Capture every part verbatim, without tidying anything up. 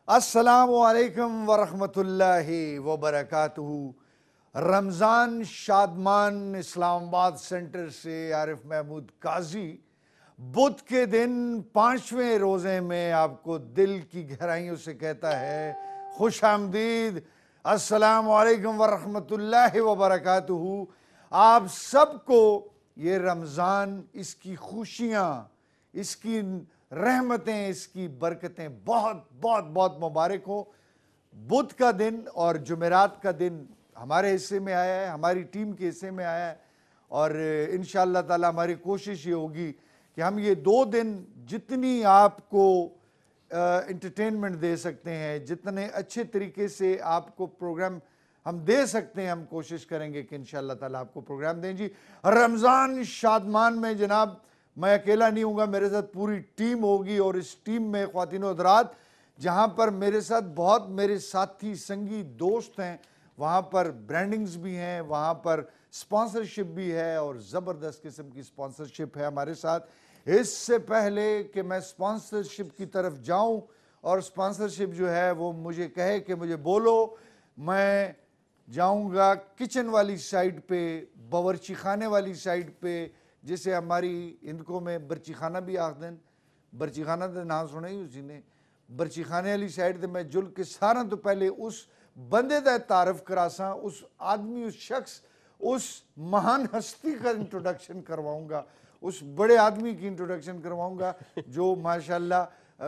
अस्सलामु अलैकुम वरहमतुल्लाहि वबरकातुहू। रमज़ान शादमान इस्लामाबाद सेंटर से आरिफ महमूद काजी। बुध के दिन पांचवें रोज़े में आपको दिल की गहराइयों से कहता है खुश आमदीद। अस्सलामु अलैकुम वरहमतुल्लाहि वबरकातुहू। आप सबको ये रमज़ान, इसकी खुशियाँ, इसकी रहमतें, इसकी बरकतें बहुत बहुत बहुत मुबारक हो। बुध का दिन और जुमेरात का दिन हमारे हिस्से में आया है, हमारी टीम के हिस्से में आया है, और इंशाअल्लाह ताला हमारी कोशिश ये होगी कि हम ये दो दिन जितनी आपको इंटरटेनमेंट दे सकते हैं, जितने अच्छे तरीके से आपको प्रोग्राम हम दे सकते हैं, हम कोशिश करेंगे कि इंशाअल्लाह ताला आपको प्रोग्राम दें। जी, रमज़ान शादमान में जनाब मैं अकेला नहीं हूँगा, मेरे साथ पूरी टीम होगी, और इस टीम में ख्वातीनो हज़रात, जहाँ पर मेरे साथ बहुत मेरे साथी संगी दोस्त हैं, वहाँ पर ब्रांडिंग्स भी हैं, वहाँ पर स्पॉन्सरशिप भी है, और ज़बरदस्त किस्म की स्पॉन्सरशिप है हमारे साथ। इससे पहले कि मैं स्पॉन्सरशिप की तरफ जाऊँ और स्पॉन्सरशिप जो है वो मुझे कहे कि मुझे बोलो, मैं जाऊँगा किचन वाली साइड पे, बावर्ची खाने वाली साइड पे, जिसे हमारी हिंदकों में बर्ची खाना भी आखदन। बर्ची खाना तो नाम सुना ही उसी ने। बर्ची खाने वाली साइड तो मैं जुल के सारा तो पहले उस बंदे का तारफ़ करासा, उस आदमी, उस शख्स, उस महान हस्ती का इंट्रोडक्शन करवाऊँगा, उस बड़े आदमी की इंट्रोडक्शन करवाऊँगा जो माशाल्लाह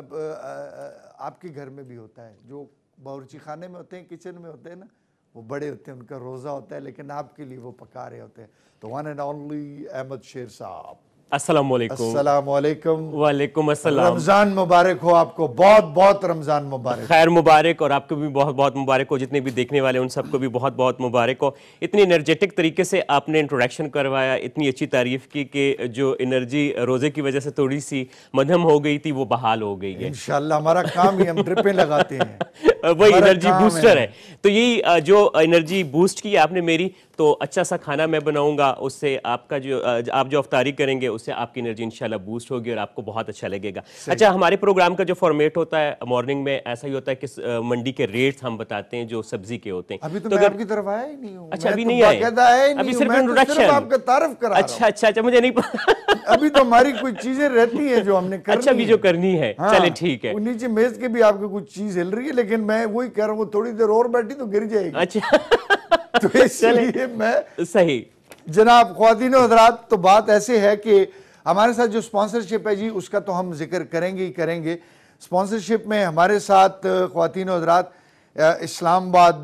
आपके घर में भी होता है, जो बावर्ची खाने में होते हैं, किचन में होते हैं ना, वो बड़े होते हैं, उनका रोज़ा होता है, लेकिन आपके लिए वो पका रहे होते हैं। तो one and only Ahmad Sher साहब। अस्सलाम वालेकुम। अस्सलाम वालेकुम। वालेकुम अस्सलाम। रमज़ान मुबारक हो आपको, बहुत बहुत रमज़ान मुबारक। खैर मुबारक, और आपको भी बहुत बहुत मुबारक हो, जितने भी देखने वाले उन सबको भी बहुत बहुत मुबारक हो। इतनी एनर्जेटिक तरीके से आपने इंट्रोडक्शन करवाया, इतनी अच्छी तारीफ की कि जो एनर्जी रोज़े की वजह से थोड़ी सी मध्यम हो गई थी वो बहाल हो गई है। इंशाल्लाह हमारा काम ही हम ड्रिपें लगाते हैं वही एनर्जी बूस्टर है। तो यही जो एनर्जी बूस्ट की आपने मेरी, तो अच्छा सा खाना मैं बनाऊंगा, उससे आपका जो आप जो अफ्तारी करेंगे उससे आपकी एनर्जी इंशाल्लाह बूस्ट होगी और आपको बहुत अच्छा लगेगा। अच्छा, हमारे प्रोग्राम का जो फॉर्मेट होता है मॉर्निंग में ऐसा ही होता है कि मंडी के रेट्स हम बताते हैं जो सब्जी के होते हैं। अभी तो, तो मैं आपकी तरफ आया ही नहीं हूं। अच्छा, अभी नहीं आए, अभी सिर्फ इंट्रोडक्शन, आपका तारीफ करा रहा हूं। अच्छा अच्छा अच्छा, मुझे नहीं पता। अभी तो हमारी कुछ चीजें रहती हैं जो हमने करनी। अच्छा, अभी जो करनी है, चले ठीक है। नीचे मेज के भी आपको कुछ चीज हिल रही है, लेकिन मैं वही कह रहा हूँ, थोड़ी देर और बैठी तो गिर जाएगी। अच्छा तो इसलिए मैं सही। जनाब ख्वातीनो हज़रात, तो बात ऐसे है कि हमारे साथ जो स्पॉन्सरशिप है जी, उसका तो हम जिक्र करेंगे ही करेंगे। स्पॉन्सरशिप में हमारे साथ ख्वातीनो हज़रात इस्लामाबाद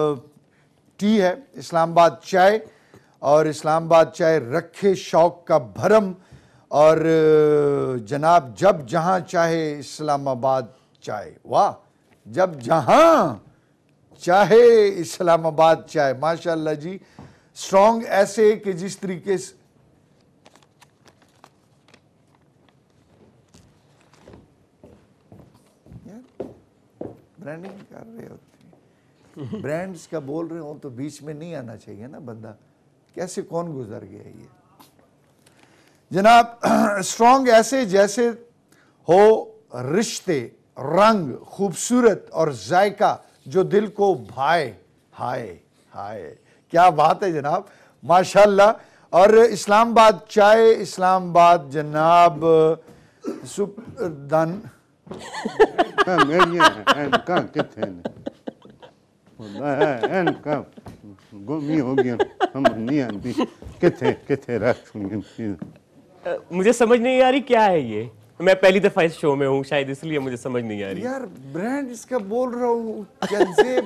टी है, इस्लामाबाद चाय, और इस्लामाबाद चाय रखे शौक का भरम, और जनाब जब जहाँ चाहे इस्लामाबाद चाय। वाह, जब जहाँ चाहे इस्लामाबाद चाय, माशाल्लाह जी। स्ट्रॉन्ग ऐसे कि जिस तरीके से ब्रांडिंग कर रहे होते हैं, ब्रांड्स का बोल रहे हो तो बीच में नहीं आना चाहिए ना बंदा। कैसे कौन गुजर गया ये जनाब। स्ट्रॉन्ग ऐसे जैसे हो रिश्ते, रंग, खूबसूरत और जायका जो दिल को भाए। हाय हाय, क्या बात है जनाब, माशाल्लाह। और इस्लामाबाद चाय, इस्लामाबाद जनाब सुपरदान मुझे समझ नहीं आ रही क्या है ये। मैं पहली दफा इस शो में हूँ, शायद इसलिए मुझे समझ नहीं आ रही। यार ब्रांड इसका बोल रहा हूँ, कैसे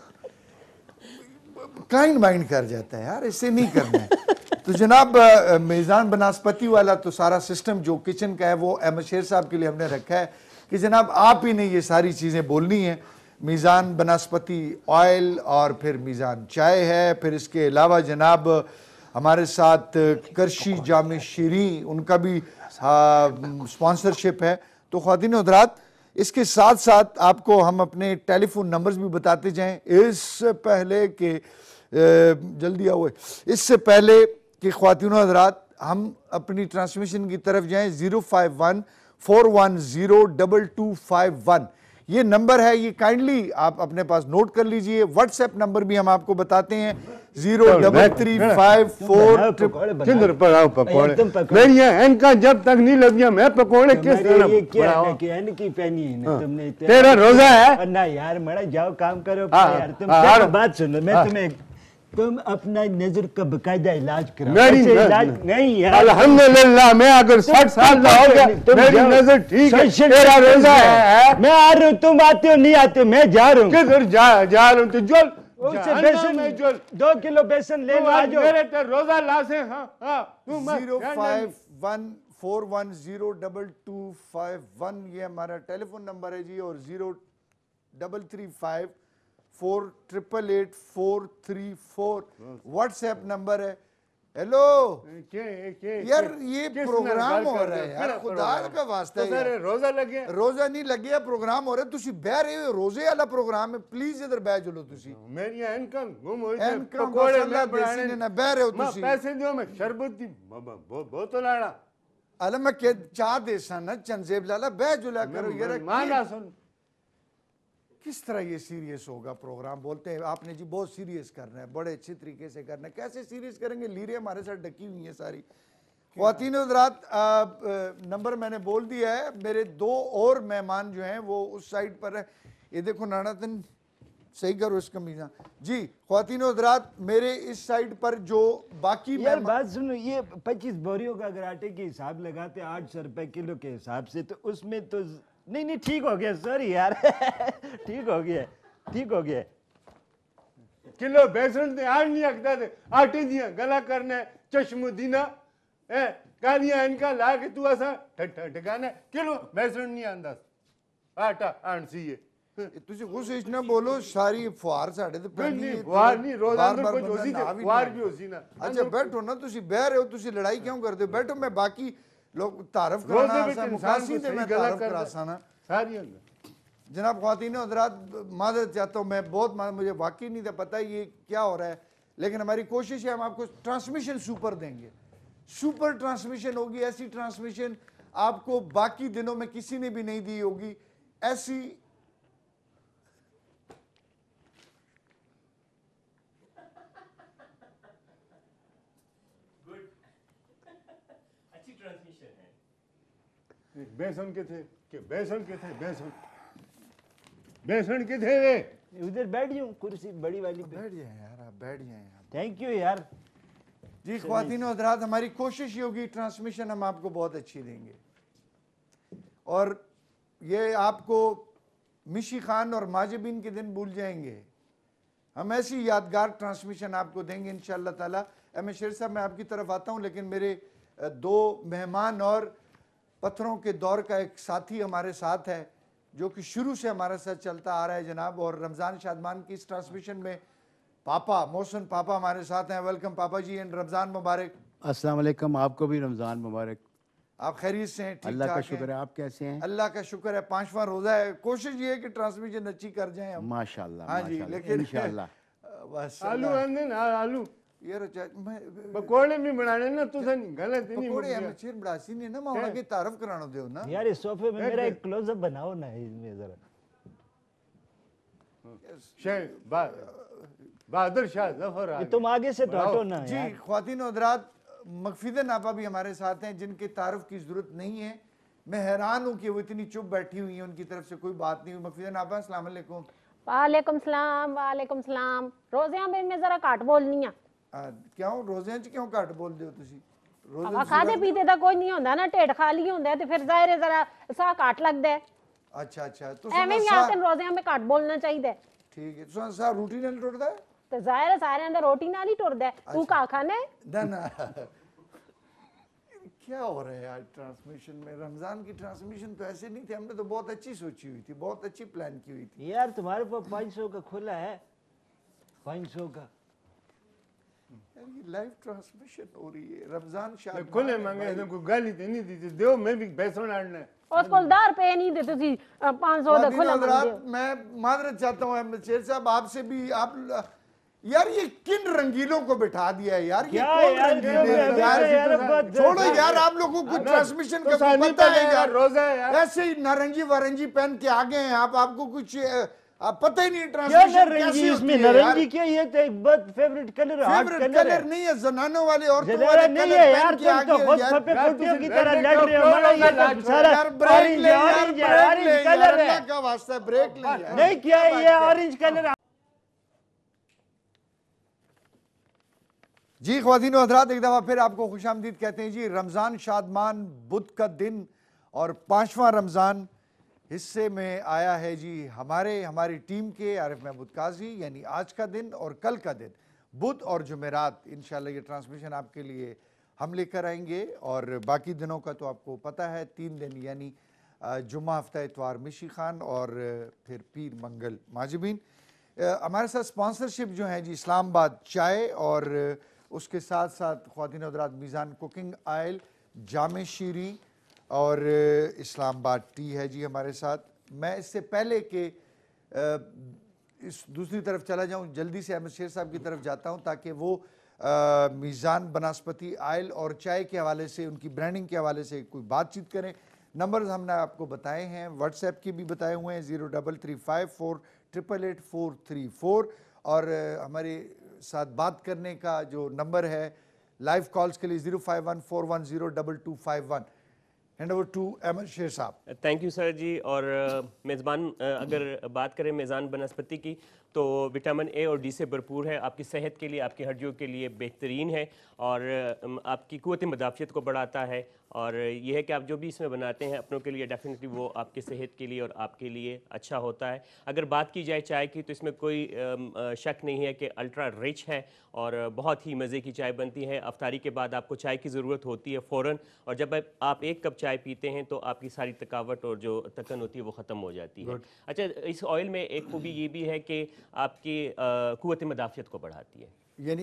काइंड माइंड कर जाता है यार, इससे नहीं करना है। तो जनाब मेज़ान बनास्पति वाला तो सारा सिस्टम जो किचन का है वो अहमद शेर साहब के लिए हमने रखा है कि जनाब आप ही ने ये सारी चीज़ें बोलनी है। मीज़ान बनास्पति ऑयल, और फिर मीज़ान चाय है, फिर इसके अलावा जनाब हमारे साथ करशी जामे शीरी, उनका भी स्पॉन्सरशिप है। तो ख्वातीनो हज़रात, इसके साथ साथ आपको हम अपने टेलीफोन नंबर्स भी बताते जाएं, इससे पहले कि जल्दी आओ, इससे पहले कि ख्वातीनो हज़रात हम अपनी ट्रांसमिशन की तरफ जाएं। Zero five one four one zero double two five one, ये नंबर है, ये काइंडली आप अपने पास नोट कर लीजिए। व्हाट्सएप नंबर भी हम आपको बताते हैं, zero double three five four किधर पकाओ पकौड़े मेरी इनका जब तक नहीं लगिया मैं पकौड़े किस तरह ये क्या है कि एन की पहनी है ना तुमने तेरा रोजा है ना यार मड़ा जाओ काम करो हाँ, यार तुम हाँ, क्या हाँ, बात सुनो मैं हाँ, तुम्हें तुम अपना नजर का बकायदा इलाज कराओ मेरी ऐसे न- इलाज नहीं यार अल्हम्दुलिल्लाह मैं अगर साठ साल का हो गया तुम मेरी जाओ। नजर ठीक है सच- तेरा रोजा है मैं आ रहा हूँ तुम आते हो नहीं आते हो मैं जा रहा हूँ किधर जा जा रहा हूँ तू जल उससे जहन्नम बेसन में जल दो किलो बेसन ले तू लो आ आज जाओ मेरे ते रोजा ला से हाँ हाँ तू मत जीरो ध्यान five one four one zero double two five one ये हमारा टेलीफोन नंबर है जी, और zero double three five four triple eight four three four WhatsApp number है। हेलो दे। के- के- यार के- ये किस प्रोग्राम ने हो गल रहा कर है दी? यार, केड़ा खुदा प्रोग्राम? का वास्ता तो है तेरे यार। रोजा लगे रोजा नहीं लगे प्रोग्राम हो रहा है, तुसी बह रहे हो, रोजे वाला प्रोग्राम है, प्लीज इधर बह चलो तुसी। मेरी इनकम गुम हो इनकम पकोड़े मसाला में देसी ने ना बह रहे हो मां तुसी। पैसे दियो मैं शरबत दी बोतल आना अल मैं के चाह देसा ना चंजेब लाला बह जुला करो यार। माना सुन किस तरह ये सीरियस होगा प्रोग्राम? बोलते हैं आपने जी बहुत सीरियस करना है, बड़े अच्छे तरीके से करना है। कैसे सीरियस करेंगे? लीरें हमारे साथ ढकी हुई हैं सारी। ख्वातीन हज़रात नंबर मैंने बोल दिया है। मेरे दो और मेहमान जो हैं वो उस साइड पर है। ये देखो नानातन सही करो इसका मीज़ा जी। ख्वातीन हज़रात मेरे इस साइड पर जो बाकी यार मेहमान- बात सुनो ये पच्चीस बोरियों का अगर आटे के हिसाब लगाते आठ सौ रुपए किलो के हिसाब से तो उसमें तो नहीं नहीं ठीक हो गया सॉरी यार ठीक हो गया ठीक हो गया किलो बेसन ते आड़ नहीं रखता थे आटे दिया गला करना चश्मुदीना है कालिया इनका ला के तू ऐसा ठिकाना किलो बेसन नहीं आंदा आटा आण सी है तुझे कुछ इतना बोलो सारी फुहार साढ़े तो नहीं नहीं वार नहीं रोज अंदर कुछ होसी थे वार भी होसी ना अच्छा बैठो ना, तुसी बह रहे हो, तुसी लड़ाई क्यों करते हो? बैठो, मैं बाकी लोग तारफ रोजे कराना विच आसान, इंसान मुकासी को थे सही मैं गलत तारफ करता करासा ना। सारी अंदर जनाब ख्वातीन हज़रात मादरत चाहता हूँ, मैं बहुत मा- मुझे वाकई नहीं था पता ये क्या हो रहा है, लेकिन हमारी कोशिश है हम आपको ट्रांसमिशन सुपर देंगे। सुपर ट्रांसमिशन होगी, ऐसी ट्रांसमिशन आपको बाकी दिनों में किसी ने भी नहीं दी होगी। ऐसी अच्छी ट्रांसमिशन है। बेसन के थे के बेसन के थे बेसन बेसन के थे वे उधर बैठ जाऊं कुर्सी बड़ी वाली पे बैठ जाए यार, आप बैठ जाए आप। थैंक यू यार जी ख्वातीन हज़रात हमारी कोशिश ये होगी ट्रांसमिशन हम आपको बहुत अच्छी देंगे, और ये आपको मिशी खान और माजिबिन के दिन भूल जाएंगे। हम ऐसी यादगार ट्रांसमिशन आपको देंगे इंशाअल्लाह ताला। एम ए शेर साहब मैं आपकी तरफ आता हूँ, लेकिन मेरे अ, दो मेहमान और पत्थरों के दौर का एक साथी हमारे साथ है जो कि शुरू से हमारे साथ चलता आ रहा है जनाब, और रमज़ान शादमान की इस ट्रांसमिशन में पापा मोहसिन पापा हमारे साथ हैं। वेलकम पापा जी, एंड रमज़ान मुबारक। अस्सलाम वालेकुम, आपको भी रमज़ान मुबारक। आप खैरियत से हैं? ठीक अल्लाह का ठाक शुक्र हैं? है, आप कैसे हैं? अल्लाह का शुक्र है, पांचवा रोजा है। कोशिश ये है कि ट्रांसमिशन अच्छी कर जाएं हम। माशाल्लाह हाँ जी, माशाल्लाह, लेकिन इंशाल्लाह। बस आलू अल्लाह- आंदे ना आलू यार अच्छा, मैं पकोड़े भी बनाने ना तुझे गलत नहीं पकोड़े मुझे हम चेर बड़ासी ने ना मैं आगे तारफ कराना दो ना। यार इस सोफे में मेरा एक क्लोजअप बनाओ ना इसमें जरा शेख बा बहादुर शाह जफर आ ये तुम आगे से तो हटो ना जी यार ख्वातीन हज़रात मकफिदन आपा भी हमारे साथ हैं जिनके तारफ की जरूरत नहीं है। मैं हैरान हूँ कि वो इतनी चुप बैठी हुई हैं, उनकी तरफ से कोई बात नहीं हुई। मकफिदन आपा अस्सलाम वालेकुम। वालेकुम सलाम वालेकुम सलाम। रोज़ियां में मैं जरा घट बोलनी आ। आ, क्यों रोज़े च क्यों घट बोलते हो तुसी? रोज़े हवा च खादे सिर्फ- पीते दा कोई नहीं होंदा ना, ढिड खाली होंदा है ते फिर जाहिर है जरा साह घट लगदा है। अच्छा अच्छा तो एवें भी आते रोज़ियां में घट बोलना चाहिए। ठीक है तो सा रूटीन नाल टुटदा है ते जाहिर है सारे अंदर रोटी नाल ही टुरदा है। तू का खाना है? ना ना क्या हो रहा है आज ट्रांसमिशन में? रमजान की ट्रांसमिशन तो ऐसे नहीं थी, हमने तो बहुत अच्छी सोची हुई थी, बहुत अच्छी प्लान की हुई थी। यार तुम्हारे पास पाँच सौ का खुला है, पाँच सौ का यार ये लाइव ट्रांसमिशन हो रही है, रमजान शाह खुले मांगे तो कोई गाली तो नहीं दी देव मैं भी बेसन आड़ना है उस कोल दस रुपए नहीं दे तुसी पाँच सौ दा खुला मंगदे हो। मैं माजरत चाहता हूँ अहमद शेर साहब आपसे भी। आप यार ये किन रंगीलों को बिठा दिया है यार, ये क्या कौन यार, रंगीले क्यों हैं अभी यार? तो यार बहुत- छोड़ो यार, आप लोगों को ट्रांसमिशन तो का सानी पता पहले है यार, यार, रोजा है यार। ऐसे ही नारंगी वारंगी पहन के आ गए हैं आप, आपको कुछ अ, आप पता ही नहीं क्या ट्रांसमिशन नारंगी कैसे इसमें? होती है नारंगी यार। क्या, ये तो एक बहुत favourite colour, hot favourite colour colour है। नहीं है, जनानों वाले औरतों जनाना वाले नहीं कलर है पहन यार, के तुम आ तो गए खुद यार। फपे यार कुत्तियों की तुम तरह रेड लड़ रहे हो। क्यों मगर ये लाज तो करो सारा यार ब्रेक ले यार, ऑरेंज है, ब्रेक ऑरेंज ले यार, कलर है। अल्लाह का वास्ता है, ब्रेक ले यार। नहीं क्या है ये ऑरेंज कलर? जी ख्वातीन व हज़रात, एक दफ़ा फिर आपको खुशामदीद कहते हैं जी। रमज़ान शादमान बुध का दिन और पाँचवा रमज़ान हिस्से में आया है जी हमारे हमारी टीम के आरिफ महमूद काजी, यानी आज का दिन और कल का दिन बुध और जुमेरात इंशाल्लाह ये ट्रांसमिशन आपके लिए हम लेकर आएंगे। और बाकी दिनों का तो आपको पता है, तीन दिन यानी जुम्मा, हफ्ता, इतवार मिशी खान और फिर पीर मंगल माजिबीन। हमारे साथ स्पॉन्सरशिप जो है जी इस्लामाबाद चाय और उसके साथ साथ ख्वातीन हज़रात मीज़ान कुकिंग आयल, जामे शीरी और इस्लामाबाद टी है जी हमारे साथ। मैं इससे पहले कि इस दूसरी तरफ चला जाऊं, जल्दी से अहमद शेर साहब की तरफ जाता हूं ताकि वो मीज़ान बनास्पति आयल और चाय के हवाले से, उनकी ब्रांडिंग के हवाले से कोई बातचीत करें। नंबर्स हमने आपको बताए हैं, व्हाट्सएप के भी बताए हुए हैं, zero double three five four triple eight four three four और हमारे साथ बात करने का जो नंबर है लाइव कॉल्स के लिए zero five one four one zero double two five one. Hand over to Ahmad Sher साहब। थैंक यू सर जी। और मेज़बान अगर बात करें मेज़ान बनस्पति की तो विटामिन ए और डी से भरपूर है, आपकी सेहत के लिए, आपकी हड्डियों के लिए बेहतरीन है और आपकी क़ुव्वत मदाफ़ियत को बढ़ाता है। और यह है कि आप जो भी इसमें बनाते हैं अपनों के लिए डेफिनेटली वो आपकी सेहत के लिए और आपके लिए अच्छा होता है। अगर बात की जाए चाय की तो इसमें कोई शक नहीं है कि अल्ट्रा रिच है और बहुत ही मज़े की चाय बनती है। अफ्तारी के बाद आपको चाय की ज़रूरत होती है फ़ौरन, और जब आप एक कप चाय पीते हैं तो आपकी सारी थकावट और जो थकन होती है वो ख़त्म हो जाती है। अच्छा, इस ऑयल में एक खूबी ये भी है कि आपकी क़ुव्वत मदाफ़ियत को बढ़ाती है, यानी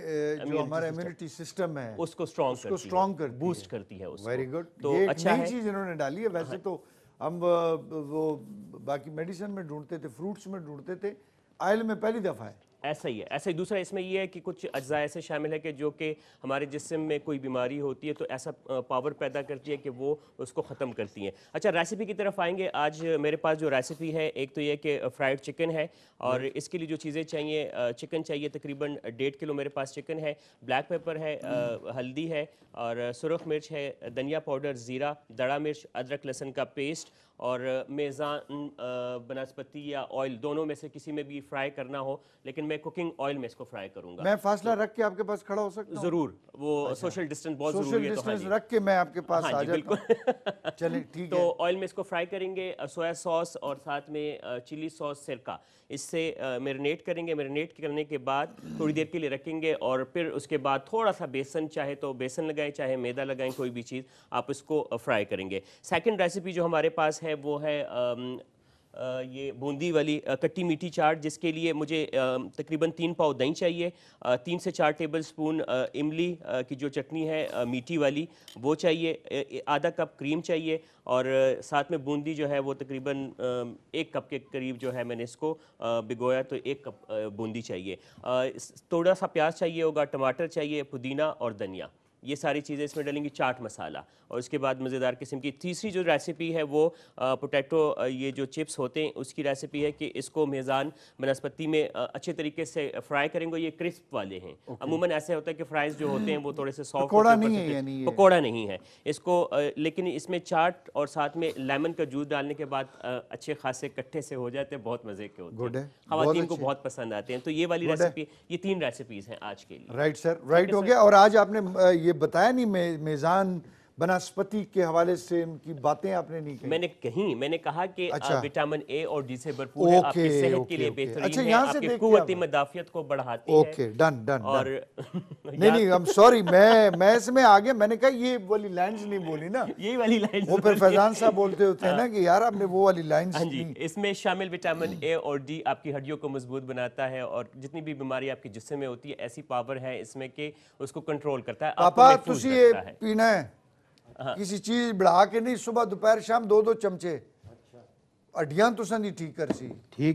जो हमारा इम्यूनिटी सिस्टम है उसको स्ट्रॉन्ग उसको स्ट्रॉन्ग करती बूस्ट करती है उसको। वेरी गुड, तो ये अच्छा नई है। चीज़ इन्होंने डाली है। वैसे तो हम वो बाकी मेडिसिन में ढूंढते थे, फ्रूट्स में ढूंढते थे, ऑयल में पहली दफ़ा है। ऐसा ही है। ऐसा ही दूसरा इसमें ये है कि कुछ अज्जा ऐसे शामिल है कि जो कि हमारे जिस्म में कोई बीमारी होती है तो ऐसा पावर पैदा करती है कि वो उसको ख़त्म करती हैं। अच्छा, रेसिपी की तरफ आएंगे। आज मेरे पास जो रेसिपी है, एक तो ये कि फ्राइड चिकन है और इसके लिए जो चीज़ें चाहिए, चिकन चाहिए तकरीबन डेढ़ किलो मेरे पास चिकन है, ब्लैक पेपर है, हल्दी है और सुरख मिर्च है, धनिया पाउडर, ज़ीरा, दड़ा मिर्च, अदरक लहसुन का पेस्ट और मेज़ान बनस्पति या ऑयल दोनों में से किसी में भी फ्राई करना हो, लेकिन मैं कुकिंग ऑयल में इसको फ्राई करूंगा। मैं फासला रख के आपके पास खड़ा हो सकता हूं? जरूर, वो सोशल डिस्टेंस बहुत सोशल जरूरी है। तो हाँ डिस्टेंस जी, रख के मैं आपके पास हाँ आ जी, जाता बिल्कुल। हूं। चलें ठीक तो है। ऑयल में इसको फ्राई करेंगे, सोया सॉस और साथ में चिली सॉस, सिरका, इससे मैरिनेट करेंगे। मैरिनेट करने के बाद थोड़ी देर के लिए रखेंगे और फिर उसके बाद थोड़ा सा बेसन, चाहे तो बेसन लगाएं चाहे मैदा लगाएं, कोई भी चीज़ आप इसको फ्राई करेंगे। सेकंड रेसिपी जो हमारे पास है वो है अम, आ, ये बूंदी वाली आ, कट्टी मीठी चाट, जिसके लिए मुझे आ, तकरीबन तीन पाव दही चाहिए, आ, तीन से चार टेबल स्पून आ, इमली आ, की जो चटनी है आ, मीठी वाली वो चाहिए, ए, ए, आधा कप क्रीम चाहिए और आ, साथ में बूंदी जो है वो तकरीबन आ, एक कप के करीब जो है मैंने इसको आ, भिगोया, तो एक कप आ, बूंदी चाहिए। आ, थोड़ा सा प्याज चाहिए होगा, टमाटर चाहिए, पुदीना और धनिया, ये सारी चीज़ें इसमें डालेंगी, चाट मसाला और उसके बाद मज़ेदार किस्म की। तीसरी जो रेसिपी है वो पोटैटो, ये जो चिप्स होते हैं उसकी रेसिपी है कि इसको मेज़ान बनस्पति में आ, अच्छे तरीके से फ्राई करेंगे। ये क्रिस्प वाले हैं। अमूमन ऐसे होता है कि फ्राइज़ जो होते हैं वो थोड़े से सॉफ्ट, पकौड़ा नहीं है, यानी ये पकौड़ा नहीं है इसको, आ, लेकिन इसमें चाट और साथ में लेमन का जूस डालने के बाद आ, अच्छे खासे इकट्ठे से हो जाते हैं, बहुत मज़े के होते गुड है, हैं, ख़वातीन को अच्छे। बहुत पसंद आते हैं। तो ये वाली रेसिपी, ये तीन रेसिपीज़ हैं आज के लिए। राइट सर, राइट हो गया। और आज आपने अ, ये बताया नहीं, मे, मेज़ान बनस्पति के हवाले से उनकी बातें आपने नहीं कही। मैंने कहीं मैंने कहा कि अच्छा। विटामिन ए और डी से भरपूर है, आपकी ओके, सेहत ओके, के लिए ओके। बेहतरीन अच्छा, है, यहाँ से आपकी देख के कुव्वत आप- मदाफियत को बढ़ाती ओके, है। डन डन और नहीं नहीं, आई एम सॉरी, मैं मैं इसमें आ गया। मैंने कहा ये वाली लाइंस नहीं बोली ना, यही वाली लाइन वो फिर फैजान साहब बोलते होते हैं ना कि यार आपने वो वाली लाइंस हाँ जी, नहीं। इसमें शामिल विटामिन ए और डी आपकी हड्डियों को मजबूत बनाता है और जितनी भी बीमारी आपके जिस्म में होती है, ऐसी पावर है इसमें कि उसको कंट्रोल करता है, आपको पापा महफूज तुसी ये रखता है। पीना है, किसी चीज बढ़ा के नहीं, सुबह दोपहर शाम दो दो चमचे, हड्डियां तुसा नहीं ठीक कर सी। ठीक है।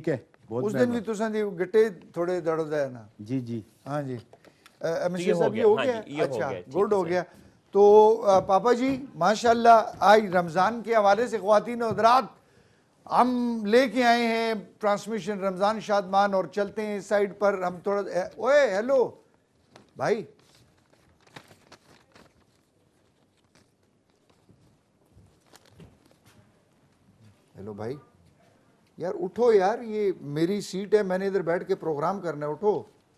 उस दिन भी तुसा दी गट्टे थोड़े दर्द है ना। जी जी हाँ जी अमित ये हो साहब ये गया, हो हाँ गया जी, ये हो अच्छा गया, ठीक गुड है हो सर। गया। तो अ, पापा जी माशाल्लाह आज रमज़ान के हवाले से ख्वातीन और हज़रात हम लेके आए हैं ट्रांसमिशन रमज़ान शादमान और चलते हैं इस साइड पर हम थोड़ा ए, ओए हेलो भाई हेलो भाई यार उठो यार ये मेरी सीट है मैंने इधर बैठ के प्रोग्राम करना है उठो।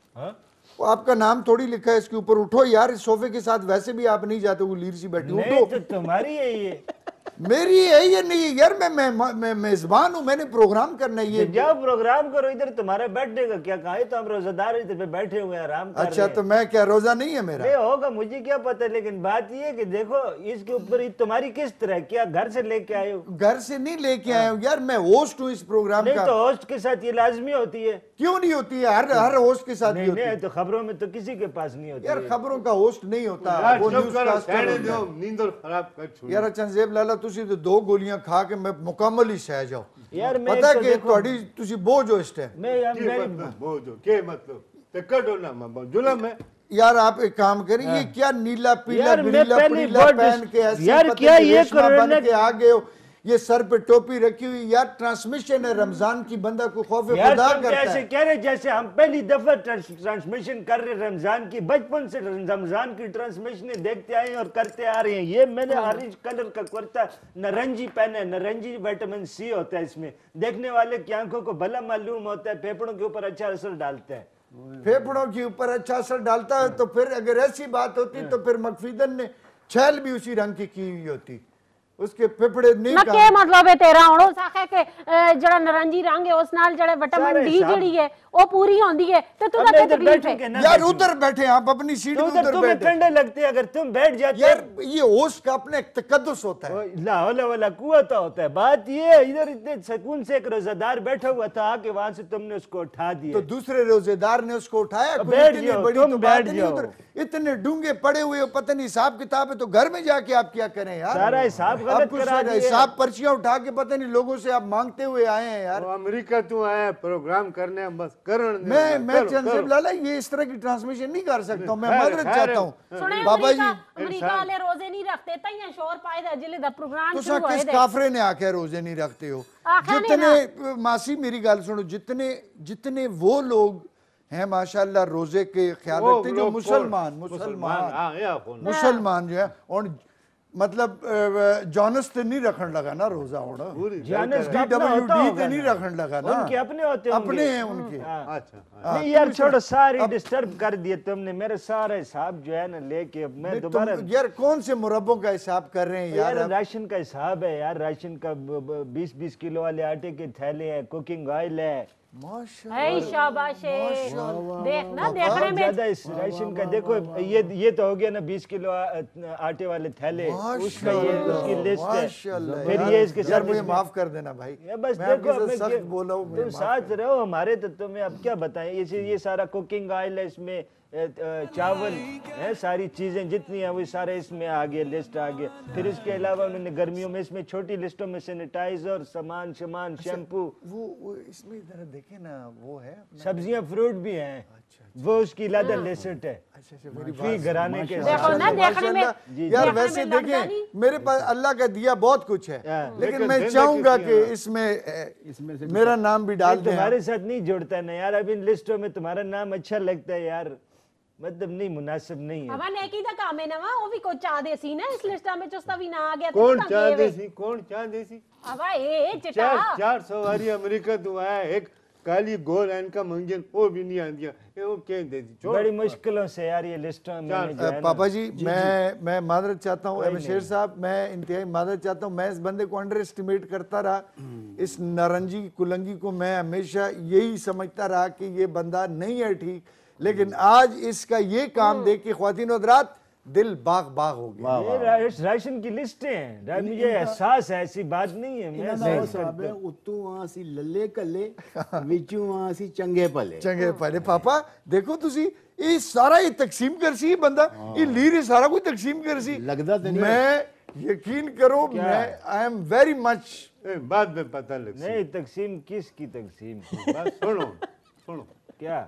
वो आपका नाम थोड़ी लिखा है इसके ऊपर उठो यार इस सोफे के साथ वैसे भी आप नहीं जाते वो लीर सी बैठी नहीं उठो। तो तुम्हारी है ये। मेरी है ये नहीं यार मैं मैं मैं मेजबान हूँ मैंने प्रोग्राम करना है ये। जाओ प्रोग्राम करो इधर तुम्हारा बैठने का क्या कहा है तो हम रोजादार इधर पे बैठे हुए हैं आराम कर अच्छा रहे तो मैं क्या रोजा नहीं है मेरा? हैं। होगा मुझे क्या पता लेकिन बात ये है कि देखो इसके ऊपर ये तुम्हारी किस तरह क्या घर से लेके आए हो? घर से नहीं लेके आया हूँ यार मैं होस्ट हूँ इस प्रोग्राम नहीं का। तो होस्ट के साथ ये लाजमी होती है। क्यों नहीं होती है? हर हर होस्ट के साथ नहीं नहीं होती नहीं है। तो खबरों में तो किसी के पास नहीं होती यार है। खबरों का होस्ट नहीं होता यार वो चुप न्यूज़ करो कास्टर सहने होता है। दो नींद खराब कर छोड़ यार चंजेब लाला तुसी तो दो गोलियां खा के मैं मुकम्मल ही सह जाओ। यार मैं पता तो है कि देखो- ਤੁਹਾਡੀ ਤੁਸੀਂ बोझ हो इस टाइम। मैं यार के मेरी मतलब बोझो के मतलब ते कटो ना मैं जुलम है। यार आप एक काम करें ये क्या नीला पीला यार, मैं बिलीला पहली पीला बहुत पहन डिस- के ऐसे यार, पतली क्या ये रेशमा बन कोरोना- के आ गए हो ये सर पे टोपी रखी हुई यार ट्रांसमिशन है रमजान की बंदा को खौफ यार खुदा तुम करता जैसे है। कह रहे जैसे हम पहली दफा ट्रांसमिशन कर रहे रमजान की बचपन से रमजान की ट्रांसमिशन देखते आए हैं और करते आ रहे हैं। ये मैंने ऑरेंज कलर का कुर्ता नारंगी पहना है नारंगी विटामिन सी होता है इसमें देखने वाले की आंखों को भला मालूम होता है फेफड़ों के ऊपर अच्छा असर डालता है। फेफड़ों के ऊपर अच्छा असर डालता है तो फिर अगर ऐसी बात होती तो फिर मकफीदन ने छैल भी उसी रंग की की हुई होती उसके फेफड़े नहीं ना काम- के मतलब है तेरा ਹੁਣ ਉਸ ਆਖੇ ਕਿ ਅਹ, ਜਿਹੜਾ ਨਰੰਜੀ ਰੰਗ ਹੈ ਉਸ ਨਾਲ ਜਿਹੜਾ ਵਿਟਾਮਿਨ ਸਾਰੇ ਡੀ ਸਭ- ਜਿਹੜੀ ਹੈ ਉਹ ਪੂਰੀ ਹੁੰਦੀ ਹੈ ਤੇ ਤੂੰ अब मैं ਤਾਂ इधर तकलीफ बैठूं है कि ना यार बैठूं? उधर बैठे आप अपनी सीट तो पे उधर उधर तुम्हें बैठे ठंडे लगते हैं अगर तुम बैठ जाते यार ये होस्ट का अपने एक तकद्दुस होता है। ओ, ला हौला वाला कुआता होता है। बात ये है इधर इतने सुकून से एक रोजादार बैठा हुआ था आके वहां से तुमने उसको उठा दिया। तो दूसरे रोजेदार ने उसको उठाया कोई बैठ इतनी जाओ, बड़ी तुम तो बात बैठ नहीं जाओ। उधर इतने डूंगे पड़े हुए हो पता नहीं हिसाब किताब है तो घर में जाके आप क्या करें यार सारा हिसाब आप गलत कुछ करा दिए। हिसाब पर्चियां उठा के पता नहीं लोगों से आप मांगते हुए आए हैं यार। वो अमेरिका तू आया प्रोग्राम करने बस करण दे, मैं मैं करो, चंद करो। लाला ये इस तरह की ट्रांसमिशन नहीं कर सकता हूँ मैं खैर, मदद खैर, चाहता हूँ ਸੁਣੇ बाबा जी ਅਮਰੀਕਾ ਅਮਰੀਕਾ ਵਾਲੇ ਰੋਜ਼ੇ ਨਹੀਂ ਰੱਖਦੇ ਤਾਂ ਸ਼ੋਰ ਪਾਇਦਾ ਜ਼ਿਲ੍ਹੇ ਦਾ ਪ੍ਰੋਗਰਾਮ तुसा ਸ਼ੁਰੂ ਹੋਏ किस दे काफरे ने आके रोजे नहीं रखते हो आखा नहीं जितने मासी मेरी गाल सुनो जितने जितने वो लोग हैं माशाल्लाह रोजे के ख्याल वो रखते हैं जो लोग मुसलमान कौन? मुसलमान हाँ या कौन? मुसलमान जो है और मतलब अ, जॉनस ते नहीं रखन लगा ना रोजा होना पूरी जानस जगह- का अपना डब्ल्यू होता डी होगा ते नहीं ना। रखन लगा ना उनके अपने होते होंगे। अपने हैं उनके हाँ। अच्छा हाँ। नहीं यार छोड़ो सारी डिस्टर्ब कर दिए तुमने मेरे सारे हिसाब जो है ना लेके अब मैं नहीं, दोबारा तुम यार कौन से मुरब्बों का हिसाब कर रहे हैं यार यार आप? राशन का हिसाब है यार राशन का बीस बीस किलो वाले आटे के थैले हैं कुकिंग ऑयल है माशाल्लाह है शाबाश है देख ना देखने बहुत में ज्यादा इस राशन का देखो ये ये तो हो गया ना बीस किलो आ- आटे वाले थैले उसका ये उसकी लिस्ट है माशाल्लाह फिर यार, ये इसके यार साथ मुझे इसमें- माफ कर देना भाई ये बस मैं देखो आपके अब साथ मैं सख्त ये- बोला हूँ मुझे तुम माफ साथ रहो हमारे तो तुम्हें अब क्या बताएं ये ये सारा कुकिंग ऑयल है इसमें ए, अ, चावल है सारी चीजें जितनी है वो सारे इसमें आ गए लिस्ट आ गया फिर इसके अलावा उन्होंने गर्मियों में इसमें छोटी लिस्टों में सैनिटाइजर सामान सामान शैम्पू वो वो इसमें इधर देखे ना वो है अपना- सब्जियां फ्रूट भी हैं वो उसकी लादा लिस्ट है अच्छा अच्छा मेरी फी घराने के देखो हिसाब ना से। देखने में माशाल्लाह, यार देखने वैसे में लगता देखें नहीं। मेरे पास अल्लाह का दिया बहुत कुछ है हाँ। लेकिन लेकिन मैं देना चाहूंगा किसी कि है। इसमें अ, इसमें से मेरा नाम भी डाल नहीं, दें तुम्हारे साथ नहीं जुड़ता ना यार अब इन लिस्टों में तुम्हारा नाम अच्छा लगता है यार मतलब नहीं मुनासिब नहीं है हवा नेकी दा काम है नवा वो भी को चाह दे सी ना इस लिस्ट में चुस्ता भी ना आ गया तो कौन कितना चाह गेवे। देसी कौन चाह देसी हवा ए चिटा चार चार सवारी अमेरिका तू आया एक काली गोल इनका मंजन वो भी नहीं आंदिया ये वो क्या देसी छोड़ बड़ी मुश्किलों से यार ये लिस्टों में मैंने जो अ, है ना- पापा जी मैं मैं मादरत चाहता हूँ अबे शेर साहब मैं इंतहाई मादरत चाहता हूँ मैं इस बंदे को अंडर एस्टिमेट करता रहा इस नारंगी कुलंगी को मैं हमेशा यही समझता रहा कि ये बंदा नहीं है ठीक लेकिन आज इसका ये काम देख के ख्वातीन और हज़रात दिल बाग बाग हो गया ये रा- राशन की लिस्टें हैं रा- मुझे एहसास है ऐसी बात नहीं है मैं ਇਹਨਾਂ ਦਾ ਉਹ ਹਿਸਾਬ ਹੈ ਉਤੋਂ ਆ ਅਸੀਂ ਲੱਲੇ ਕੱਲੇ ਵਿੱਚੋਂ ਆ ਅਸੀਂ ਚੰਗੇ ਭਲੇ चंगे पहले पापा देखो तुसी ये सारा ये तकसीम कर सी ये बंदा ये लीर ये सारा कुछ तकसीम कर सी लगदा ते नहीं। मैं यकीन करो मैं I am very much a, बाद में पता लग नहीं तकसीम किसकी तकसीम बस सुनो सुनो क्या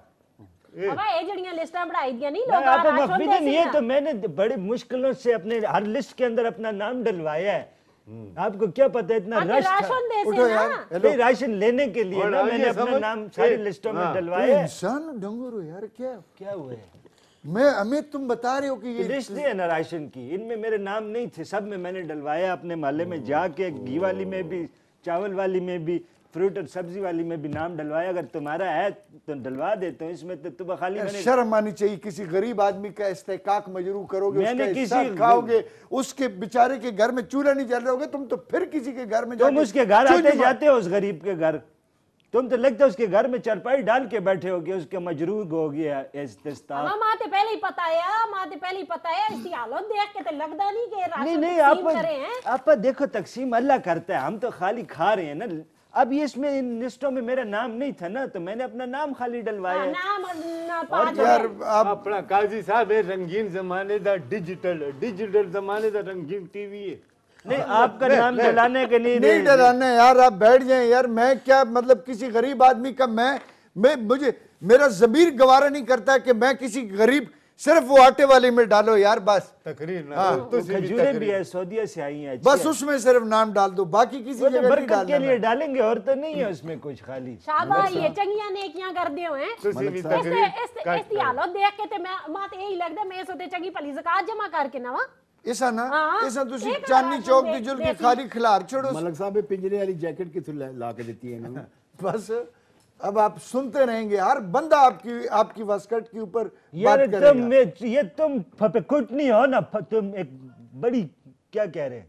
अब ये जड़ियां लिस्टां बढ़ाई दियां नहीं मैं लोग आपको राशन माफी दे दें, ये से तो मैंने बड़ी मुश्किलों से अपने हर लिस्ट के अंदर अपना नाम डलवाया है। आपको क्या पता है इतना हाँ, तो रश था राशन दे उठो से यार ना नहीं, राशन लेने के लिए और ना आइए मैंने अपना समझ- नाम सारी ए, लिस्टों में हाँ, डलवाया है। इंसान डंगर हो यार क्या क्या हुआ है मैं हमें तुम बता रहे हो कि ये लिस्ट दी है ना राशन की, इनमें मेरे नाम नहीं थे, सब में मैंने डलवाया अपने मोहल्ले में जाके, घी वाली में भी, चावल वाली में भी, फ्रूट और सब्जी वाली में भी नाम डलवाया। अगर तुम्हारा है तो डलवा देता हूँ, इसमें तो तुम खाली मैंने शर्म आनी चाहिए। किसी गरीब आदमी का इस्तेकाक मजरू करोगे, मैंने उसका हिस्सा किसी- खाओगे, उसके बेचारे के घर में चूल्हा नहीं जल रहे होगे तुम, तो फिर किसी के घर में तुम जाके उसके घर चूल्हे आते में- जाते हो, उस गरीब के घर, तुम तो लगता है उसके घर में चारपाई डाल के बैठे होगे, उसके मजरूग हो गया इस्तेस्ताक। अब मां ते पहले ही पता है, मां ते पहले ही पता है, इसकी हालत देख के तो लगदा नहीं कि राशन नहीं नहीं तकसीम आप करे हैं। आप देखो तकसीम अल्लाह करता है, हम तो खाली खा रहे हैं ना। अब ये इसमें इन लिस्टों में मेरा नाम नहीं था ना, तो मैंने अपना नाम खाली डलवाया हाँ, है। नाम न पांच यार हो गए। आप अपना काजी साहब है रंगीन जमाने दा डिजिटल डिजिटल जमाने दा रंगीन टीवी है नहीं आपका नाम डलाने के नहीं नहीं डराना यार, आप बैठ जाएं यार। मैं क्या मतलब किसी गरीब आदमी का मैं मैं मुझे मेरा ज़मीर गवारा नहीं करता कि मैं किसी गरीब सिर्फ वो आटे वाले में डालो यार, बस तकरीर ना हाँ, तो सी भी खजूरें भी तकरीर। है, सऊदीया से आई हैं, बस उसमें सिर्फ नाम डाल दो, बाकी किसी वो तो जगह नहीं बरकत के डालना। लिए डालेंगे और तो नहीं है उसमें कुछ खाली। शाबाश, ये चंगियां नेकियां कर दियो हैं। तो सी भी इस तकरीर इस इसकी हालत देख के ते मैं मां ते यही लगदा मैं सोते चंगी भली ज़कात जमा करके ना वा ऐसा ना हाँ, ऐसा तुसी एक चांदनी राशन चौक दे- की जुल के देसी। खाली खिलार छोड़ो मलक साहब ये पिंजरे वाली जैकेट किथों ला ला के देती है इन्होंने? बस अब आप सुनते रहेंगे, हर बंदा आपकी आपकी वस्कट के ऊपर यार बात तुम करेगा। ये ये तुम फपेकुट नहीं हो ना, फ- तुम एक बड़ी क्या कह रहे हैं?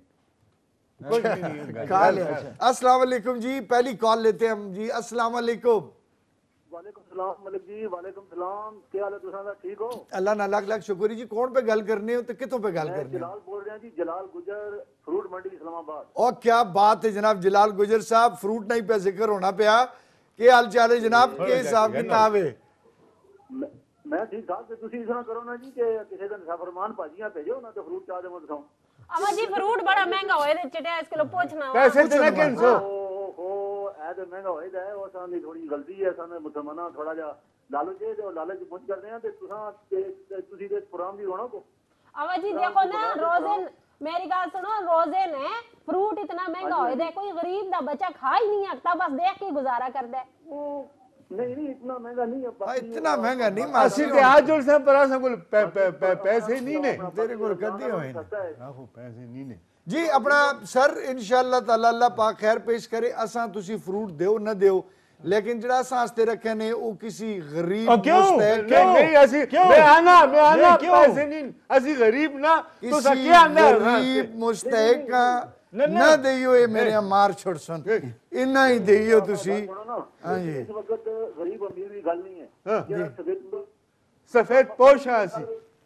कुछ भी नहीं है। कॉल है। अस्सलाम वालेकुम जी, पहली कॉल लेते हैं हम जी। अस्सलाम वालेकुम। वालेकुम सलाम मलिक जी, वालेकुम सलाम। क्या हाल है तुसां दा? ठीक हो? अल्लाह ना लाख लाख शुक्र जी। कौन पे गल करने हो तो कितों पे गल मैं करने हो? जलाल बोल रहा जी, जलाल गुजर, फ्रूट मंडी इस्लामाबाद। और क्या बात है जनाब जलाल गुजर साहब, फ्रूट नहीं पे जिक्र होना पिया। के हाल चाल है जनाब, के हिसाब किताब है? मैं मैं ठीक ठाक ते तुसी इस तरह करो ना जी कि किसी दिन सफरमान भाजियां भेजो ना तो फ्रूट चाह दे मैं दिखाऊं। अमा जी फ्रूट बड़ा महंगा होए ते चिटिया इसके लो पूछना वा। पैसे देना किन सो ओ हो ऐ ते महंगा होई दा है, ओ सान दी थोड़ी गलती है, सान मुसलमाना थोड़ा जा लालच है ते लालच मुझ करदे हैं ते तुसां ते तुसी ते कुरान दी रोना को। अमा जी देखो ना, रोज़न मेरी बात सुनो, रोज़न है फ्रूट इतना महंगा होए दे, कोई गरीब दा बच्चा खा ही नहीं सकता, बस देख के गुजारा कर दे। ओ नहीं नहीं इतना महंगा नहीं है। हाँ, बाकी इतना महंगा नहीं ਅਸੀਂ मासी ਤੇ ਅੱਜ ਜੁਲ ਸਾਹਿਬ ਪਰ ਆਸਾਂ ਕੋਲ ਪੈ- ਪੈ- ਪੈ- ਪੈਸੇ ਨਹੀਂ ਨੇ तेरे को कर दिए हुए हैं। ਆਹੋ ਪੈਸੇ ਨਹੀਂ ਨੇ जी अपना सर इंशाअल्लाह ताला अल्लाह पाक खैर पेश करे। असा तुसी फ्रूट दियो ना दियो, लेकिन जड़ा असा आस्ते रखे ने वो किसी गरीब और क्यों? मुस्तहक- ਨਹੀਂ ਨਹੀਂ ਅਸੀਂ क्यों? ਮੈਂ आना मैं आना नहीं, क्यों? पैसे नहीं ਅਸੀਂ गरीब ना तो किसी क्या आंदा गरीब मुस्तहक का ना, ना। ना दियो, ये मेरे मार छोड़ सुन इन्ना ही दियो तुसी। सुनो ना, हाँ जी। इस वक्त गरीब अमीर की गल नहीं है। हाँ, ये सफेद सफेद पोश है ਅਸੀਂ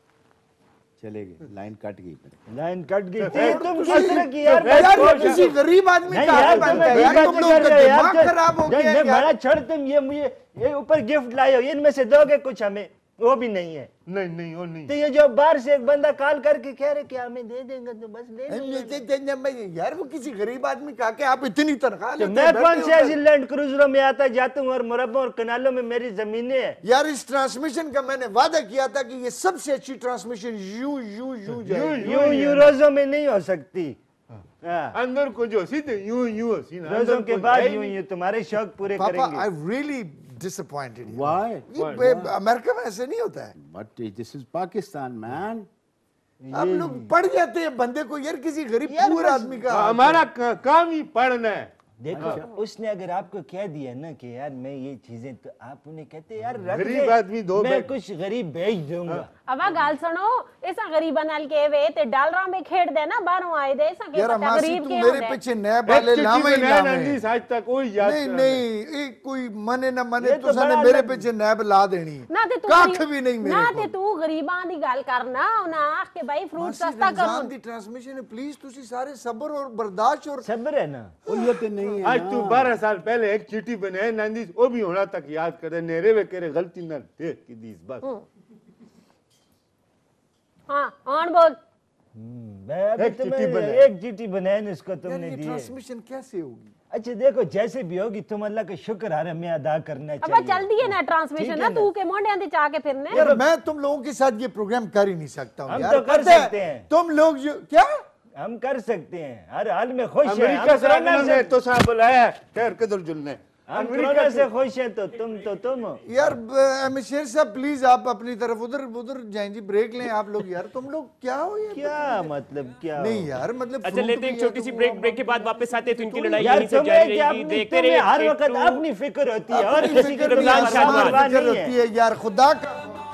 चले गए, लाइन कट गई फिर। लाइन कट गई थी, तुम किस तरह की यार? यार ये पोश किसी गरीब आदमी नहीं का यार हाथ तुम बनता है अजीब यार, बातें तुम लोग कर का रहे हो यार, दिमाग तो- खराब हो नहीं, गया नहीं, यार। बड़ा छोड़, तुम ये मुझे ये ऊपर गिफ्ट लाए हो, इनमें से दोगे कुछ हमें? वो भी नहीं है। नहीं नहीं वो नहीं तो ये जो बाहर से एक बंदा कॉल करके कह रहे कि हमें दे देंगे तो बस ले लेंगे। यार वो किसी गरीब आदमी का के आप इतनी तनख्वाह तो लेते मैं हैं, कौन बैठे से हो ऐसी लैंड क्रूजरों में आता जाता हूँ और मुरब्बों और कनालों में मेरी जमीनें हैं। यार इस ट्रांसमिशन का मैंने वादा किया था कि ये सबसे अच्छी ट्रांसमिशन यू यू यू जाएगी। यूं यूरोजों में नहीं हो सकती। हाँ, अंदर को जो सीधे यूं यूं सी ना रोजों अंदर के कुछ बाद है ही यूं नहीं। यूं तुम्हारे शौक पूरे पापा करेंगे। I really disappointed. Why? ये अमेरिका में ऐसे नहीं होता है। But this is Pakistan, man. आप लोग पढ़ जाते हैं बंदे को यार, किसी गरीब पूरे आदमी का हमारा का- काम ही पढ़ना है। देखो उसने अगर आपको कह दिया ना कि यार मैं ये चीजें, तो आप उन्हें कहते यार रख गरीब दे, आदमी दो मैं बैग- कुछ गरीब भेज दूंगा। अब गाल सुनो, ऐसा गरीबा नाल के वे ते डालरा में खेड़ दे ना, बाहरों आए दे ऐसा के यार पता मासी गरीब तू के मेरे होंदे। पीछे नए एक वाले चिट्ठी लावे ही बनाया लावे। नंदी आज तक कोई याद नहीं करा नहीं ये कोई मने ना मने ये तो तुसाने बड़ा मेरे अलग- पीछे नैब ला देनी ना ते तू कख गरीब- भी नहीं मेरे ना को। ते तू गरीबां दी गल करना, उन्हें आख के भाई फ्रूट मासी, सस्ता रमजान करो। दी ट्रांसमिशन है, प्लीज तुसी सारे सब्र और बर्दाश्त और सब्र है ना। वो ये तो नहीं है आज ना। तू बारह साल पहले एक चिट्ठी बनाए नंदी वो भी होना तक याद करे नेरे वे करे गलती ना देख की दीस बस हाँ ऑन बोल। मैं अभी एक चिट्ठी तुम्हें बनाए। एक चिट्ठी बनाई ना इसको यार तुमने ये दी है। ट्रांसमिशन कैसे होगी? अच्छा देखो जैसे भी होगी तुम अल्लाह का शुक्र हर हमें अदा करना अब चाहिए। चल दी है ना ट्रांसमिशन ना तू के मोंडे दी चाह के फिरने यार मैं तुम लोगों के साथ ये प्रोग्राम कर ही नहीं सकता हूँ हम यार। तो कर पता है, सकते हैं। तुम लोग जो क्या हम कर सकते हैं, हर हाल में खुश हैं। अमेरिका हम से कोरोना आगना से ने तो सा बुलाया ठहर के दुल जुलने हम कोरोना से खुश हैं तो तुम तो तुम यार अमित शेर साहब प्लीज आप अपनी तरफ उधर उधर जाएं जी, ब्रेक लें आप लोग यार। तुम लोग क्या हो ये? क्या मतलब क्या नहीं यार मतलब अच्छा fruit लेते हैं भी एक है छोटी तो सी वो ब्रेक हम- ब्रेक के बाद वापस आते हैं तो इनकी लड़ाई यार यहीं से तुम्हें जारी क्या रहेगी। अपनी देखते तुम्हें हर रहिए वक्त टिट्टू। अपनी फिक्र होती है और अपनी किसी की फिक्र तो भी रमजान यार, शाह हमारी परवाह फिक्र नहीं होती है। है यार, खुदा का।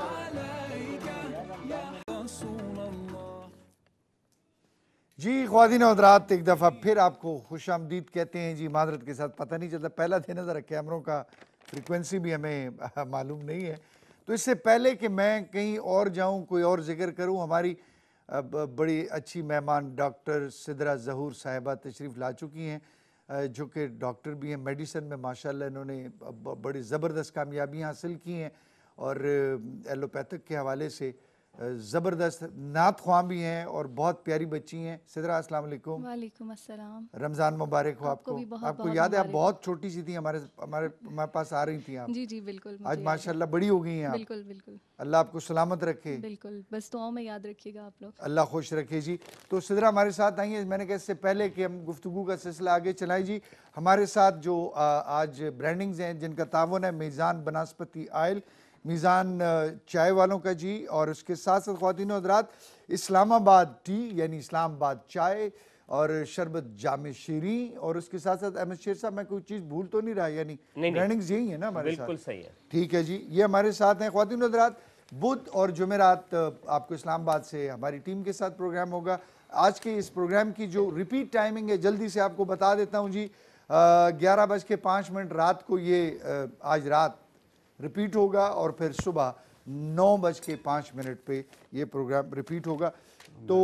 जी ख्वातीन और हज़रात, एक दफ़ा फिर आपको खुश आमदीद कहते हैं जी। मादरत के साथ पता नहीं चलता, पहला दिन ज़रा कैमरों का फ्रीक्वेंसी भी हमें मालूम नहीं है। तो इससे पहले कि मैं कहीं और जाऊं, कोई और जिक्र करूं, हमारी अ, ब- बड़ी अच्छी मेहमान डॉक्टर सिदरा ज़हूर साहिबा तशरीफ़ ला चुकी हैं, अ, जो कि डॉक्टर भी हैं। मेडिसिन में माशाल्लाह इन्होंने ब- बड़ी ज़बरदस्त कामयाबियाँ हासिल की हैं और एलोपैथिक के हवाले से ज़बरदस्त नात ख्वां भी हैं और बहुत प्यारी बच्ची हैं। सिदरा अस्सलाम वालेकुम। वालेकुम अस्सलाम। रमज़ान मुबारक हो आपको आपको। भी बहुत आपको बहुत याद है आप मुबारक। बहुत छोटी सी थी, हमारे हमारे हमारे पास आ रही थी आप। जी जी बिल्कुल मुझे आज याद है। माशाल्लाह बड़ी हो गई हैं आप। बिल्कुल बिल्कुल अल्लाह आपको सलामत रखे, बिल्कुल, बस दुआओं में याद रखिएगा आप लोग। अल्लाह खुश रखे जी। तो सिदरा हमारे साथ आई हैं। मैंने कहा इससे पहले कि हम गुफ्तगू का सिलसिला आगे चलाएं जी, हमारे साथ जो आ, आज ब्रांडिंग्स हैं जिनका तावन है मीज़ान बनास्पति आयल, मीज़ान अ, चाय वालों का जी, और उसके साथ साथ ख्वातीन और हज़रात इस्लामाबाद टी यानी इस्लामाबाद चाय और शरबत जामे शीरी, और उसके साथ साथ अहमद शेर साहब मैं कोई चीज़ भूल तो नहीं रहा? यानी नहीं। ब्रांडिंग्स यही है ना हमारे साथ? बिल्कुल सही है। ठीक है जी, ये हमारे साथ हैं। ख्वातीन और हज़रात, बुध और जुमेरात आपको इस्लामाबाद से हमारी टीम के साथ प्रोग्राम होगा। आज के इस प्रोग्राम की जो रिपीट टाइमिंग है जल्दी से आपको बता देता हूँ जी। ग्यारह बज के पाँच मिनट रात को ये आ, आज रात रिपीट होगा और फिर सुबह नौ बज के पाँच मिनट पे ये प्रोग्राम रिपीट होगा। तो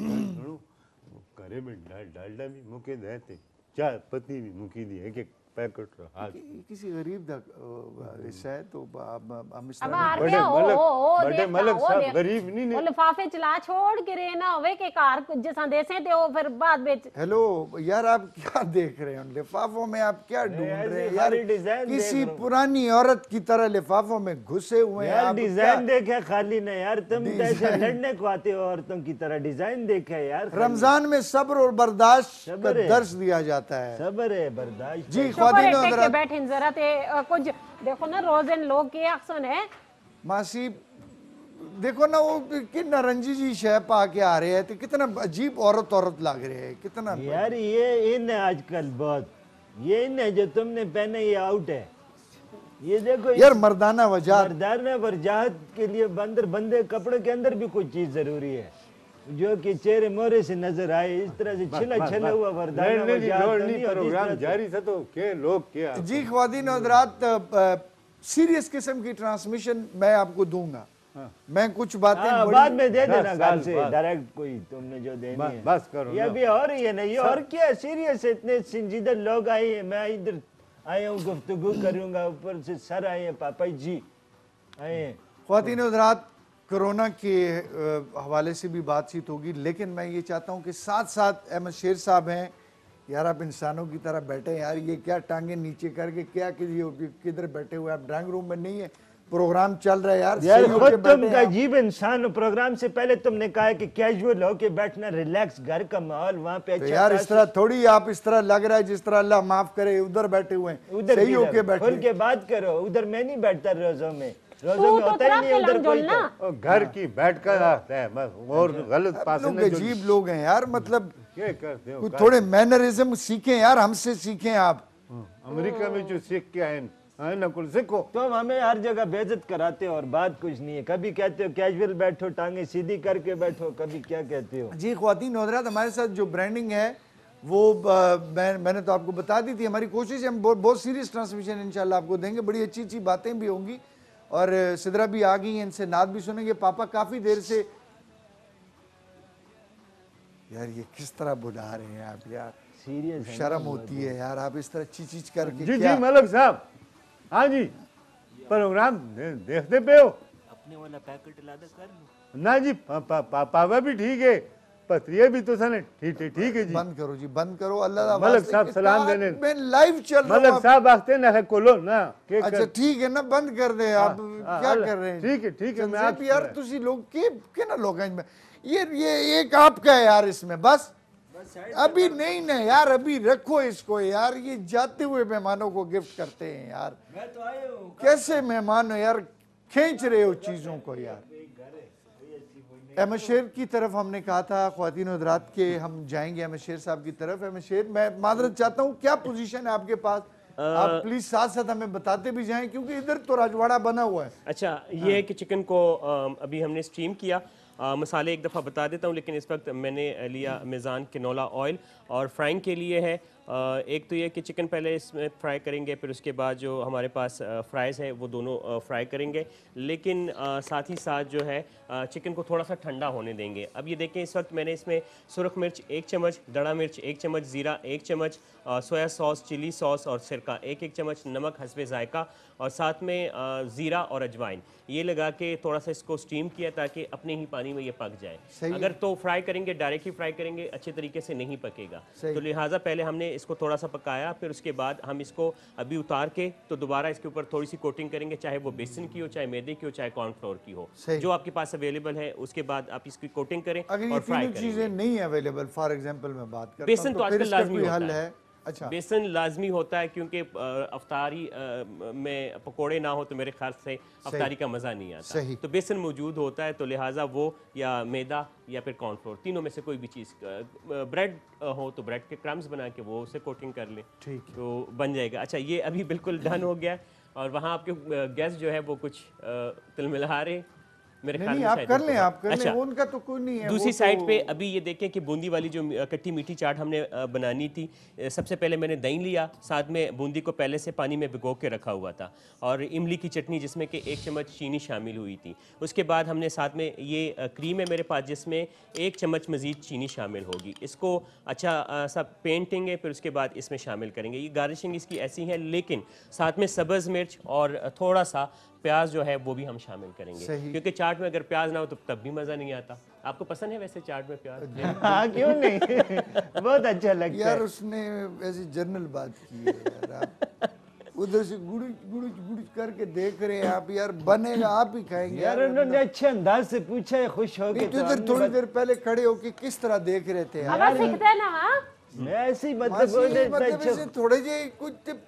घरे में डाल डालडा भी मुके देते, चाय पत्ती भी मुकी दी, एक एक पैकेट हाथ कि- किसी गरीब दा अ, हिस्सा है तो अब हम इस अब तरह आर बड़े क्या हो मलक- हो हो बड़े देख मलक वो साहब देख। गरीब नहीं ने। वो लिफाफे चला छोड़ के रे ना होवे के कार जिसा देसे ते वो फिर बाद बेच। हेलो यार, आप क्या देख रहे हो लिफाफों में? आप क्या ढूंढ ऐसे रहे हैं खाली यार? डिजाइन देख किसी रहा हूं। पुरानी औरत की तरह लिफाफों में घुसे हुए हैं यार आप। डिजाइन क्या- देखे खाली नहीं यार, तुम तो ऐसे डिजाइन। लड़ने को आते हो औरतों की तरह, डिजाइन देखे यार खाली। रमजान में सब्र और बर्दाश्त का सब्र है। दर्स दिया जाता है सब्र है, बर्दाश्त जी। है। शुक्र है ख्वातीन टेक के हज़रात, बैठे जरा ते अ, कुछ देखो ना रोजन लोग के एक्शन है। मासी देखो ना वो कि नारंगी जी शह पा के आ रहे हैं तो कितना अजीब औरत औरत लग रहे हैं, कितना यार ये इन है आजकल बहुत, ये इन है जो तुमने पहने ये आउट है। ये देखो यार मर्दाना वजह। मर्दाना वरजाहत के लिए बंदर बंदे कपड़े के अंदर भी कुछ चीज जरूरी है जो कि चेहरे मोहरे से नजर आए। इस तरह से छिला बस, छिला बस। हुआ वरदाना लड़ने की वरजाहत लोड़ तो नहीं, नहीं होती इस प्रोग्राम तरह से। जारी था तो के लोग क्या जी ख्वातीन हज़रात, सीरियस किस्म की ट्रांसमिशन मैं आपको दूंगा। मैं कुछ बातें हाँ, बड़ी- बाद में दे दस देना गाल साल से बाद। डायरेक्ट कोई तुमने जो देनी बस- है। बस करो ये ना। अभी हो रही है ना, ये और क्या सीरियस है, इतने संजीदा लोग आए हैं, मैं इधर आया हूँ गुफ्तगू करूंगा, ऊपर से सर आए हैं, पापा जी आए हैं। ख्वातीन हज़रात, कोरोना के अ, हवाले से भी बातचीत होगी, लेकिन मैं ये चाहता हूँ कि साथ साथ अहमद शेर साहब हैं यार, आप इंसानों की तरह बैठे हैं यार। ये क्या टांगे नीचे करके क्या कि ये किधर बैठे हुए? आप ड्राइंग रूम में नहीं है, प्रोग्राम चल रहा है यार। यार सही खुद होके तुम बैठे का हैं आप। अजीब इंसान हो। प्रोग्राम से पहले तुमने कहा है कि कैजुअल होके बैठना, रिलैक्स, घर का माहौल वहाँ पे तो अच्छा यार खासा- इस तरह थोड़ी, आप इस तरह लग रहा है जिस तरह अल्लाह माफ करे उधर बैठे हुए हैं। उधर सही किधर? होके बैठे खुल हैं। के बात करो, उधर मैं नहीं बैठता रोजों में, रोजों तू में तो होता ही तरफ नहीं के उधर लंग कोई जोलना। तो। और घर की बैठ कर आता है बस, और गलत पास लोग न जो- अजीब लोग हैं यार, मतलब क्या करते हो कुछ घर- थोड़े मैनरिज्म सीखें यार, हमसे सीखें आप। अमेरिका में जो सीख के आए हैं ना कुल सीखो। तुम हमें हर जगह बेइज्जत कराते हो और बात कुछ नहीं है। कभी कहते हो कैजुअल बैठो, टांगे सीधी करके बैठो, कभी क्या कहते हो। जी ख्वातीन हज़रात, हमारे साथ जो ब्रांडिंग है वो आ, मैं मैंने तो आपको बता दी थी। हमारी कोशिश है हम बहुत बहुत सीरियस ट्रांसमिशन इंशाल्लाह आपको देंगे, बड़ी अच्छी अच्छी बातें भी होंगी और सिदरा भी आ गई हैं, इनसे नात भी सुनेंगे। पापा काफ़ी देर से यार ये किस तरह बुला रहे हैं आप यार, सीरियस है शर्म होती है यार, आप इस तरह ची चीज करके जी क्या? जी मलक साहब, हाँ जी प्रोग्राम दे, देखते पे हो? अपने वाला पैकेट लादा कर लो। ना जी पा, पा, पा, पापा भी ठीक है, पत्रिये भी तो सने ठीक ठीक ठीक है जी बंद करो जी, बंद करो। अल्लाह दा मलक वास्ते, साहब सलाम इतना- देने। मैं लाइव चल रहा मलक हूँ। साहब आखते ना है कोलो ना के अच्छा ठीक है ना, बंद कर दे आप। हाँ, क्या अल्लाह- कर रहे हैं? ठीक है, ठीक है, मैं संजीव आपसे- यार तुसी लोग के के ना लोग हैं इसमें। ये ये एक आपका है यार इसमें, बस अभी नहीं ना यार, अभी रखो इसको यार। ये जाते हुए मेहमानों को गिफ्ट करते हैं यार। मैं तो आया हूँ। कैसे मेहमान हो यार, खींच रहे हो चीजों को यार। अहमद शेर की तरफ हमने कहा था, ख्वातीन हज़रात के हम जाएंगे अहमद शेर साहब की तरफ। अहमद शेर, मैं माजरत चाहता हूँ, क्या पोजीशन है आपके पास? आप प्लीज साथ साथ हमें बताते भी जाएं, क्योंकि इधर तो राजवाड़ा बना हुआ है। अच्छा, ये है कि चिकन को अ, अभी हमने स्टीम किया। अ, मसाले एक दफ़ा बता देता हूँ, लेकिन इस वक्त मैंने लिया मेज़ान किनोला ऑयल और फ्राइंग के लिए है। अ, एक तो ये कि चिकन पहले इसमें फ्राई करेंगे, फिर उसके बाद जो हमारे पास फ्राइज़ है वो दोनों अ, फ्राई करेंगे, लेकिन अ, साथ ही साथ जो है अ, चिकन को थोड़ा सा ठंडा होने देंगे। अब ये देखें, इस वक्त मैंने इसमें सुरख मिर्च एक चम्मच, दड़ा मिर्च एक चम्मच, ज़ीरा एक चम्मच, अ, सोया सॉस, चिली सॉस और सिरका एक एक चम्मच, नमक हस्बे ज़ायका और साथ में अ, ज़ीरा और अजवाइन ये लगा के थोड़ा सा इसको स्टीम किया ताकि अपने ही पानी में ये पक जाए। सही है। अगर तो फ्राई करेंगे, डायरेक्टली फ्राई करेंगे, अच्छे तरीके से नहीं पकेगा। सही। तो लिहाजा पहले हमने इसको थोड़ा सा पकाया, फिर उसके बाद हम इसको अभी उतार के तो दोबारा इसके ऊपर थोड़ी सी कोटिंग करेंगे, चाहे वो बेसन की हो, चाहे मैदे की हो, चाहे कॉर्नफ्लोर की हो, सही। जो आपके पास अवेलेबल है। उसके बाद आप इसकी कोटिंग करें अगर ये और फ्राई तीनों चीजें करेंगे। नहीं अवेलेबल, फॉर एग्जांपल मैं बात करता बेसन हूं, तो फिर आजकल इसका लाजमी कोई होता हल है। है? अच्छा, बेसन लाजमी होता है, क्योंकि अ, अफ्तारी अ, में पकोड़े ना हो तो मेरे ख्याल से अफ्तारी का मज़ा नहीं आता। सही। तो बेसन मौजूद होता है, तो लिहाजा वो या मैदा या फिर कॉर्नफ्लोर, तीनों में से कोई भी चीज़। ब्रेड हो तो ब्रेड के क्रम्स बना के वो उसे कोटिंग कर लें, ठीक है। तो बन जाएगा। अच्छा, ये अभी बिल्कुल डन हो गया है और वहाँ आपके गेस्ट जो है वो कुछ तिलमिला रहे मेरे नहीं ख्याल नहीं में आप शायद कर उनको- लें, आप कर अच्छा, लें, वो उनका तो कोई नहीं है। दूसरी वो साइड तो- पे अभी ये देखें कि बूंदी वाली जो अ, खट्टी मीठी चाट हमने अ, बनानी थी, अ, सबसे पहले मैंने दही लिया, साथ में बूंदी को पहले से पानी में भिगो के रखा हुआ था, और इमली की चटनी जिसमें कि एक चम्मच चीनी शामिल हुई थी। उसके बाद हमने साथ में ये अ, क्रीम है मेरे पास, जिसमें एक चम्मच मज़ीद चीनी शामिल होगी। इसको अच्छा अ, सा पेंटेंगे, फिर उसके बाद इसमें शामिल करेंगे। ये गार्निशिंग इसकी ऐसी है, लेकिन साथ में सब्ज़ मिर्च और थोड़ा सा प्याज जो है वो भी हम शामिल करेंगे, सही। क्योंकि चाट में अगर प्याज ना हो तो तब भी मज़ा नहीं आता। आपको पसंद है वैसे चाट में प्याज? हाँ क्यों नहीं बहुत अच्छा लगता यार है। उसने ऐसी जनरल बात की है यार। आप उधर से गुड़ुच गुड़ुच गुड़ुच करके देख रहे हैं आप, यार बनेगा आप ही खाएंगे यार उन्होंने अच्छे अंदाज से पूछा है, खुश हो नहीं के तो इधर थोड़ी देर पहले खड़े होके किस तरह देख रहे थे यार। अब सीखते हैं ना। हाँ, मैं ऐसे ही मतलब मासी, बोले मतलब अच्छा- ऐसे थोड़े जे कुछ टिप-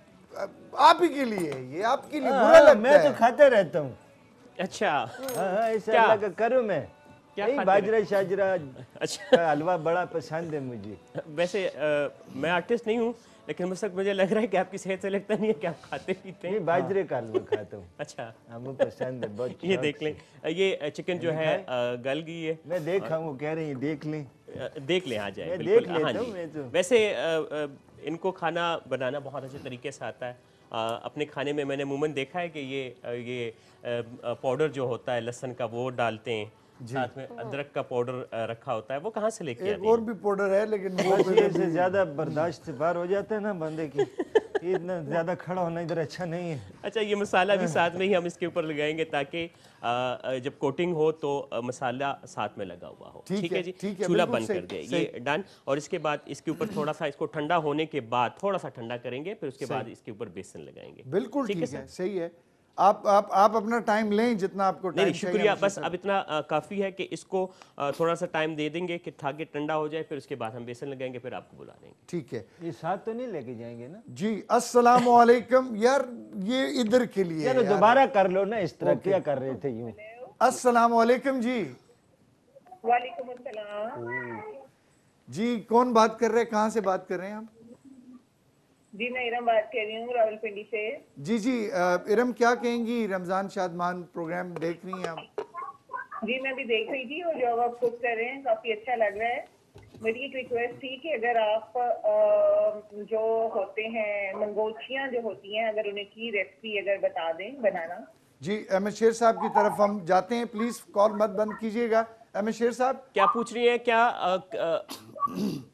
आप ही के लिए है, ये आपके लिए हाँ, बुरा लगता मैं तो है। खाता रहता हूँ। अच्छा, हाँ हाँ ऐसा क्या? अल्लाह का करूँ मैं। क्या यही खाते बाजरा शाजरा अच्छा। का हलवा बड़ा पसंद है मुझे। वैसे अ, मैं आर्टिस्ट नहीं हूँ, लेकिन मुझ तक मुझे लग रहा है कि आपकी सेहत से लगता नहीं है कि आप खाते पीते नहीं हैं। बाजरे का हलवा खाता हूँ, अच्छा, हमें पसंद है बहुत। ये शौक देख लें, से। ये चिकन जो है अ, गल गई है। मैं देखा हूँ, वो कह रही है देख लें। अ, देख लें, आ जाए मैं बिल्कुल। देख लेता हाँ हूँ, जी। मैं तो। वैसे अ, अ, इनको खाना बनाना बहुत अच्छे तरीके से आता है। अ, अपने खाने में मैंने अमूमन देखा है कि ये अ, ये अ, पाउडर जो होता है लहसुन का वो डालते हैं, साथ में अदरक का पाउडर अ, रखा होता है। वो कहाँ से लेके एक आते और हैं? भी पाउडर है, लेकिन वो बस ये से ज्यादा बर्दाश्त से बाहर हो जाता है ना बंदे की, इतना ज्यादा खड़ा होना इधर अच्छा नहीं है। अच्छा, ये मसाला भी साथ में ही हम इसके ऊपर लगाएंगे ताकि अ, अ, जब कोटिंग हो तो अ, मसाला साथ में लगा हुआ हो। ठीक ठीक है, है जी, ठीक है, चूल्हा बिल्कुल बंद सही, कर दिया, सही। ये डन। और इसके बाद इसके ऊपर थोड़ा सा इसको ठंडा होने के बाद थोड़ा सा ठंडा करेंगे, फिर उसके बाद इसके ऊपर बेसन लगाएंगे। बिल्कुल ठीक ठीक है है, सही है। आप आप आप अपना टाइम लें जितना आपको नहीं टाइम नहीं, शुक्रिया। बस अब इतना अ, काफ़ी है कि इसको अ, थोड़ा सा टाइम दे देंगे कि ताकि ठंडा हो जाए, फिर उसके बाद हम बेसन लगाएंगे, फिर आपको बुला देंगे। ठीक है ये साथ तो नहीं लेके जाएंगे ना? जी। अस्सलाम वालेकुम यार, ये इधर के लिए चलो यार। दोबारा कर लो ना, इस तरह क्या कर रहे थे यूं? अस्सलाम वालेकुम जी। वालेकुम अस्सलाम। जी कौन बात कर रहे हैं, कहाँ से बात कर रहे हैं आप? जी मैं इरम बात कर रही हूँ रावलपिंडी से। जी जी अ, इरम क्या कहेंगी, रमजान शादमान प्रोग्राम देख रही हैं आप? जी मैं भी देख रही थी और जो आप कुक कर रहे हैं काफी अच्छा लग रहा है। मेरी एक रिक्वेस्ट थी कि अगर आप अ, जो होते हैं मंगोचियाँ जो होती हैं, अगर उन्हें की रेसिपी अगर बता दें बनाना। जी अहमद शेर साहब की तरफ हम जाते हैं, प्लीज कॉल मत बंद कीजिएगा। अहमद शेर साहब क्या पूछ रही है? क्या अ, अ,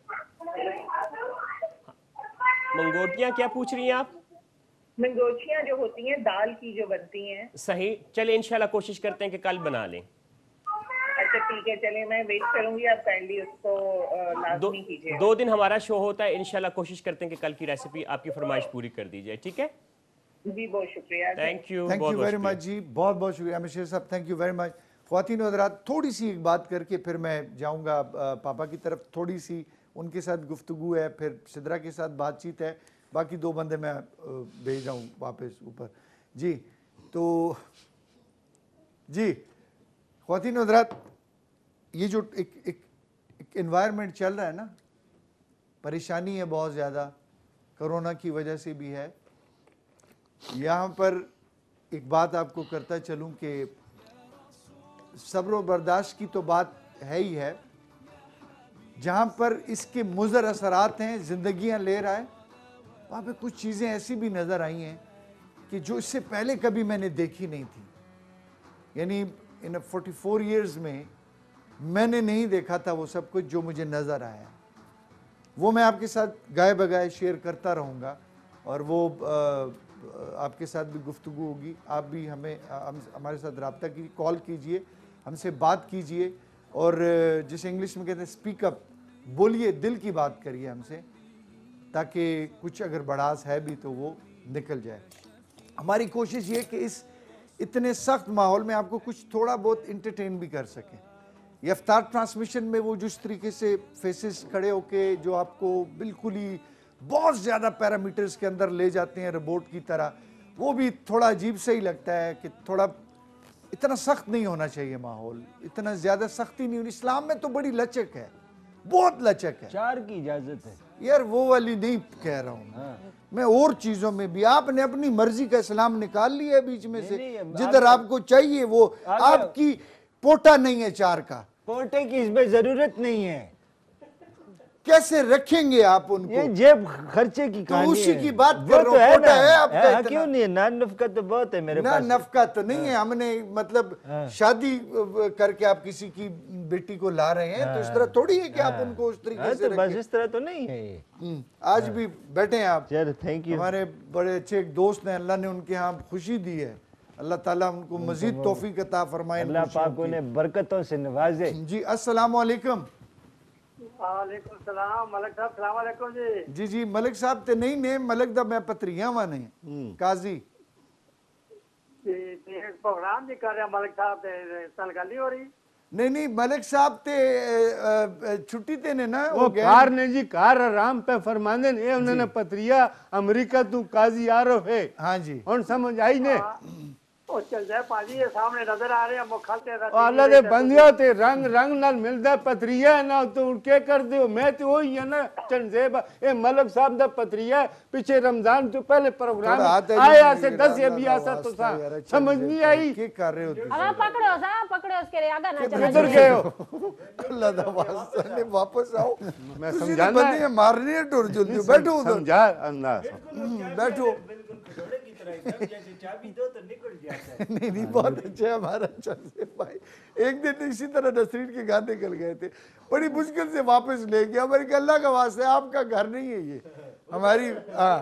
मंगोटियाँ क्या पूछ रही हैं आप? मंगोचियाँ जो होती हैं दाल की जो बनती हैं। सही, चले इंशाल्लाह कोशिश करते हैं कि कल बना लें। अच्छा अच्छा ठीक है, चलिए मैं वेट करूंगी, आप काइंडली उसको अ, दो, लाजमी कीजिए। दो दिन हमारा शो होता है, इंशाल्लाह कोशिश करते हैं कि कल की रेसिपी आपकी फरमाइश पूरी कर दी जाए, ठीक है? जी बहुत शुक्रिया। थैंक यू, थैंक बहुत यू बहुत वेरी शुक्रिया। मच जी, बहुत बहुत शुक्रिया अमिर साहब, थैंक यू वेरी मच। ख्वातीन हज़रात, थोड़ी सी एक बात करके फिर मैं जाऊंगा अ, पापा की तरफ, थोड़ी सी उनके साथ गुफ्तगू है, फिर सिद्रा के साथ बातचीत है, बाकी दो बंदे मैं अ, भेज रहा हूँ वापस ऊपर जी। तो जी ख्वातीन हज़रात, ये जो एक एक एक एनवायरनमेंट चल रहा है ना, परेशानी है बहुत ज़्यादा, कोरोना की वजह से भी है। यहाँ पर एक बात आपको करता चलूँ कि सब्र व बर्दाश्त की तो बात है ही है, जहाँ पर इसके मुज़र असरात हैं, ज़िंदगियाँ ले रहा है, वहाँ पे कुछ चीज़ें ऐसी भी नज़र आई हैं कि जो इससे पहले कभी मैंने देखी नहीं थी। यानी इन फोर्टी फोर ईयर्स में मैंने नहीं देखा था वो सब कुछ जो मुझे नज़र आया। वो मैं आपके साथ गाए बगाए शेयर करता रहूँगा, और वो आ, आपके साथ भी गुफ्तगू होगी। आप भी हमें हम हमारे साथ रब्ता की कॉल कीजिए, हमसे बात कीजिए, और जिसे इंग्लिश में कहते हैं स्पीक अप, बोलिए, दिल की बात करिए हमसे, ताकि कुछ अगर बड़ास है भी तो वो निकल जाए। हमारी कोशिश ये कि इस इतने सख्त माहौल में आपको कुछ थोड़ा बहुत इंटरटेन भी कर सकें। ये अफ्तार ट्रांसमिशन में वो जिस तरीके से फेसेस खड़े होके जो आपको बिल्कुल ही बहुत ज़्यादा पैरामीटर्स के अंदर ले जाते हैं रोबोट की तरह, वो भी थोड़ा अजीब से ही लगता है कि थोड़ा इतना सख्त नहीं होना चाहिए माहौल, इतना ज़्यादा सख्ती नहीं होनी। इस्लाम में तो बड़ी लचक है, बहुत लचक है। चार की इजाजत है यार, वो वाली नहीं कह रहा हूँ हाँ। मैं, और चीज़ों में भी आपने अपनी मर्जी का इस्लाम निकाल लिया है बीच में से, नहीं, जिधर आपको चाहिए वो आपकी पोटा नहीं है चार का, पोटे की इसमें जरूरत नहीं है। कैसे रखेंगे आप उनको? ये जेब खर्चे की तो कहानी उसी है। की बात वो कर तो रहा हूँ, है पोटा ना। है आपका हाँ, इतना? क्यों नहीं है, नान नफका तो बहुत है मेरे ना पास। नफका तो नहीं है, हमने मतलब शादी करके आप किसी की बेटी को ला रहे हैं, तो इस तरह थोड़ी है कि आप उनको उस तरीके हाँ, से तो बस रखें। इस तरह तो नहीं है ये। हम्म, आज भी बैठे हैं आप, चलो थैंक यू। हमारे बड़े अच्छे एक दोस्त हैं, अल्लाह ने उनके यहाँ खुशी दी है, अल्लाह ताला उनको मजीद तौफीक अता फरमाए। अल्लाह पाक उन्हें बरकतों से नवाजे। जी अस्सलाम वालेकुम। वालेकुम सलाम मलिक साहब, सलाम वालेकुम जी। जी जी मलिक साहब ते नहीं ने, मलिक दा मैं पत्रियां वाने काजी ते ते प्रोग्राम जी कर रहे हैं मलिक साहब, ते सल गल नहीं हो रही। नहीं नहीं मलिक साहब ते अ, अ, छुट्टी ते ने ना वो गए। कार ने जी कार आराम पे फरमाने ने, उन्होंने पत्रिया अमेरिका तू काजी आरो है। हाँ जी, हुन समझ आई ने? ओ चल जाए पाजी, ये सामने नजर आ रहे हैं मुखल ते ओ अल्लाह दे बंदिया ते रंग रंग नाल मिलदा पत्रिया ना, तो के कर दियो। मैं तो वही है ना चंजेब, ए मलिक साहब दा पत्रिया पिछे रमजान तो पहले प्रोग्राम थोड़ा हाथ है जी, आया से मेरे दस ये अल्लाह भी का आसा तो वास्ता सा यार, अच्छा समझ जी, नहीं आई। क्या कर रहे हो तुम? अरे पकड़ो सा, पकड़ो उसके रे आगा ना चला किधर गए हो? अल्लाह दा वास्ता ने वापस आओ, मैं तुसी समझाना बंदे है। मारनी है टुर जल्दी, बैठो उधर, समझा अंदाज। हम्म, बैठो। नहीं नहीं बहुत अच्छे है हमारा चंदे भाई। एक दिन इसी तरह नसरीन के घर निकल गए थे, बड़ी मुश्किल से वापस ले गया। हमारे के अल्लाह का वास्ता है, आपका घर नहीं है ये हमारी। हाँ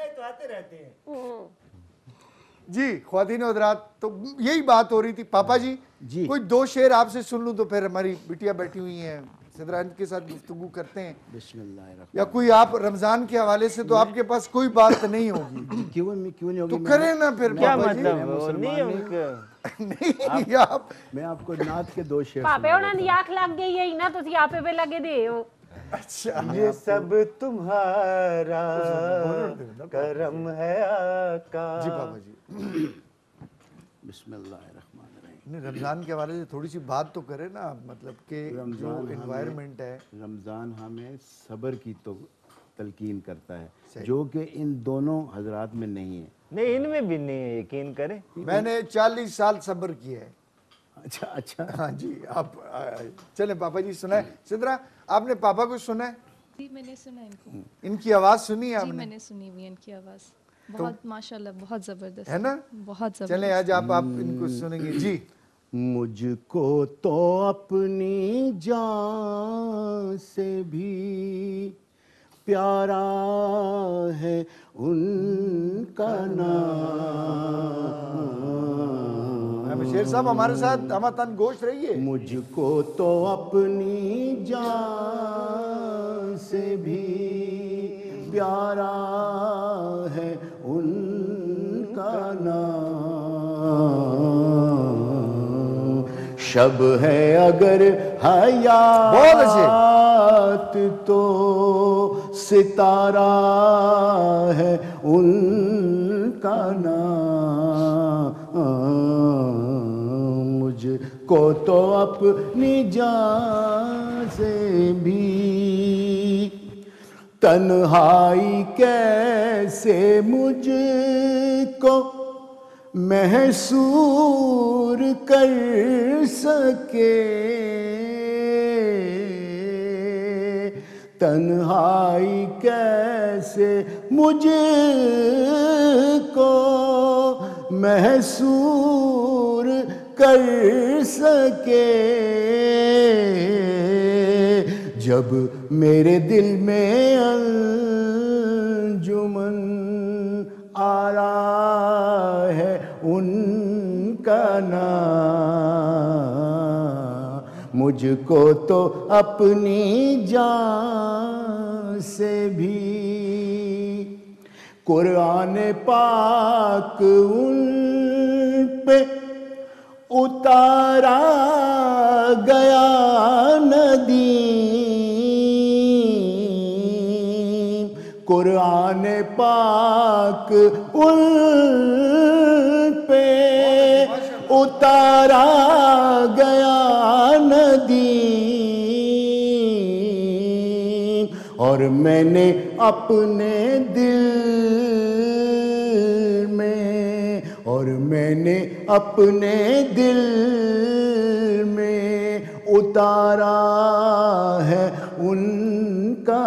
जी ख्वातीन हज़रात, तो यही बात हो रही थी। पापा जी, जी। कोई दो शेर आपसे सुन लूं तो फिर हमारी बिटिया बैठी हुई हैं, सिद्रा के साथ गुफ्तगू करते हैं, बिस्मिल्लाह। या कोई आप रमजान के हवाले से तो आपके पास कोई बात नहीं होगी क्यों क्यों नहीं होगी? तो मैं- करें ना फिर क्या पापा जी। मतलब वो मुसलमान नहीं नहीं उनका नहीं आप मैं आपको नात के दो शेर पापे सुनाऊंगा। ਉਹਨਾਂ ਦੀ ਅੱਖ ਲੱਗ ਗਈ ਹੈ ਨਾ, ਤੁਸੀਂ ਆਪੇ पे लगे दे हो। अच्छा ये सब तुम्हारा करम है आका। जी पापा जी, बिस्मिल्लाहिर्रहमानिर्रहीम। नहीं रमजान के हवाले से थोड़ी सी बात तो करें ना आप, मतलब कि जो रमजान हमें- एनवायरनमेंट है। रमज़ान हमें सब्र की तो तलकीन करता है, जो कि इन दोनों हजरात में नहीं है। नहीं, इनमें भी नहीं है, यकीन करें। मैंने चालीस साल सब्र किया है। अच्छा अच्छा। हाँ जी, आप आ, चले पापा जी सुनाए। सिद्रा, आपने पापा को सुना है? जी मैंने सुना इनको। इनकी आवाज़ सुनी है जी आपने? मैंने सुनी हुई है इनकी आवाज़, बहुत माशाल्लाह, बहुत ज़बरदस्त है ना? बहुत चले ज़बरदस्त। आज आप आप इनको सुनेंगे जी। मुझको तो अपनी जान से भी प्यारा है उनका नाम, शेर साहब हमारे साथ हमतन गोश्त रहिए। मुझको तो अपनी जान से भी प्यारा है उनका नाम, शब है अगर हयात तो सितारा है उनका नाम, मुझको तो अपनी जान से भी तन्हाई कैसे मुझको महसूर कर सके, तन्हाई कैसे मुझको महसूर कर सके, जब मेरे दिल में अंजुमन आरा है उनका नाम, मुझको तो अपनी जान से भी कुरान पाक उन पे उतारा गया नदी, कुरान पाक उन पे उतारा गया नदी, और मैंने अपने दिल में, और मैंने अपने दिल में उतारा है उनका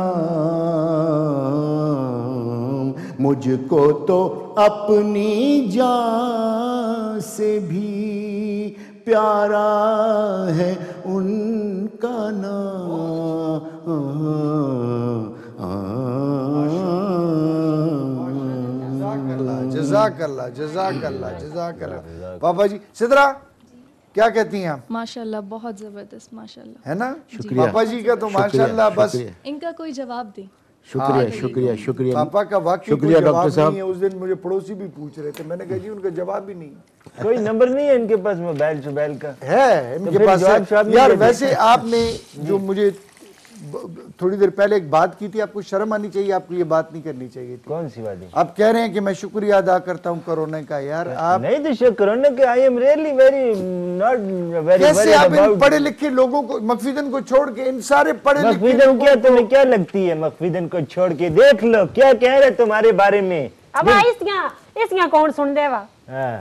नाम, मुझको तो अपनी जान से भी प्यारा है उनका नाम। जज़ाकल्लाह जज़ाकल्लाह जज़ाकल्लाह। पापा जी सिद्रा क्या कहती हैं आप? माशाल्लाह बहुत जबरदस्त माशाल्लाह, है ना? शुक्रिया। पापा जी का तो माशाल्लाह बस इनका कोई जवाब दे। शुक्रिया शुक्रिया शुक्रिया पापा का वाकई शुक्रिया कोई डॉक्टर जवाब साहब। नहीं है। उस दिन मुझे पड़ोसी भी पूछ रहे थे, मैंने कहा जी उनका जवाब भी नहीं कोई नंबर नहीं है इनके पास मोबाइल शोबाइल का? है इनके फिर पास जवाब है। शवाब नहीं यार देते। वैसे आपने जो मुझे थोड़ी देर पहले एक बात की थी, आपको शर्म आनी चाहिए, आपको ये बात नहीं करनी चाहिए थी। कौन सी बात है? आप कह रहे हैं कि मैं शुक्रिया अदा करता हूँ कोरोना का। यार आप नहीं तो शुक्र कोरोना के, I am really very not very कैसे आप इन पढ़े लिखे लोगों को, मकफीदन को छोड़ के इन सारे पढ़े लिखे मकफीदन क्या तुम्हें क्या लगती है? मकफीदन को छोड़ के देख लो क्या कह रहे तुम्हारे बारे में। अब इसकियां इसकियां कौन सुन देवा? हाँ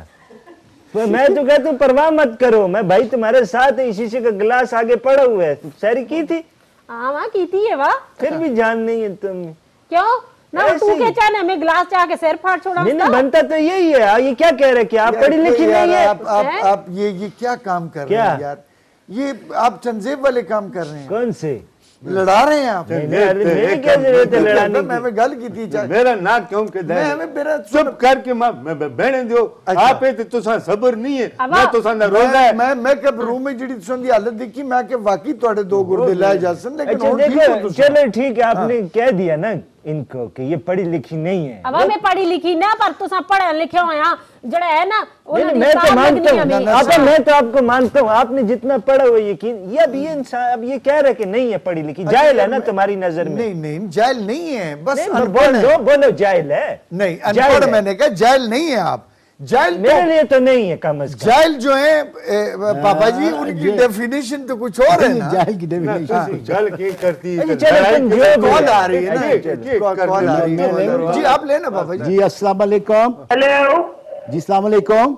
तो मैं तो कहता हूँ परवाह मत करो, मैं भाई तुम्हारे साथ है, शीशे का गिलास आगे पड़ा हुआ है। शायरी की थी? हाँ वहाँ की थी है वाह। फिर भी जान नहीं है तुम क्यों ना? तू के चाहने में गिलास चाह के सिर फाड़ छोड़ा? नहीं बनता तो यही है। ये क्या कह रहे कि आप पढ़ी लिखी नहीं है? आप आप आप ये ये क्या काम कर रहे हैं यार? ये आप चंजेब वाले काम कर रहे हैं। कौन से लड़ा रहे हैं आप? मेरी क्या जरूरत है लड़ाने की? मैं गल की थी मेरा ना क्यों के दे मैं मेरा चुप करके मैं बहने दो। आप पे तो तुसा सब्र नहीं है, मैं तो संदा रोजा मैं है। मैं मैं कब रूम में जिड़ी तुसन दी हालत देखी, मैं के वाकई तोड़े दो गुर्दे लाए जा सन, लेकिन अच्छा और ठीक हो देखो तुसन। चलो ठीक है, आपने कह दिया ना इनको कि ये पढ़ी लिखी नहीं है। अब मैं पढ़ी लिखी ना, पर तुसा पढ़े लिखे हो यहाँ जड़ा है ना। नहीं, मैं तो मानता हूँ आप, मैं तो आपको मानता हूँ आपने जितना पढ़ा हुआ यकीन। ये अब ये इंसान अब ये कह रहे कि नहीं है पढ़ी लिखी, जाहिल है ना तुम्हारी नजर में? नहीं नहीं जाहिल नहीं है, बस नहीं, अनपढ़ बोलो है। बोलो जाहिल है। नहीं जाहिल अनपढ़ है। मैंने कहा, जाहिल नहीं है आप। जाहिल मेरे तो लिए तो नहीं है कम अज कम। जाहिल जो है ए, पापा जी उनकी डेफिनेशन तो कुछ और है ना। जाहिल की डेफिनेशन चल के करती अच्छा, चलो तुम जो भी कॉल है। आ रही है ना, कॉल आ रही है जी, आप लेना पापा जी। जी अस्सलाम वालेकुम। हेलो जी अस्सलाम वालेकुम।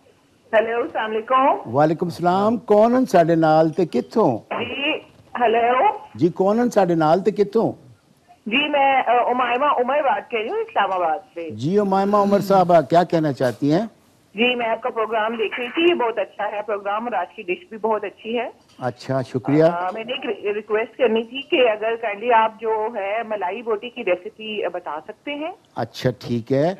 हेलो अस्सलाम वालेकुम वालेकुम सलाम। कौन हन साडे नाल ते कित्थों? जी। हेलो जी कौन हन साडे नाल ते कित्थों? जी मैं अ, उमायमा उमर बात कर रही हूँ इस्लामाबाद से। जी उमायमा उमर साहबा क्या कहना चाहती हैं? जी मैं आपका प्रोग्राम देख रही थी, ये बहुत अच्छा है प्रोग्राम और आज की डिश भी बहुत अच्छी है। अच्छा शुक्रिया। आ, मैंने एक रिक्वेस्ट करनी थी कि अगर काइंडली आप जो है मलाई बोटी की रेसिपी बता सकते हैं। अच्छा ठीक है।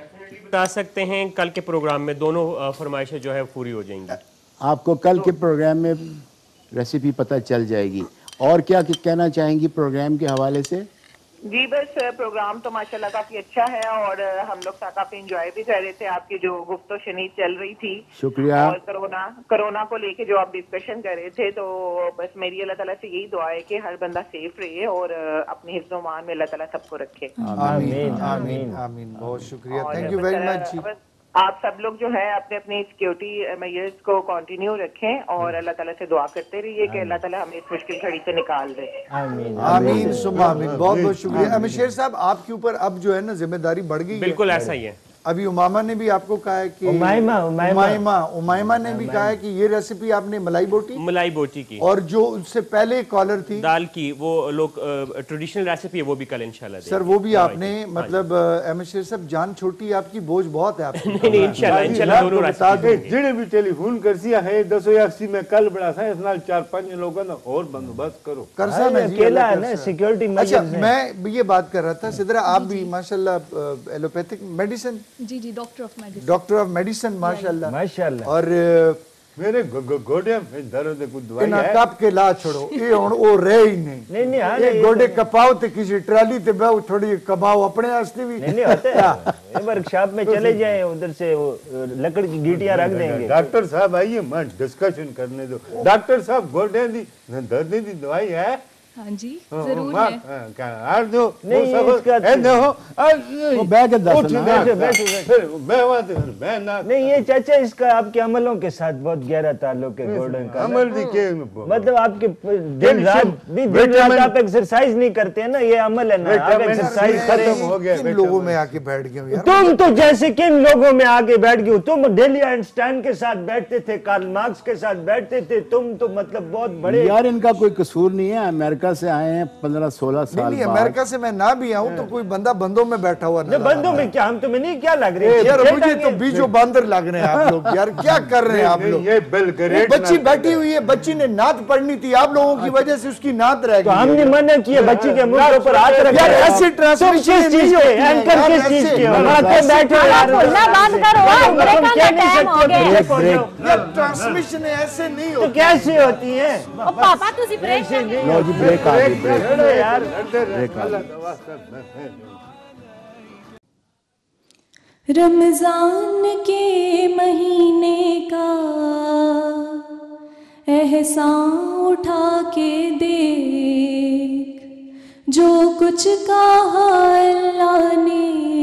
बता सकते हैं कल के प्रोग्राम में दोनों फरमाइशें जो है पूरी हो जाएंगी? आपको कल के प्रोग्राम में रेसिपी पता चल जाएगी। और क्या कहना चाहेंगी प्रोग्राम के हवाले से? जी बस प्रोग्राम तो माशाल्लाह काफी अच्छा है और हम लोग काफी एंजॉय भी कर रहे थे। आपकी जो गुफ्तो शनीद चल रही थी, शुक्रिया। और कोरोना कोरोना को लेके जो आप डिस्कशन कर रहे थे, तो बस मेरी अल्लाह ताला से यही दुआ है कि हर बंदा सेफ रहे और अपने हिफ्ज़ मान में अल्लाह ताला सबको रखे। आमीन आमीन आमीन। बहुत शुक्रिया, थैंक यू वेरी मच। आप सब लोग जो है अपने अपनी सिक्योरिटी मेजर्स को कंटिन्यू रखें और अल्लाह ताला से दुआ करते रहिए कि अल्लाह ताला हमें इस मुश्किल घड़ी से निकाल दे। आमीन आमीन सुम्मा आमीन। बहुत बहुत शुक्रिया। अमीर साहब, आपके ऊपर अब जो है ना जिम्मेदारी बढ़ गई है। बिल्कुल ऐसा ही है। अभी उमामा ने भी आपको कहा है कि उमाइमा उमाइमा उमाइमा उमाइमा ने भी कहा है कि ये रेसिपी आपने मलाई बोटी मलाई बोटी की, और जो उससे पहले कॉलर थी दाल की, वो लोग ट्रेडिशनल रेसिपी है, वो भी कल इंशाल्लाह सर वो भी आपने मतलब एमएसए साहब जान छोटी आपकी बोझ बहुत है आपकी। नहीं नहीं इंशाल्लाह इंशाल्लाह दोनों रेसिपी जेड़े भी टेलीफोन करसी है दसो या अस्सी में कल बड़ा सा इस नाल चार पांच लोगों का और बंदोबस्त करो। कर सा मैं अकेला है ना सिक्योरिटी। अच्छा मैं ये बात कर रहा था सिद्रा, आप भी माशाल्लाह एलोपैथिक मेडिसिन, जी जी doctor of medicine, doctor of medicine माशाल्लाह माशाल्लाह। और मेरे गोडे में दर्द कुछ दवाई इना है कप के ला छोड़ो, ये हुन ओ रह ही नहीं। नहीं नहीं हाँ ये गोडे कपाओ ते किसी ट्राली ते बाऊ थोड़ी कमाओ अपने वास्ते भी। नहीं नहीं होते हैं। वर्कशॉप में चले जाएं, उधर से वो लकड़ की गीटियां रख देंगे। डॉक्टर साहब आइए, मैं डिस्कशन करने दो। डॉक्टर साहब गोडे दी दर्द दी दवाई है? हाँ जी जरूर है। क्या दो नहीं इसका वो बैग है दस ना। बैठो बैठो मैं ना नहीं ये चाचा इसका आपके अमलों के साथ बहुत गहरा ताल्लुक है गोल्डन का। अमल दी के मतलब आपके दिन रात दिन रात आप एक्सरसाइज नहीं करते हैं ना, ये अमल है ना। आप एक्सरसाइज खत्म हो गया। किन लोगों में आके बैठ गए हो यार? तुम तो जैसे किन लोगों में आके बैठ गए हो? तुम डेली आइंस्टाइन के साथ बैठते थे, कार्ल मार्क्स के साथ बैठते थे, तुम तो मतलब बहुत बड़े। यार इनका कोई कसूर नहीं है, अमेरिका से आए हैं पंद्रह सोलह साल नहीं, अमेरिका से मैं ना भी आऊं तो कोई बंदा बंदों में बैठा हुआ ना। बंदों में क्या, हम तुम्हें नहीं क्या लग रहे हैं? यार मुझे तो बीजो बांदर लग रहे हैं आप लोग। यार क्या कर रहे हैं आप लोग? ये बेलग्रेड बच्ची बैठी हुई है, बच्ची ने नात पढ़नी थी, आप लोगों की वजह से उसकी नात रह तो गई। हमने मना किया बच्ची के मुंह के ऊपर हाथ रख। यार ऐसे ट्रांसमिशन किस चीज के एंकर किस चीज के हो? बैठे यार बोलना बंद करो, ब्रेक का टाइम हो गया। यार ट्रांसमिशन ऐसे नहीं तो होती। कैसे होती है? ओ पापा तुसी ब्रेक कर लो जी ब्रेक आ गई, ब्रेक यार रमजान के महीने का एहसान उठा के देख, जो कुछ कहा अल्लाह ने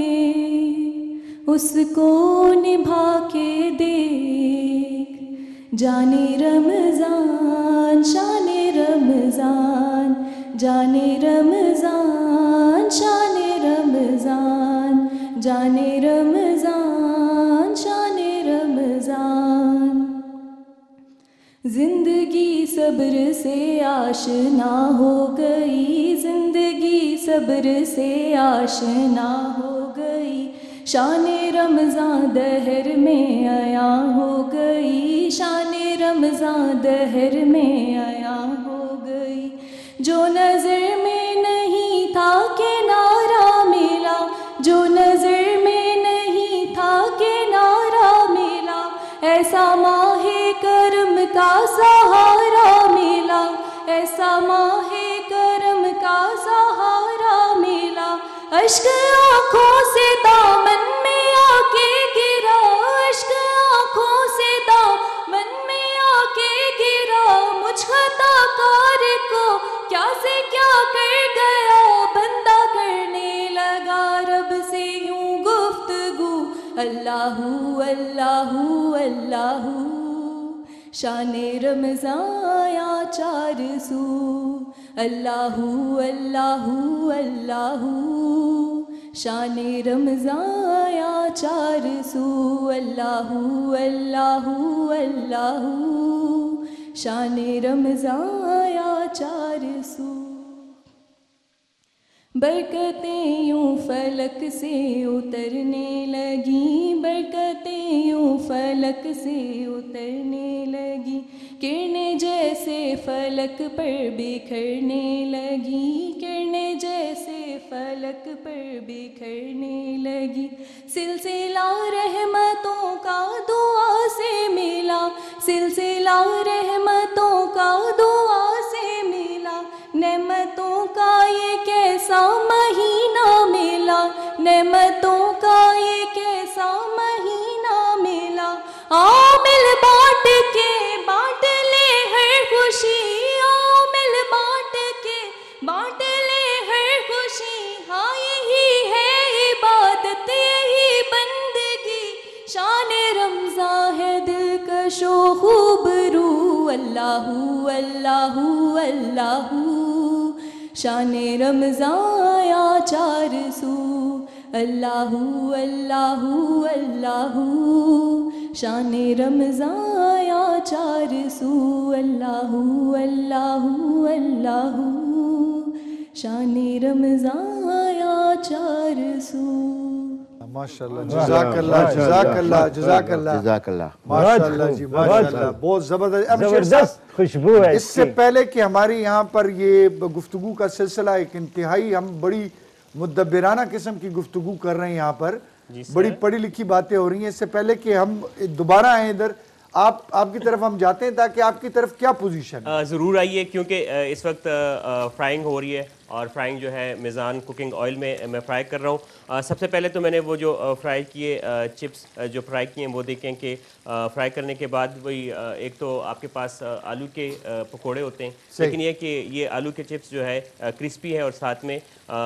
उसको निभा के देख। जाने रमजान शाने रमजान, जाने रमजान शाने रमजान, जाने रमजान शाने रमजान। जिंदगी सब्र से आशना हो गई, जिंदगी सब्र से आशना हो गई। शाने रमजान दहर में आया हो गई, शाने रमजान दहर में आया हो गई। जो नजर में नहीं था के नारा मिला, जो नजर में नहीं था के नारा मिला, ऐसा माहे करम का सहारा मिला, ऐसा माहे करम का सहारा मिला। अश्क आँखों से दामन में आके गिरा, अश्क आँखों से दामन में आके गिरा। मुझ खताकार को क्या से क्या कर गया, बंदा करने लगा रब से यूं गुफ्तगू। अल्लाहू अल्लाहू अल्लाहू, शाने रमज़ाया चार सू। अल्लाहू अल्लाहू अल्लाहू, शाने रमज़ाया चार सू। अल्लाहू अल्लाहू अल्लाहू, शाने रमज़ाया चार सू। बरकतें यूं फलक से उतरने लगी, बरकतें यूं फलक से उतरने लगी। किरणें जैसे फलक पर बिखरने लगी, किरणें जैसे फलक पर बिखरने लगी। सिलसिला रहमतों का दुआ से मिला, सिलसिला रहमतों का दुआ से मिला। नेमतों का ये कैसा महीना मिला, नेमतों का ये कैसा महीना मिला। आओ मिल बांट के बांट ले हर खुशी, आओ मिल बांट के बांट ले हर खुशी। हाँ यही है इबादत यही बंदगी, शान रमज़ा है दिलकशो खूबरू। अल्लाहू अल्लाहू अल्लाहू शान रमज़ा या चार सू। अल्लाहू अल्लाहू अल्लाहू शान रमज़ा या चार सू। अल्लाहू अल्लाहू अल्लाहू शान रमज़ा या चार सू। माशाल्लाह, जज़ाकल्लाह जज़ाकल्लाह जज़ाकल्लाह जज़ाकल्लाह। माशाल्लाह जी माशाल्लाह, बहुत जबरदस्त। अब शेर साहब, जबरदस्त खुशबू है इससे पहले कि हमारी यहाँ पर ये गुफ्तगू का सिलसिला एक इंतहाई, हम बड़ी मुद्दबिराना किस्म की गुफ्तगू कर रहे हैं यहाँ पर, बड़ी पढ़ी लिखी बातें हो रही हैं। इससे पहले कि हम दोबारा आए इधर, आप आपकी तरफ हम जाते हैं ताकि आपकी तरफ क्या पोजीशन है? ज़रूर आइए, क्योंकि इस वक्त फ्राइंग हो रही है और फ्राइंग जो है मिज़ान कुकिंग ऑयल में मैं फ्राई कर रहा हूँ। सबसे पहले तो मैंने वो जो फ्राई किए चिप्स जो फ्राई किए हैं वो देखें कि फ्राई करने के बाद वही एक तो आपके पास आलू के पकोड़े होते हैं, लेकिन ये कि ये आलू के चिप्स जो है क्रिस्पी है और साथ में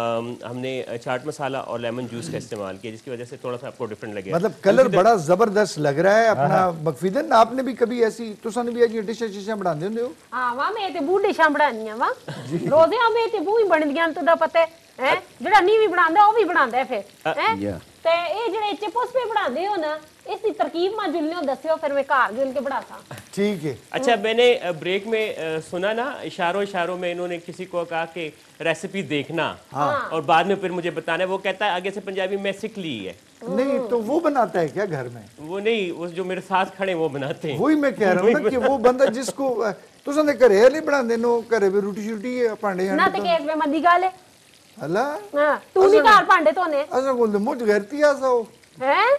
हमने चाट मसाला और लेमन जूस का इस्तेमाल किया, जिसकी वजह से थोड़ा सा आपको डिफरेंट लगेगा। मतलब कलर बड़ा जबरदस्त लग रहा है अपना। मकफीदन, आपने भी कभी ऐसी तुसा ने भी अजी डिशें डिशें बनाते होंदे हो? हां वा मैं ते बू डिशां बनानियां वा रोज़े में ते बू बनदियां, तुहाडा पता है जेड़ा नी भी बनांदा ओ भी बनांदा है फिर हैं। ते ए जेड़े चिप्स पे बनांदे हो ना, इसकी तरकीब मा जुलने दस्सियो, फिर मैं घर जुल के बनाता। ठीक है। अच्छा, मैंने ब्रेक में सुना ना, इशारों इशारों में इन्होंने किसी को कहा कि रेसिपी देखना और बाद में फिर मुझे बताना है। वो कहता है आगे से पंजाबी मैं सीख ली है। नहीं तो वो बनाता है क्या घर में? वो नहीं, वो जो मेरे साथ खड़े वो बनाते हैं। वही मैं कह रहा हूँ ना कि वो बंदा जिसको तुसा ने घरे नहीं बनांदे नो, घरे भी रोटी शूटी भांडे ना ते केक में मदी गाल है। अल्लाह, हां तू नहीं घर भांडे धोने? असा बोलदे मुझ घर ती आसा हो हैं?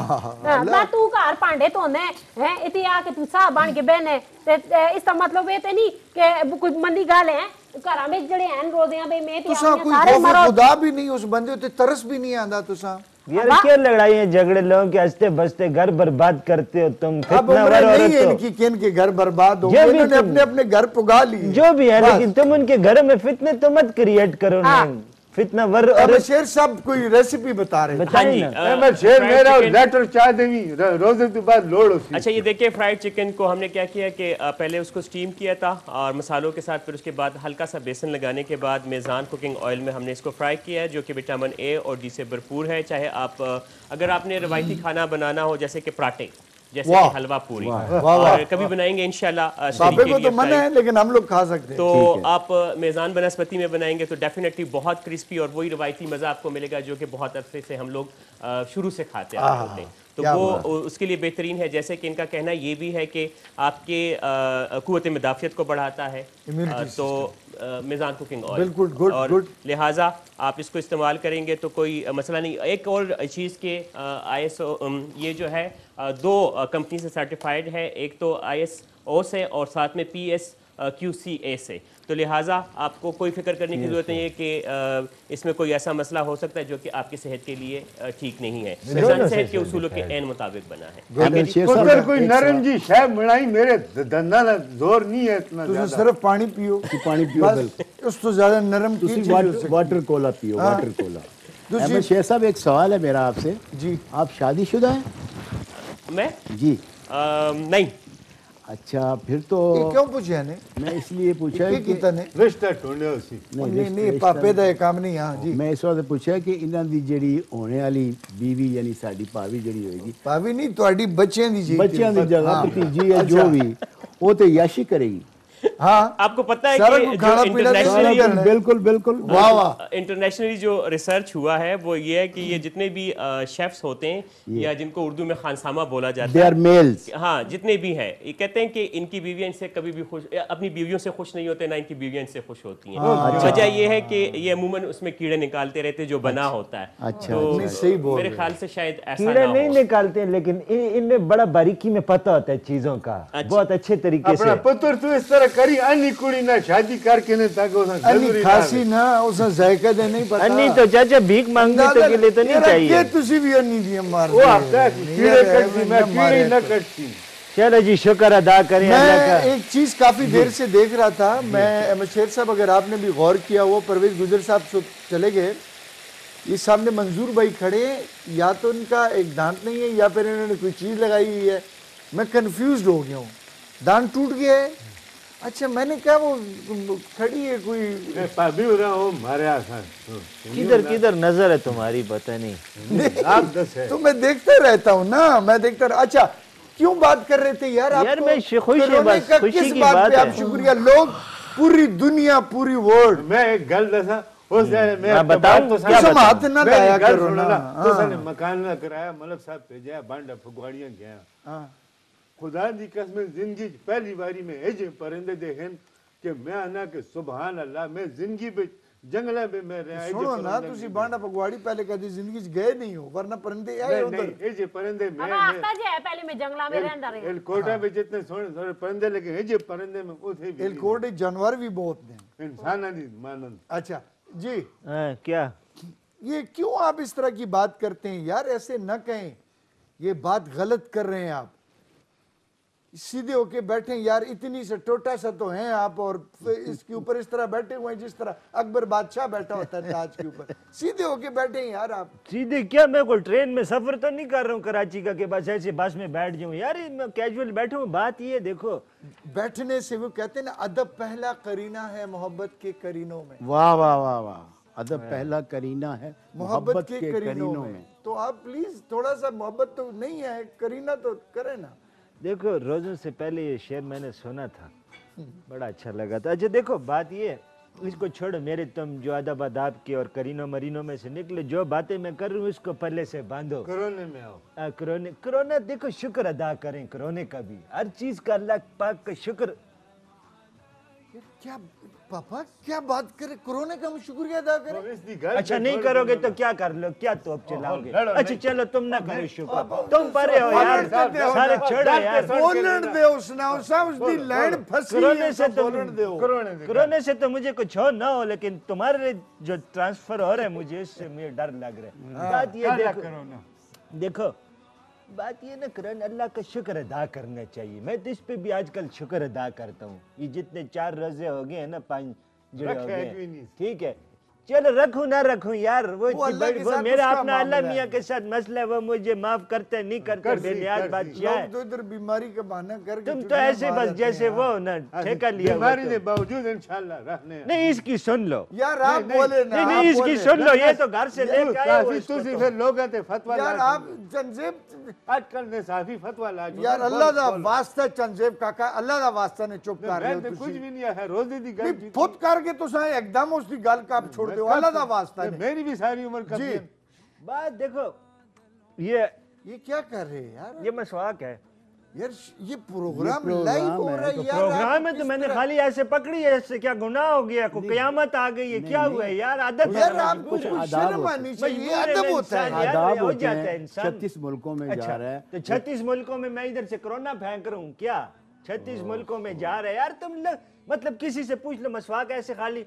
हां ना तू घर भांडे धोने हैं, इति आके तू साह बन के बहने ते इसका मतलब ये ते नहीं कि कोई मंदी गाल है। घरा में जड़े हैं रोज़ियां बे मैं ते सारे मरो, खुदा भी नहीं उस बंदे ते तरस भी नहीं आंदा। तुसा यार क्या लड़ाई झगड़े लोगों के हंसते बसते घर बर्बाद करते हो तुम। फितनावर औरत हो। इनकी किन के घर बर्बाद हो गए, इन्होंने अपने अपने घर पुगा लिए जो भी है, लेकिन तुम उनके घर में फितने तो मत क्रिएट करो ना। फितना वर और शेर साहब कोई रेसिपी बता रहे हैं। मैं शेर मेरा लेटर चाह देवी रोजे के बाद लोड होती। अच्छा, ये देखिए फ्राइड चिकन को हमने क्या किया कि पहले उसको स्टीम किया था और मसालों के साथ, फिर उसके बाद हल्का सा बेसन लगाने के बाद मेज़ान कुकिंग ऑयल में हमने इसको फ्राई किया है, जो कि विटामिन ए और डी से भरपूर है। चाहे आप अगर आपने रवायती खाना बनाना हो जैसे कि पराठे, जैसे कि हलवा पूरी, और कभी बनाएंगे इंशाल्लाह। बाबे को तो मना है लेकिन हम लोग खा सकते हैं। तो आप मेज़ान बनस्पति में बनाएंगे तो डेफिनेटली बहुत क्रिस्पी और वही रवायती मज़ा आपको मिलेगा जो कि बहुत अरसे से हम लोग शुरू से खाते आ रहे होते हैं। तो वो उसके लिए बेहतरीन है। जैसे कि इनका कहना ये भी है कि आपके कुव्वत मुदाफ़ियत को बढ़ाता है, तो मेज़ान कुकिंग ऑयल बिल्कुल गुड गुड, लिहाजा आप इसको इस्तेमाल करेंगे तो कोई मसला नहीं। एक और चीज़ के आई एस ओ ये जो है दो कंपनी से सर्टिफाइड है, एक तो आई एस ओ से और साथ में P S Q C A से। तो लिहाजा आपको कोई फिक्र करने की जरूरत नहीं है कि इसमें कोई ऐसा मसला हो सकता है जो कि आपकी सेहत के लिए ठीक नहीं है। मिज़ान सेहत के उसूलों के ऐन मुताबिक बना है। अगर कोई नरम जी शय बनाई मेरे धंधा ना जोर नहीं है इतना ज्यादा। सिर्फ पानी पियो, पानी पियो, उस तो ज्यादा नरम की चीज हो सकती है। वाटर कोला पियो, वाटर कोला। अहमद शेर साहब, एक सवाल है मेरा आपसे जी। आप शादीशुदा हैं? मैं जी नहीं। अच्छा, फिर तो क्यों पूछा ने? मैं इसलिए पूछा है कि रिश्ता ढूंढे उसी नहीं नहीं पापे दा काम नहीं। हां जी, मैं इस वास्ते पूछा कि इन्हां दी जेड़ी होने वाली बीवी यानी साडी भाभी जेड़ी होएगी, भाभी नहीं ਤੁਹਾਡੀ ਬੱਚਿਆਂ ਦੀ जी, ਬੱਚਿਆਂ ਦੀ जगह भतीजी है जो भी, वो तो याशी करेगी। हाँ। आपको पता है सारा कि कुछ जो खाना पीना तो इंटरनेशनली सारा दिन बिल्कुल बिल्कुल वाह वाह इंटरनेशनली जो रिसर्च हुआ है वो ये है कि ये जितने भी शेफ्स होते हैं या जिनको उर्दू में खानसामा बोला जाता दे आर है, मेल्स। हाँ जितने भी हैं, ये कहते हैं कि इनकी बीवियां इनसे कभी भी खुश, अपनी बीवियों से खुश नहीं होते, ना इनकी बीवियां इनसे खुश होती हैं। वजह ये है कि ये अमूमन उसमें कीड़े निकालते रहते हैं जो बना होता है। अच्छा, तो नहीं, सही बोल मेरे रहे ख्याल से शायद ऐसा कीड़े ना नहीं हो। निकालते हैं, लेकिन इन- इनमें बड़ा बारीकी में पता होता है चीजों का, बहुत अच्छे तरीके से। अपना पुत्र तू इस तरह करी अन्नी कुड़ी ना शादी करके ने ताकि उसे अन्नी जरूरी खासी ना उसे जायका दे नहीं पता अन्नी तो चाचा भीख मांगने तो के लिए तो नहीं चाहिए। तुसी भी अन्नी दिए मार वो आपका कीड़े कटती मैं कीड़े न कटती। चलो जी शुक्र अदा करें अल्लाह मैं का। एक चीज काफी देर से देख रहा था, मैं अहमद शेर साहब अगर आपने भी गौर किया वो परवेज गुजर साहब सो चले गए, ये सामने मंजूर भाई खड़े हैं, या तो इनका एक दांत नहीं है या फिर इन्होंने कोई चीज लगाई हुई है, मैं कंफ्यूज हो गया हूँ। दांत टूट गया है? अच्छा मैंने कहा वो खड़ी है कोई। मैं पाबी हो रहा हूँ मारे आसान। किधर किधर नजर है तुम्हारी पता नहीं। आप दस है तो मैं देखता रहता हूँ ना, मैं देखता रह... अच्छा क्यों बात कर रहे थे यार आप? यार मैं खुश है, कोरोना बस का खुशी किस की बात बात पे आप है। शुक्रिया, लोग पूरी दुनिया पूरी वर्ल्ड मैं एक गल दसा उस मैं मैं बताऊं तो क्या तुम हाथ ना मेरी लाया गल करो सुनो ना। ना, तो हाँ। सने मकान ना कराया मलक साहब भेजा बांडा फगवाड़ियां गया। हाँ। खुदा दी कसम जिंदगी च पहली बारी में एजे परिंदे दे हैं कि मैं आना के सुभान अल्लाह मैं जिंदगी में जंगला में मैं रहा सुनो ना तुसी बांडा पगवाड़ी पहले कभी जिंदगी च गए नहीं हो, वरना परिंदे आए उधर। नहीं एजे परिंदे मैं अब आता जे है पहले में जंगला में रहंदा रहे। एल कोटा में जितने सोने सोने परिंदे लेकिन एजे परिंदे में उथे भी एलकोट जानवर भी बहुत हैं। इंसान दी मानन। अच्छा जी, हाँ, क्या ये क्यों आप इस तरह की बात करते हैं यार? ऐसे न कहें, ये बात गलत कर रहे हैं आप। सीधे होके बैठे यार, इतनी सा टोटा सा तो हैं आप, और इसके ऊपर इस तरह बैठे हुए हैं जिस तरह अकबर बादशाह बैठा होता है ताज के ऊपर। सीधे होके बैठे हैं यार आप। सीधे क्या, मैं कोई ट्रेन में सफर तो नहीं कर रहा हूँ कराची का कि बस ऐसे बस में बैठ जाऊँ यार, मैं कैजुअल बैठा हूँ। बात ये देखो, बैठने से वो कहते हैं ना, अदब पहला करीना है मोहब्बत के करीनों में। वाह वाह वाह वाह, अदब पहला करीना है मोहब्बत के करीनों में। तो आप प्लीज थोड़ा सा, मोहब्बत तो नहीं है, करीना तो करें ना। देखो रोज़ों से पहले ये शेर मैंने सुना था, बड़ा अच्छा लगा था। अच्छा देखो बात ये, इसको छोड़ो, मेरे तुम जो अदब अदाब के और करीनों मरीनों में से निकले, जो बातें मैं कर रहा हूँ इसको पल्ले से बांधो। कोरोना में आओ। आ, कोरोना कोरोना देखो, शुक्र अदा करें कोरोना का भी, हर चीज का अल्लाह पाक का शुक्र। क्या पापा क्या बात करे, कोरोना का हम शुक्रिया अदा करें? अच्छा नहीं करोगे तो क्या कर लो, क्या तो अब चलाओगे? लड़ो अच्छा नहीं। चलो तुम ना करो शुक्र, तुम परे हो यार, सारे छोड़ो यार। बोलन दे उसने उसा उसकी लाइन फंसी कोरोना है, से तो तो बोलन दे। कोरोना से कोरोना से तो मुझे कुछ हो ना हो, लेकिन तुम्हारे जो ट्रांसफर हो रहा है मुझे इससे मुझे डर लग रहा है। बात ये देखो, कोरोना देखो बात ये ना करें, अल्लाह का शुक्र अदा करना चाहिए। मैं तो इस पे भी आजकल शुक्र अदा करता हूँ। ये जितने चार रोजे हो गए हैं ना, पांच जुड़े हो रखे गए भी हैं, नहीं। ठीक है चलो रखूं ना रखूं यार, वो, वो अल्लाह के वो साथ मेरा उसका अपना अल्लाह मामला है। मियाँ के साथ मसला है, वो मुझे माफ करते नहीं करते, कर सी, बेनियाज कर सी। बादशाह है। लोग तो इधर बीमारी का बहाना करके तुम तो छुट्टियां ऐसे मार बस आते जैसे हैं। वो ना ठेका लिया हुआ बीमारी तो। के बावजूद इंशाल्लाह रहने। नहीं इसकी सुन लो, यार आप बोले ना, नहीं नहीं आप इसकी बोले। सुन लो, ये तो घर से लेके आए हो काफी इसको तुसी तो। फिर लोग आते फतवा यार ला आप चंजेब, आजकल ने साफी फतवा ला यार अल्लाह दा वास्ता चंजेब काका, अल्लाह दा वास्ता ने चुप कर रहे हो मैं तो कुछ तुसी। भी नहीं है, रोजे दी गल नहीं खुद करके तुसा एकदम उसकी गल का आप छोड़ दो, अल्लाह दा वास्ता ने। मेरी भी सारी उम्र कर जी बात देखो, ये ये क्या कर रहे हैं यार? ये मसवाक है। यार ये प्रोग्राम प्रोग्राम लाइव हो है, रहा है तो यार। प्रोग्राम आप में तो किस मैंने तरह- खाली ऐसे पकड़ी है, इससे क्या गुनाह हो गया, कोई कयामत आ गई है, क्या हुआ है यार? आदत है यार ना, आपको मजबूर है। कुछ आदाब शर्म होते आनी चाहिए, मजबूर है अदब ना होता है। इंसान यार, आदाब हो होते जाता है हैं। इंसान। छत्तीस मुल्कों में जा रहा है, तो छत्तीस मुल्कों में मैं इधर से कोरोना फेंक रहा हूँ क्या? छत्तीस मुल्कों में जा रहा है यार, तुम लोग मतलब किसी से पूछ लो, मसवाक ऐसे खाली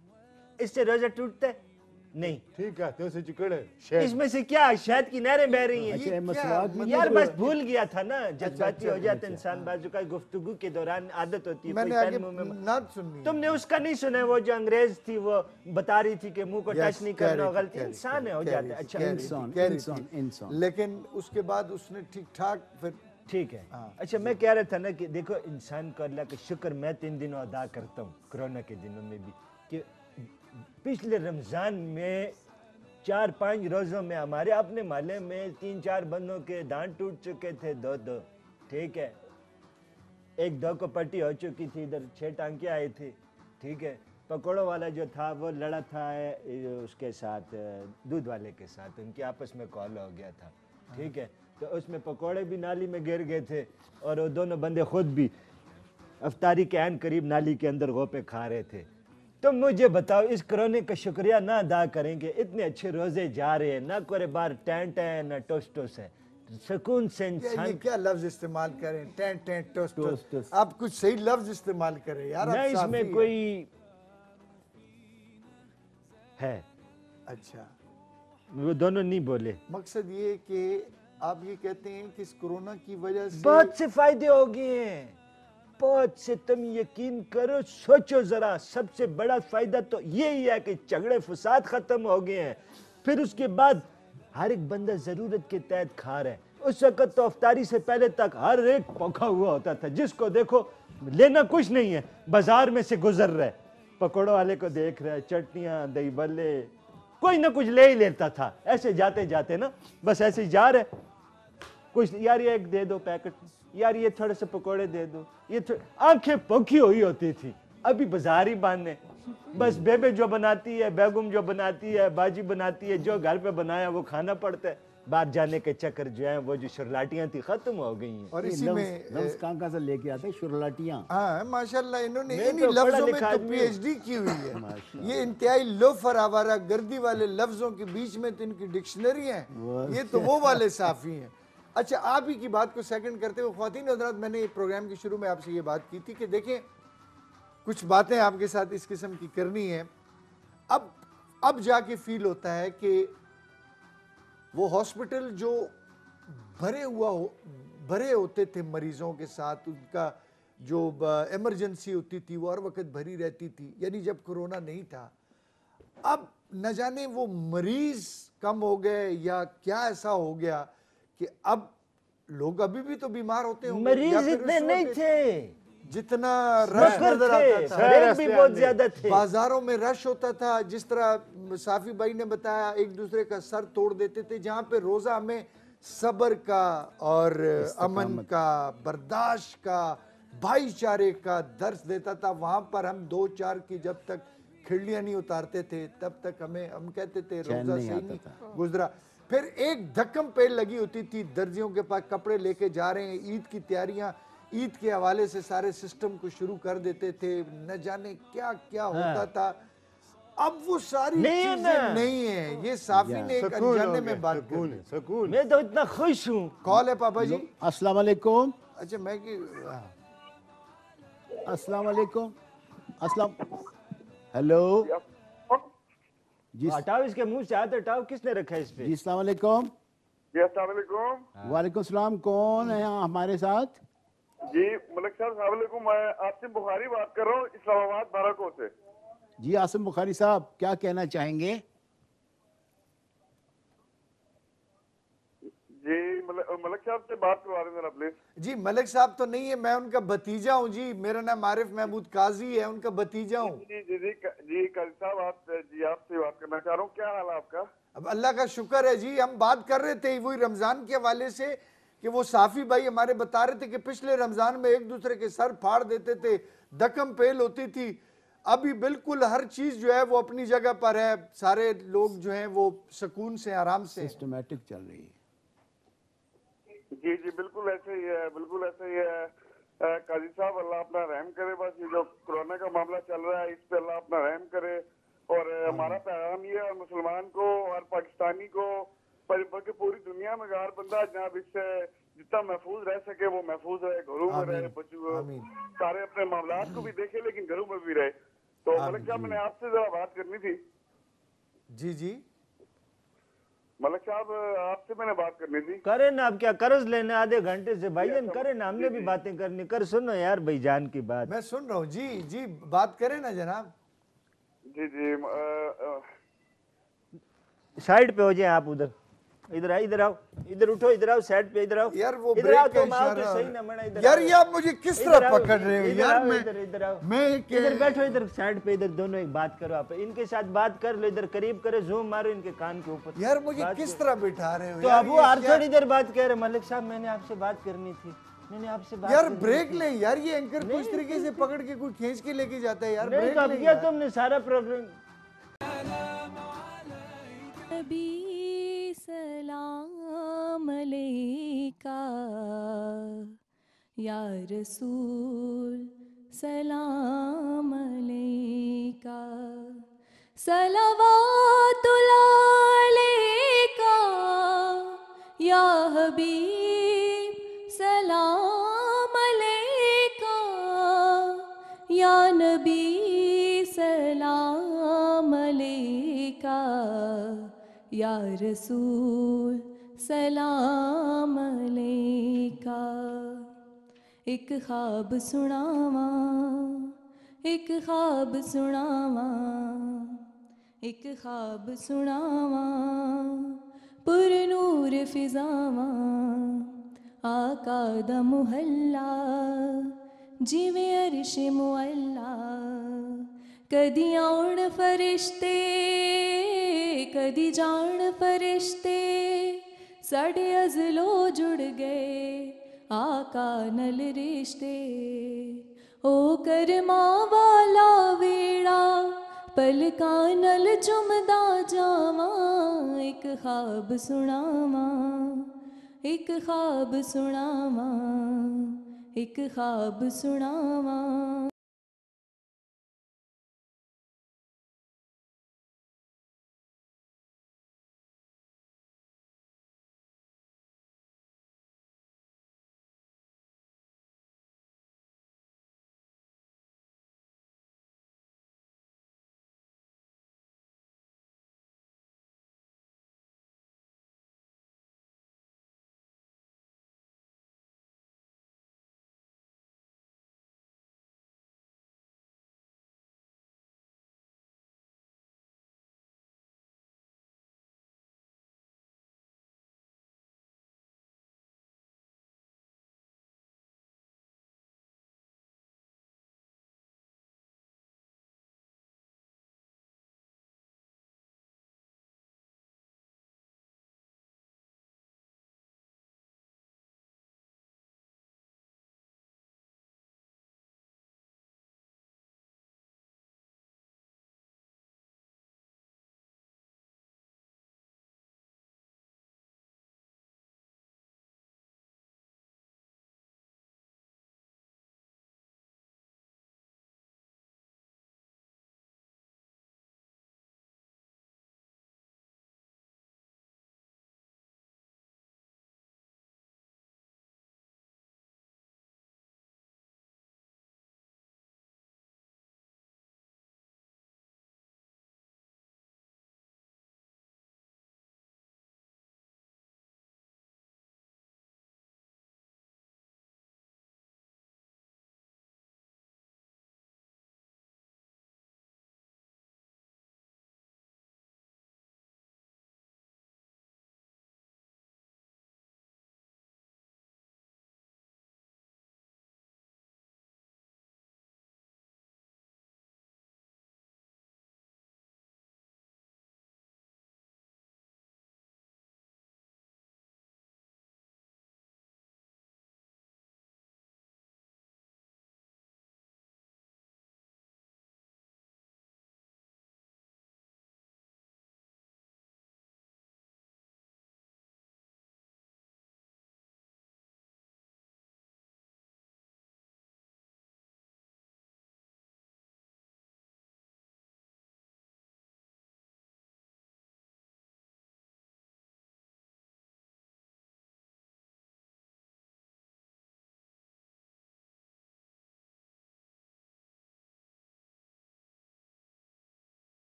इससे रोजा टूटता है? नहीं। ठीक है तो से चिकड़े शहद इसमें से क्या शहद की नहरें बह रही हैं? अच्छा ये मसवाक में यार तो- बस भूल गया था ना, जज्बाती हो जाता है इंसान, बाजू का गुफ्तगू के दौरान आदत होती है मैंने कोई आगे पेन मुंह में- नात सुननी है। तुमने उसका नहीं सुना, वो जो अंग्रेज थी वो बता रही थी कि मुंह को Yes, टच नहीं कह करना, रही थी, गलती कह रही इंसान थी, है, हो कह जाता रही है। थी, अच्छा कह रही इंसान, थी, कह रही इंसान, थी। इंसान। लेकिन उसके बाद उसने ठीक ठाक फिर ठीक है। हाँ। अच्छा मैं कह रहा था ना कि देखो इंसान को अल्लाह का शुक्र मैं तीन दिनों अदा करता हूँ कोरोना के दिनों में भी, कि पिछले रमज़ान में चार पांच रोज़ों में हमारे अपने मोहल्ले में तीन चार बंदों के दांत टूट चुके थे, दो दो, ठीक है। एक दो को पट्टी हो चुकी थी, इधर छह टांके आए थे, ठीक है। पकौड़ों वाला जो था वो लड़ा था उसके साथ, दूध वाले के साथ, उनकी आपस में कॉल हो गया था, ठीक है। तो उसमें पकौड़े भी नाली में गिर गए थे और वो दोनों बंदे खुद भी अफ्तारी के ऐन करीब नाली के अंदर गोपे खा रहे थे। तो मुझे बताओ, इस कोरोने का शुक्रिया ना अदा करेंगे? इतने अच्छे रोजे जा रहे हैं, ना कोई बार टेंट है ना टोस टोस है, सुकून से इंसान। ये क्या लफ्ज इस्तेमाल करें, टेंट टेंट टोस टोस, आप कुछ सही लफ्ज इस्तेमाल करें यार। नहीं, इसमें कोई है। अच्छा, वो दोनों नहीं बोले। मकसद ये कि आप ये कहते हैं कि इस कोरोना की वजह से बहुत से फायदे हो गए हैं, बहुत से। तुम यकीन करो, सोचो जरा, सबसे बड़ा फायदा तो यही है कि झगड़े फसाद खत्म हो गए हैं। फिर उसके बाद हर एक बंदा जरूरत के तहत खा रहा है। उस वक्त तो अफ्तारी से पहले तक हर एक भूखा हुआ होता था, जिसको देखो लेना कुछ नहीं है, बाजार में से गुजर रहा है, पकौड़ों वाले को देख रहा है, चटनियां दही बल्ले, कोई ना कुछ ले ही लेता था। ऐसे जाते जाते ना बस ऐसे ही जा रहे, कुछ यार ये एक दे दो पैकेट, यार ये थोड़े से पकोड़े दे दो, ये आंखें पकी हुई होती थी। अभी बाजार ही बंद है, बस बेबे जो बनाती है, बेगम जो बनाती है, बाजी बनाती है, जो घर पे बनाया वो खाना पड़ता है। बाहर जाने के चक्कर जो है वो जो शुरलाटियां थी खत्म हो गई हैं। और इसी में लफ्ज कहाँ कहाँ से लेके आते हैं शुरलाटियां? हाँ माशाल्लाह, इन्होंने मैं इन्हीं तो लफ्जों पढ़ा में लिखा तो आदमी पीएचडी की हुई है। ये इंतहाई लोफर आवारा गर्दी वाले लफ्जों के बीच में तो इनकी डिक्शनरी है, ये तो वो वाले साफी हैं। अच्छा, आप ही की बात को सेकंड करते हुए ख्वातीन हज़रात, मैंने प्रोग्राम के शुरू में आपसे ये बात की थी कि देखें कुछ बातें आपके साथ इस किस्म की करनी है। अब अब जाके फील होता है कि वो हॉस्पिटल जो भरे हुआ हो भरे होते थे मरीजों के साथ, उनका जो इमरजेंसी होती थी वो हर वक्त भरी रहती थी, यानी जब कोरोना नहीं था। अब न जाने वो मरीज कम हो गए या क्या ऐसा हो गया कि अब लोग अभी भी तो बीमार होते होंगे, मरीज इतने नहीं थे जितना रश नजर आता था, रेट भी बहुत ज्यादा थे, बाजारों में रश होता था। जिस तरह साफी भाई ने बताया, एक दूसरे का सर तोड़ देते थे। जहाँ पे रोजा हमें सब्र का और अमन का, बर्दाश्त का, भाईचारे का दर्स देता था, वहां पर हम दो चार की जब तक खिड़लियां नहीं उतारते थे तब तक हमें हम कहते थे रोजा सही नहीं गुजरा। फिर एक धक्कम पेड़ लगी होती थी, दर्जियों के पास कपड़े लेके जा रहे हैं, ईद की तैयारियां, ईद के हवाले से सारे सिस्टम को शुरू कर देते थे, न जाने क्या क्या होता था। अब वो सारी चीजें नहीं है। ये साफी ने एक अनजाने में बात की। मैं तो इतना खुश हूँ। कॉल है पापा जी। अस्सलाम वालेकुम। अच्छा, मैं कि अस्सलाम वालेकुम। अस्सलाम, हेलो जी, हटाओ इसके मुंह से हाथ हटाओ, किसने रखा है इस पे? जी अस्सलाम वालेकुम। जी अस्सलाम वालेकुम। वालेकुम सलाम। कौन है यहाँ हमारे साथ? जी मलिक साहब अस्सलाम वालेकुम, मैं आसिम बुखारी बात कर रहा हूँ इस्लामाबाद बाराको से। जी आसिम बुखारी साहब, क्या कहना चाहेंगे? जी मलिक साहब से बात करवा रहे हैं प्लीज। जी मलिक साहब तो नहीं है, मैं उनका भतीजा हूँ जी, मेरा नाम आरिफ महमूद काजी है, उनका भतीजा हूँ। जी जी जी जी काजी साहब, आप जी आपसे बात करना चाह रहा हूँ। क्या हाल है आपका? अब अल्लाह का शुक्र है जी। हम बात कर रहे थे वही रमजान के हवाले से कि वो साफी भाई हमारे बता रहे थे कि पिछले रमजान में एक दूसरे के सर फाड़ देते थे, दकम पेल होती थी। अभी बिल्कुल हर चीज जो है वो अपनी जगह पर है, सारे लोग जो हैं वो सुकून से आराम से सिस्टमैटिक चल रही है। जी जी बिल्कुल ऐसे ही है, बिल्कुल ऐसे ही है काजी साहब, अल्लाह अपना रहम करे। बस ये जो कोरोना का मामला चल रहा है इस पे अल्लाह अपना रहम करे। और हमारा पैगाम ये है मुसलमान को और पाकिस्तानी को, बल्कि पूरी दुनिया में हर बंदा जनाब इससे जितना महफूज रह सके वो महफूज रहे, घरों में रहे, बच्चों सारे अपने मामलात को भी देखे लेकिन घरों में भी रहे। तो मलिक साहब मैंने आपसे जरा बात करनी थी। जी जी मलिक साहब आपसे मैंने बात करनी थी। करे ना, अब क्या कर्ज लेने आधे घंटे से भाईजान, करे ना, हमने भी बातें करनी। कर सुनो यार भाईजान की बात। मैं सुन रहा हूँ जी जी, बात करें ना जनाब। जी जी साइड पे हो जाए आप, उधर इधर आओ, इधर आओ, इधर उठो, इधर आओ, साइड पे इधर आओ यार। वो इधर आओ तो इशारा तो सही ना मना, इधर यार ये आप मुझे किस तरह पकड़ रहे हो यार? मैं इधर इधर आओ, मैं इधर बैठो, इधर साइड पे, इधर दोनों एक बात करो आप, इनके साथ बात कर लो, इधर करीब करो, जूम मारो इनके कान के ऊपर। यार मुझे किस तरह बिठा रहे हो? तो अब वो आर थोड़ी देर बात कह रहे, मलिक साहब मैंने आपसे बात करनी थी। मैंने आपसे बात यार करनी ब्रेक थी। ले यार, ये एंकर को इस नहीं, तरीके से पकड़ के कोई खींच के लेके जाता है यार, नहीं ब्रेक तो अब ले किया यार। तुमने सारा प्रोग्राम। नबी सलाम अलैका या रसूल सलाम अलैका सलवातुल्लाह अलैका या हबीब सलाम अलैका या नबी सलाम अलैका या रसूल सलाम अलैका। एक ख्वाब सुनावा एक ख्वाब सुनावा एक ख्वाब सुनावा पुरनूर फिजावा आका दा मुहल्ला जिवें अरश मुअल्ला कदी आउण फरिश्ते कदी जान फरिश्ते साढ़े अज़लो जुड़ गए आका नल रिश्ते ओ करमा वाला वेड़ा पलकां नल चुमदा जावा एक ख्वाब सुनावा एक ख्वाब सुनावा एक ख्वाब सुनावा।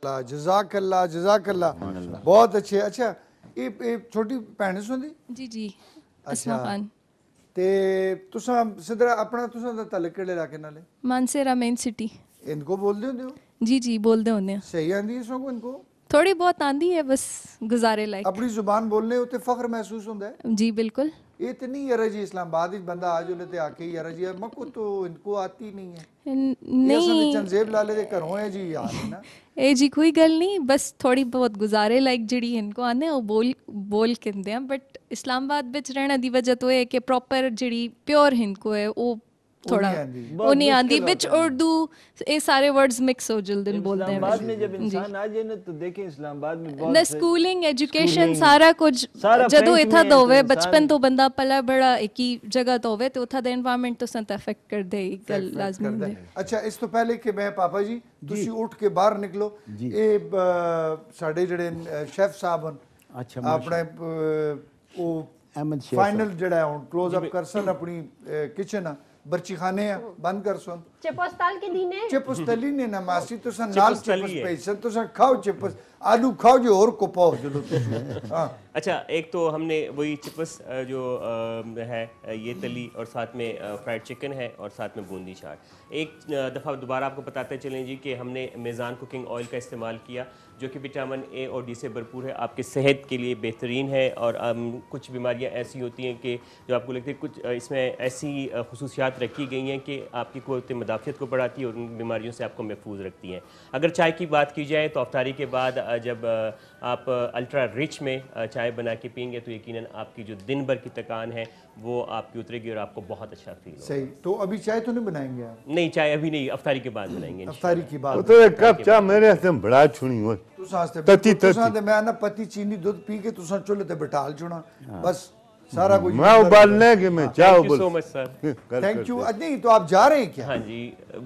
जज़ाकल्लाह जज़ाकल्लाह, बहुत अच्छे। अच्छा ये ये छोटी भैन सुनदी जी जी अच्छा अस्मा खान ते तुसां सिद्धरा अपना तुसां दा तलक केड़े इलाके नाल है? Mansehra main city. इनको बोलदे होंदे हो? जी जी बोलते होने सही आंदी है सगों इनको? थोड़ी बहुत आंदी है बस गुजारे लायक। अपनी जुबान बोलने उत्ते फख्र महसूस होंदा है? जी बिल्कुल। ये तो नहीं यार जी इस्लामाबाद विच बंदा आ जोले ते आके यार जी मको तो इनको आती नहीं है। नहीं चंजेब लाले दे घरों है जी यार है ना। ए जी कोई गल नहीं, बस थोड़ी बहुत गुजारे लाइक जड़ी इनको आने वो बोल बोल कहते हैं, बट इस्लामाबाद बिच रहने दी वजह तो है कि प्रॉपर जड़ी प्योर हिंदको है वो थोड़ा वो नहीं आंदी, बिच उर्दू ये सारे वर्ड्स मिक्स हो जल्दन बोलते हैं। इस्लामाबाद में जब इंसान आ जाए ना तो देखें इस्लामाबाद में बहुत न स्कूलिंग एजुकेशन सारा कुछ जदों इथा तो होवे बचपन तो बंदा पला बड़ा एक ही जगह तो होवे तो उथा दा एनवायरनमेंट तो संत अफेक्ट कर दे गल लाजमी है। अच्छा इस तो पहले कि मैं पापा जी तुसी उठ के बाहर निकलो, ये साडे जड़े शेफ साहब हन अच्छा अपने वो अहमद शेफ फाइनल जड़ा है क्लोज अप करसन अपनी किचन बर्ची खाने बंद कर सुन चिपस्ताल के दिन है चिपस्तली ने ना मासी तो सन नाल चिपस पैसे तो सन खाओ चिपस आलू खाओ जो और को पाओ जो हां। अच्छा एक तो हमने वही चिपस जो है ये तली और साथ में फ्राइड चिकन है और साथ में बूंदी चाट। एक दफ़ा दोबारा आपको बताते चलें जी कि हमने मेज़ान कुकिंग ऑयल का इस्तेमाल किया जो कि विटामिन ए और डी से भरपूर है, आपके सेहत के लिए बेहतरीन है। और um, कुछ बीमारियां ऐसी होती हैं कि जो आपको लगती है कुछ इसमें ऐसी खसूसियात रखी गई हैं कि आपकी क़ुव्वत मुदाफ़ियत को बढ़ाती है और उन बीमारियों से आपको महफूज रखती हैं। अगर चाय की बात की जाए तो अफ्तारी के बाद जब आप अल्ट्रा रिच में चाय बना के पियेंगे तो यकीनन आपकी जो दिन भर की थकान है वो आपकी उतरेगी और आपको बहुत अच्छा फील होगा। सही। तो अभी चाय तो नहीं बनाएंगे आप? नहीं चाय अभी नहीं, अफ्तारी के बाद बनाएंगे। अफ्तारी की बात तो एक कप चाय मेरे हाथ में बड़ा छुनी हो तुसां ते तती तुसां ते मैं ना पत्ती चीनी दूध पी के तुसां चुल्हे ते बिठाल छुना बस सारा कुछ मैं उबालने के मैं चाय उबाल। So much sir, thank you. नहीं तो आप जा रहे हैं क्या? हाँ जी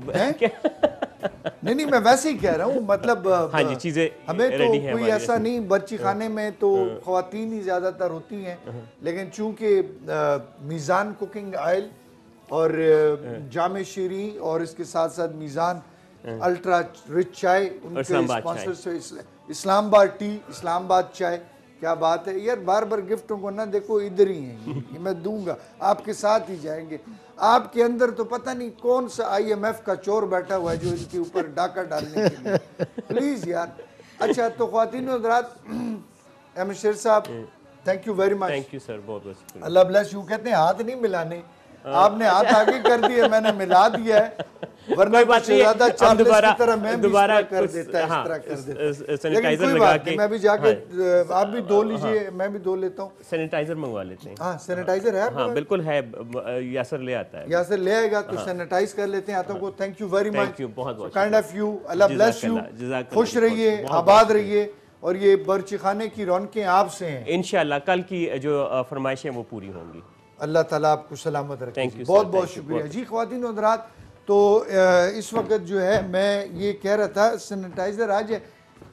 नहीं नहीं मैं वैसे ही कह रहा हूँ मतलब हाँ जी चीजें हमें तो कोई ऐसा नहीं बर्ची खाने में तो ख्वातीन ही ज्यादातर होती हैं, लेकिन चूंकि मीज़ान कुकिंग ऑयल और जामे शीरी और इसके साथ साथ मीज़ान अल्ट्रा रिच चाय उनके स्पॉन्सर से इस्लामाबाद टी इस्लामाबाद चाय क्या बात है यार। बार बार गिफ्टों को ना देखो इधर ही है ये मैं दूंगा आपके साथ ही जाएंगे। आपके अंदर तो पता नहीं कौन सा आईएमएफ का चोर बैठा हुआ है जो इनके ऊपर डाका डालने के लिए प्लीज यार। अच्छा तो ख्वातीन हज़रात अहमद शेर साहब thank you very much. Thank you sir, बहुत बहुत अल्लाह ब्लेस यू। कहते हैं हाथ नहीं मिलाने, आपने हाथ आगे कर दिए मैंने मिला दिया है, वरना बात ज्यादा दोबारा तरह मैं दोबारा कर देता है इस तरह कर देता है। सैनिटाइजर लगा के मैं भी जाके आप भी धो लीजिए मैं भी धो लेता हूँ। सैनिटाइजर मंगवा लेते हैं। हाँ सैनिटाइजर है? हाँ बिल्कुल है, यासर ले आता है। यासर ले आएगा तो सैनिटाइज कर लेते हैं हाथों को। Thank you very much, thank you बहुत बहुत काइंड ऑफ यू। अल्लाह ब्लेस यू, खुश रहिए आबाद रहिए और ये बर्ची खाने की रौनकें आपसे हैं इंशाल्लाह। कल की जो फरमाइशें वो पूरी होंगी। अल्लाह ताला आपको सलामत रखे। थैंक यू बहुत बहुत शुक्रिया जी। ख्वातीन और हज़रात तो इस वक्त जो है मैं ये कह रहा था सैनिटाइजर आज है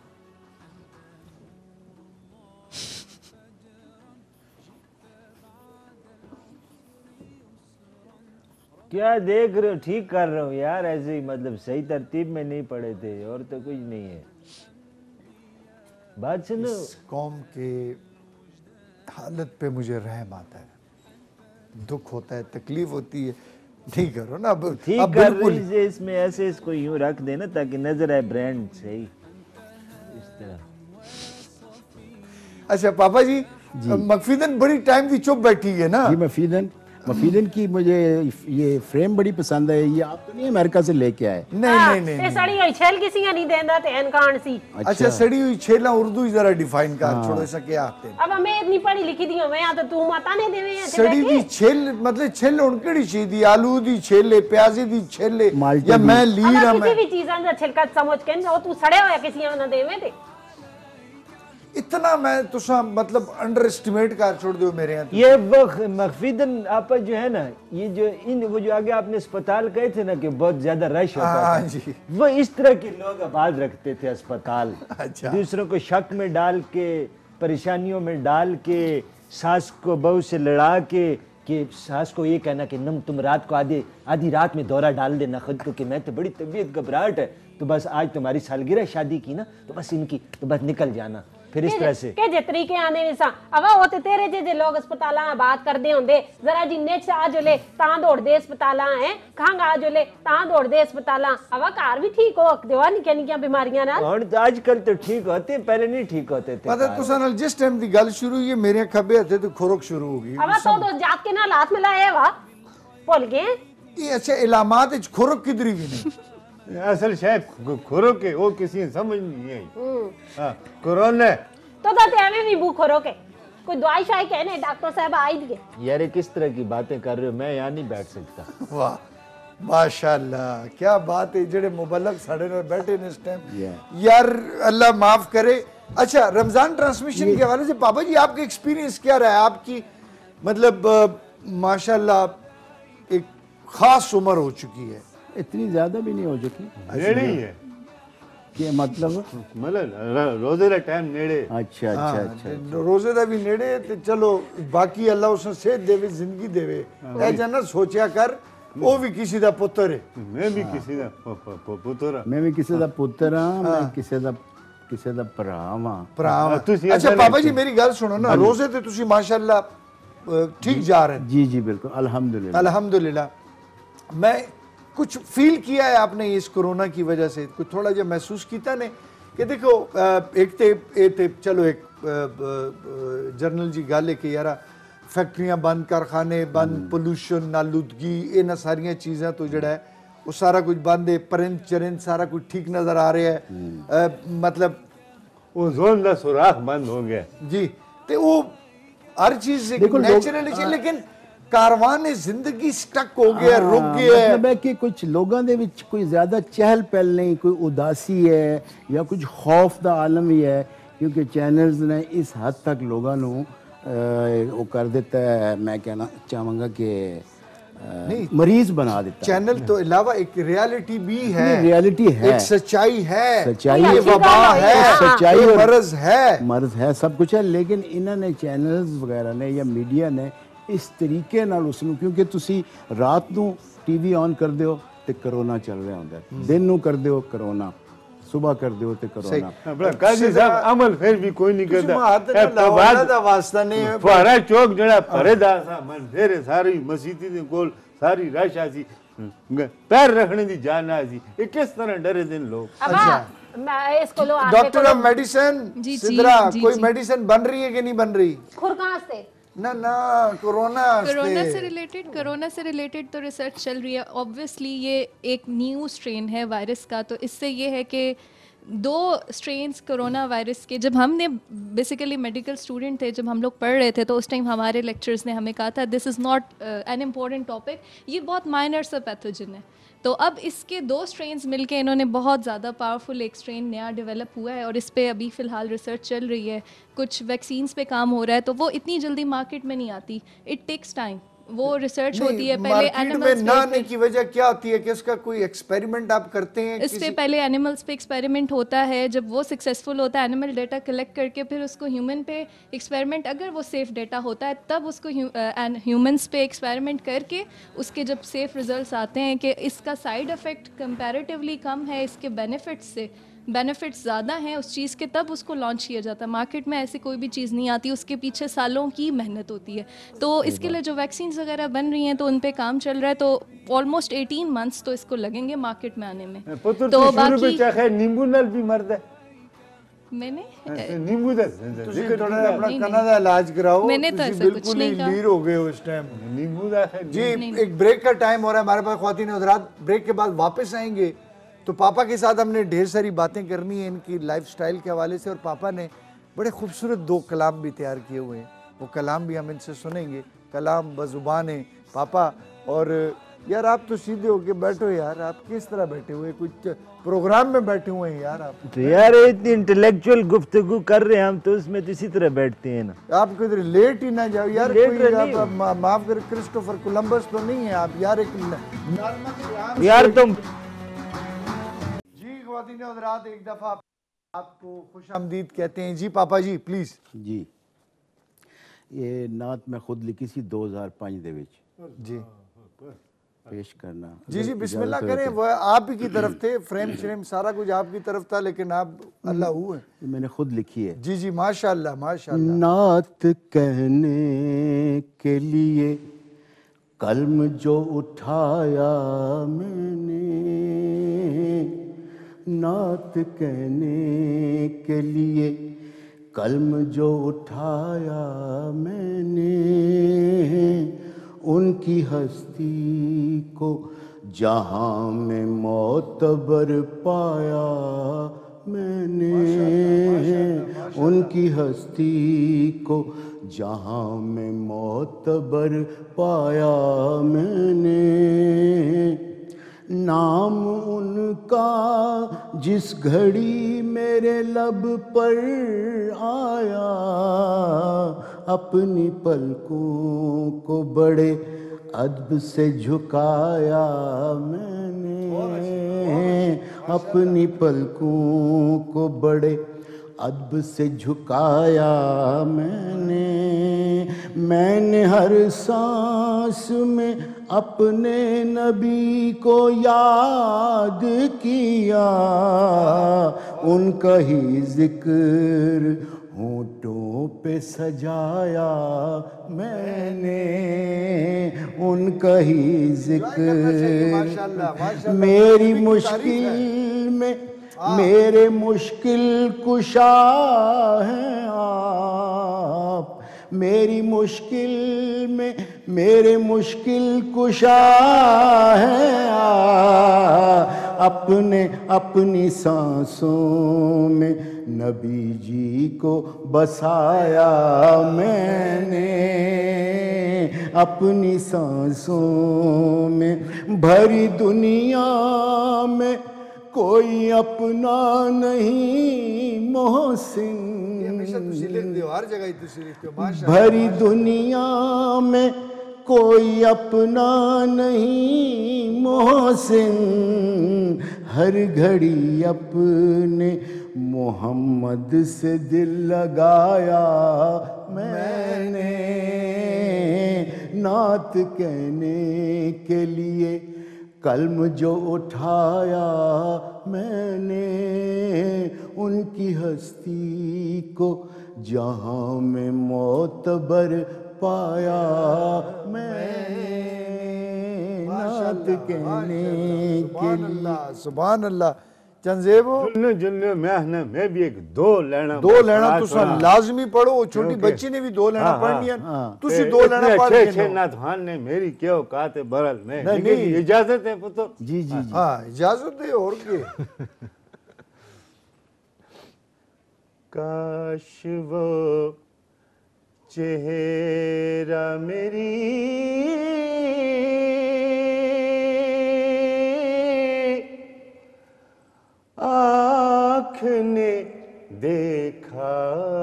क्या देख रहे हो? ठीक कर रहा हूँ यार, ऐसे ही मतलब सही तरतीब में नहीं पड़े थे और तो कुछ नहीं है। बात सुनो, इस कौम के हालत पे मुझे रहम आता है, दुख होता है, तकलीफ होती है। ठीक करो ना अब ठीक अब कर बिल्कुल रही है इसमें ऐसे इसको यूं रख देना ताकि नजर आए ब्रांड सही इस तरह। अच्छा पापा जी, जी। मकफीदन बड़ी टाइम की चुप बैठी है ना? जी मफीदन मफीदन की मुझे ये फ्रेम बड़ी पसंद है। ये आप तो नहीं अमेरिका से लेके आए? नहीं नहीं नहीं, नहीं। सड़ी हुई छेल किसी का नहीं देंदा ते एनकान सी। अच्छा, अच्छा सड़ी हुई छेला उर्दू जरा डिफाइन कर छोड़ो सके आते अब मैं इतनी पढ़ी लिखी दी मैं तो तू माता ने देवे हैं सड़ी दी छेल मतलब छेल उनकड़ी ची दी आलू दी छेले प्याजे दी छेले या मैं ली रहा मैं किसी भी चीज अंदर छिलका समझ के वो तू सड़े होया किसी का ना देवे ते इतना मैं तुसा मतलब अंडर एस्टिमेट कर छोड़ दो मेरे यहाँ। ये वो मखफीदन आप जो है ना ये जो इन वो जो आगे आपने अस्पताल गए थे ना कि बहुत ज्यादा रश होता हाँ था जी। वो इस तरह के लोग आबाद रखते थे अस्पताल। अच्छा। दूसरों को शक में डाल के परेशानियों में डाल के सास को बहू से लड़ा के कि सास को ये कहना कि नम तुम रात को आधी आधी रात में दौरा डाल देना खुद को कि मैं तो बड़ी तबीयत घबराहट है, तो बस आज तुम्हारी सालगिरह शादी की ना, तो बस इनकी तो बस निकल जाना, फिर इस तरह से के जे तरीके आने निसा अवा होते तेरे जे जे लोग अस्पताला में बात कर दे होंदे जरा जी नेक्स्ट आ जोले ता दौड़ दे अस्पताला है खंग आ जोले ता दौड़ दे अस्पताला अवा कार भी ठीक हो देवा निक्की निक्की बीमारियां ना और तो आजकल तो ठीक होते, पहले नहीं ठीक होते थे। पता तुसा नाल जिस टाइम दी गल शुरू हुई है मेरे खब्बे हथे तो खुरक शुरू हो गई अवा तो दो जात के ना हाथ मिलाए वा भूल गए ये अच्छा इलामात विच खुरक किधरी भी नहीं असल शायद खुरो के वो किसी ने समझ नहीं आई। हाँ कोरोना तो दाते हमें भी भूख खुरो के कोई दवाई शाई कहने डॉक्टर साहब आई दिए यार ये किस तरह की बातें कर रहे हो, मैं यहाँ नहीं बैठ सकता। वाह माशाल्लाह क्या बात है जेड़े मुबल्लग साढ़े नाल बैठे ने इस टाइम यार अल्लाह माफ करे। अच्छा रमजान ट्रांसमिशन के हवाले से पापा जी आपका एक्सपीरियंस क्या रहा है आपकी, मतलब माशाल्लाह एक खास उम्र हो चुकी है, इतनी ज्यादा भी नहीं हो चुकी नेड़े ही है कि मतलब मतलब रोजे का टाइम नेड़े। अच्छा अच्छा अच्छा रोजे दा भी नेड़े ते चलो बाकी अल्लाह उसने सेहत देवे जिंदगी देवे ए जन्नत सोचा कर वो भी किसी दा पुत्र है। मैं भी किसी दा पुत्र मैं भी किसी दा पुत्र हां, मैं किसी दा किसी दा भरा हां भरा। अच्छा पापा जी मेरी गल सुनो ना, रोजे ते तुसी माशाल्लाह ठीक जा रहे हैं? जी जी बिल्कुल अल्हम्दुलिल्लाह अल्हम्दुलिल्लाह। मैं कुछ फील किया है आपने इस कोरोना की वजह से, कुछ थोड़ा जो महसूस किया ने कि देखो एक ते ए ते चलो एक जर्नल जी गल है कि यार फैक्ट्रियां बंद, कारखाने बंद, पोल्यूशन नालूदगी इन्हां सारियां चीज़ां तो जड़ा है वो सारा कुछ बंद है, परिंद चरिंद सारा कुछ ठीक नज़र आ रहा है, मतलब ओज़ोन दा सुराख बंद हो गया जी, तो वो हर चीज़ नेचुरली, लेकिन कारवान जिंदगी स्टक हो गया, रुक गया है। मतलब है कि कुछ लोगों दे विच कोई ज्यादा चहल पहल नहीं, कोई उदासी है या कुछ खौफ दा आलम ही है, क्योंकि चैनल्स ने इस हद तक लोगों को वो कर देता है, मैं कहना चाहूँगा कि नहीं मरीज बना देता। चैनल तो अलावा एक रियलिटी भी है, रियलिटी है, एक सच्चाई है, सच्चाई है, वबा है, सच्चाई और मर्ज है, मर्ज है, सब कुछ है। लेकिन इन्होंने चैनल्स वगैरह ने या मीडिया ने इस तरीके नाल उसनू, क्योंकि तुसी रात नू टीवी ऑन कर दो तो कोरोना चल रहा होंदा, दिन नू कर दो कोरोना, सुबह कर दो तो कोरोना। काजी साहब अमल फिर भी कोई नहीं करता। वादा दा वास्ता नहीं है। फुहारा चौक जड़ा परेदार सा मन फिर सारी मस्जिद दे कोल सारी रश आसी, पैर रखने दी जान आसी, ये किस तरह डरे दिन लोग। अच्छा मैं इसको लो डॉक्टर ऑफ मेडिसिन सिद्रा कोई मेडिसिन बन रही है कि नहीं बन रही? खुरकास से ना ना कोरोना कोरोना से रिलेटेड कोरोना से रिलेटेड तो रिसर्च चल रही है। ऑब्वियसली ये एक न्यू स्ट्रेन है वायरस का, तो इससे ये है कि दो स्ट्रेन्स कोरोना वायरस के, जब हमने बेसिकली मेडिकल स्टूडेंट थे, जब हम लोग पढ़ रहे थे तो उस टाइम हमारे लेक्चर्स ने हमें कहा था this is not an important topic, ये बहुत माइनर सा पैथोजन है। तो अब इसके दो स्ट्रेन्स मिलके इन्होंने बहुत ज़्यादा पावरफुल एक स्ट्रेन नया डेवलप हुआ है और इस पे अभी फ़िलहाल रिसर्च चल रही है, कुछ वैक्सीन्स पे काम हो रहा है, तो वो इतनी जल्दी मार्केट में नहीं आती, इट टेक्स टाइम, वो रिसर्च होती है पहले एनिमल्स पे। ना आने की वजह क्या होती है कि इसका कोई एक्सपेरिमेंट आप करते हैं? इस पे पहले एनिमल्स पे एक्सपेरिमेंट होता है, जब वो सक्सेसफुल होता है एनिमल डेटा कलेक्ट करके फिर उसको ह्यूमन पे एक्सपेरिमेंट, अगर वो सेफ डेटा होता है तब उसको ह्यूमंस पे एक्सपेरिमेंट करके उसके जब सेफ रिजल्ट्स आते हैं कि इसका साइड इफ़ेक्ट कंपैरेटिवली कम है इसके बेनिफिट्स से, बेनिफिट्स ज़्यादा हैं उस चीज़ के, तब उसको लॉन्च किया जाता है। मार्केट में ऐसी कोई भी चीज़ नहीं आती, उसके पीछे सालों की मेहनत होती है। तो इसके लिए जो वैक्सीन्स वगैरह बन रही हैं तो उन पे काम चल रहा है, तो ऑलमोस्ट एटीन मंथ्स तो इसको लगेंगे मार्केट में आने में। तो बाकी नींबू नल भी मरदा मैंने नींबू दा थोड़ा अपना कनाडा इलाज कराओ, मैंने तो ऐसा कुछ नहीं कहा, लीर हो गए उस टाइम। नींबू दा जी एक ब्रेक का टाइम हो रहा है हमारे पास ख्वातीन हज़रात, ब्रेक के बाद वापस आएंगे तो पापा के साथ हमने ढेर सारी बातें करनी है इनकी लाइफस्टाइल के हवाले से, और पापा ने बड़े खूबसूरत दो कलाम भी तैयार किए हुए हैं, वो कलाम भी हम इनसे सुनेंगे। कलाम बज़ुबान है पापा। और यार आप तो सीधे होके बैठो यार, आप किस तरह बैठे हुए, कुछ प्रोग्राम में बैठे हुए हैं यार आप तो? यार इतनी इंटेलेक्चुअल गुफ्तगू कर रहे हैं हम तो उसमें तो इसी तरह बैठते हैं ना। आप किधर लेट ही ना जाओ यार, कोई आप माफ कर क्रिस्टोफर कोलंबस तो नहीं है आप यार, एक यार तुम हज़रात एक दफ़ा आपको खुश आमदीद कहते हैं। जी पापा जी प्लीज़। जी ਇਹ ਨਾਤ ਮੈਂ ਖੁਦ ਲਿਖੀ ਸੀ दो हज़ार पाँच ਦੇ ਵਿੱਚ जी पेश करना। जी जी अगर बिस्मिल्लाह इजाज़त हो करें, तो। वह आप ही की तरफ थे, फ्रेम श्रेम सारा कुछ आपकी तरफ था, लेकिन आप अल्लाह हुए। ये मैंने खुद लिखी है। जी जी माशाअल्लाह माशाअल्लाह। नात कहने के लिए कलम जो उठाया मैंने, नात कहने के लिए कलम जो उठाया मैंने, उनकी हस्ती को जहां में मोतबर पाया मैंने, उनकी हस्ती को जहां में मोतबर पाया मैंने, नाम उनका जिस घड़ी मेरे लब पर आया, अपनी पलकों को बड़े अदब से झुकाया मैंने, अपनी पलकों को बड़े अदब से झुकाया मैंने, मैंने हर सांस में अपने नबी को याद किया, उनका ही जिक्र होठों पे सजाया मैंने, उनका ही जिक्र मेरी मुश्किल में मेरे मुश्किल कुशा हैं आप, मेरी मुश्किल में मेरे मुश्किल कुशा हैं आप, अपने अपनी सांसों में नबी जी को बसाया मैंने, अपनी सांसों में भरी दुनिया में कोई अपना नहीं मोहसिन, भरी दुनिया में कोई अपना नहीं मोहसिन, हर घड़ी अपने मोहम्मद से दिल लगाया मैंने, नात कहने के लिए कलम जो उठाया मैंने, उनकी हस्ती को जहां में मोतबर पाया मैंने, नात कहने के लिए। सुभान अल्लाह। चंजेबो जुल्ले जुल्ले मैं ना मैं भी एक दो लेना दो लेना तुसा लाजमी पढ़ो, छोटी बच्ची ने भी दो लेना पढ़नी है, तुसी दो लेना पढ़ के छे नाथवान ने मेरी क्यों काते बरल में नहीं, नहीं। इजाजत है पुत्र? जी जी जी हाँ इजाजत है और के। काश वो चेहरा मेरी आँख ने देखा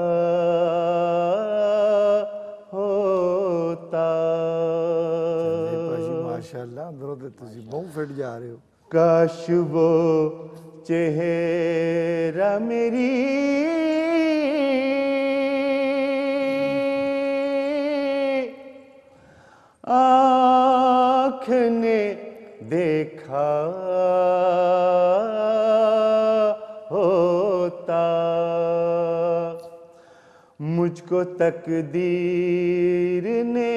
होता, माशाअल्लाह अंदरों ते तुसी बहुत फिट जा रहे हो। काश वो चेहरा मेरी आँख ने देखा होता, मुझको तकदीर ने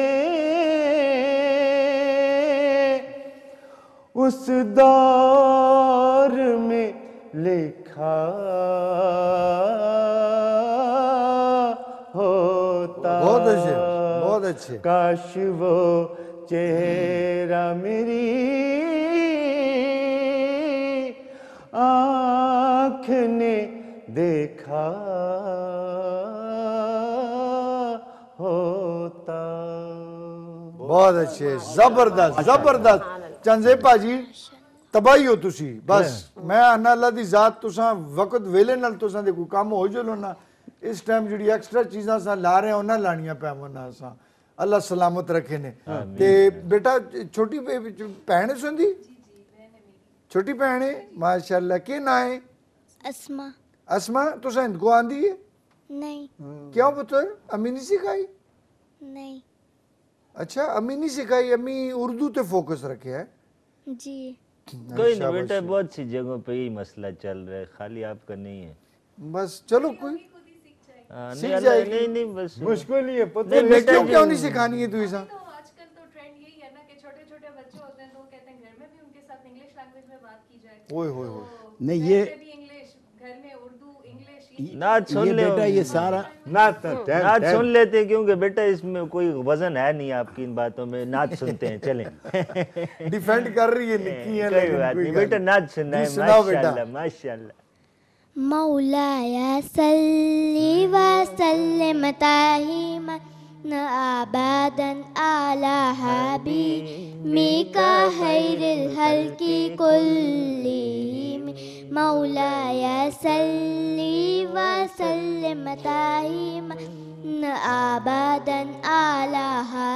उस दौर में लिखा होता। बहुत अच्छे बहुत अच्छे। काश वो चेहरा मेरी आँख ने देखा होता। बहुत अच्छे, जबरदस्त जबरदस्त। चंजेब भाजी तबाही हो तुसी, बस मैं आना अल्लाह दी जात तुसा वक्त वेले नाल तुसा दे कोई काम हो जलो ना, इस टाइम जिहड़ी एक्स्ट्रा चीज़ां सा ला रहे हैं उन्हां लानियां पैवन असां, अल्लाह सलामत रखे ने। ते बेटा छोटी भैन है सुंदी, छोटी भैन है माशाअल्लाह, के ना है? अस्मा। अस्मा तुसा हिंद को आंदी है? नहीं। क्यों पुत्र अम्मी नहीं सिखाई? नहीं अच्छा अम्मी नहीं सिखाई, अम्मी उर्दू पे फोकस रखे है। जी कोई नहीं बेटा, बहुत सी जगहों पे यही मसला चल रहा है, खाली आपका नहीं है। बस चलो कोई हाँ, सीख नहीं, जाएगी। नहीं नहीं बस मुश्किल ही है पता नहीं, है। बेटा क्यों जी- क्यों नहीं सिखानी है तू ऐसा? आजकल तो ट्रेंड यही है ना कि छोटे छोटे बच्चे होते हैं तो वो कहते हैं घर में भी उनके साथ इंग्लिश लैंग्वेज में बात की जाए। ओए होए होए। नहीं घर ये में भी इंग्लिश, घर में उर्दू, इंग्लिश, नाच सुन ये ले बेटा ये सारा नाच तो- टैम- नाच टैम। सुन लेते हैं, क्योंकि बेटा इसमें कोई वजन है नहीं आपकी इन बातों में। नाच सुनते हैं चलें। डिफेंड कर रही है निक्की है कोई लेकिन बात कोई नहीं बात बेटा, नाच सुनना है। जी, सुनाओ बेटा। माशाल्लाह माशाल्लाह। मौलाया सल्ली व सल्लिम ताहिमन अबदन अला हबीबिका खैरिल खल्क़ि कुल्लिहिम। मौलाया सल्ली व सल्लिम ताहिमन अबदन अला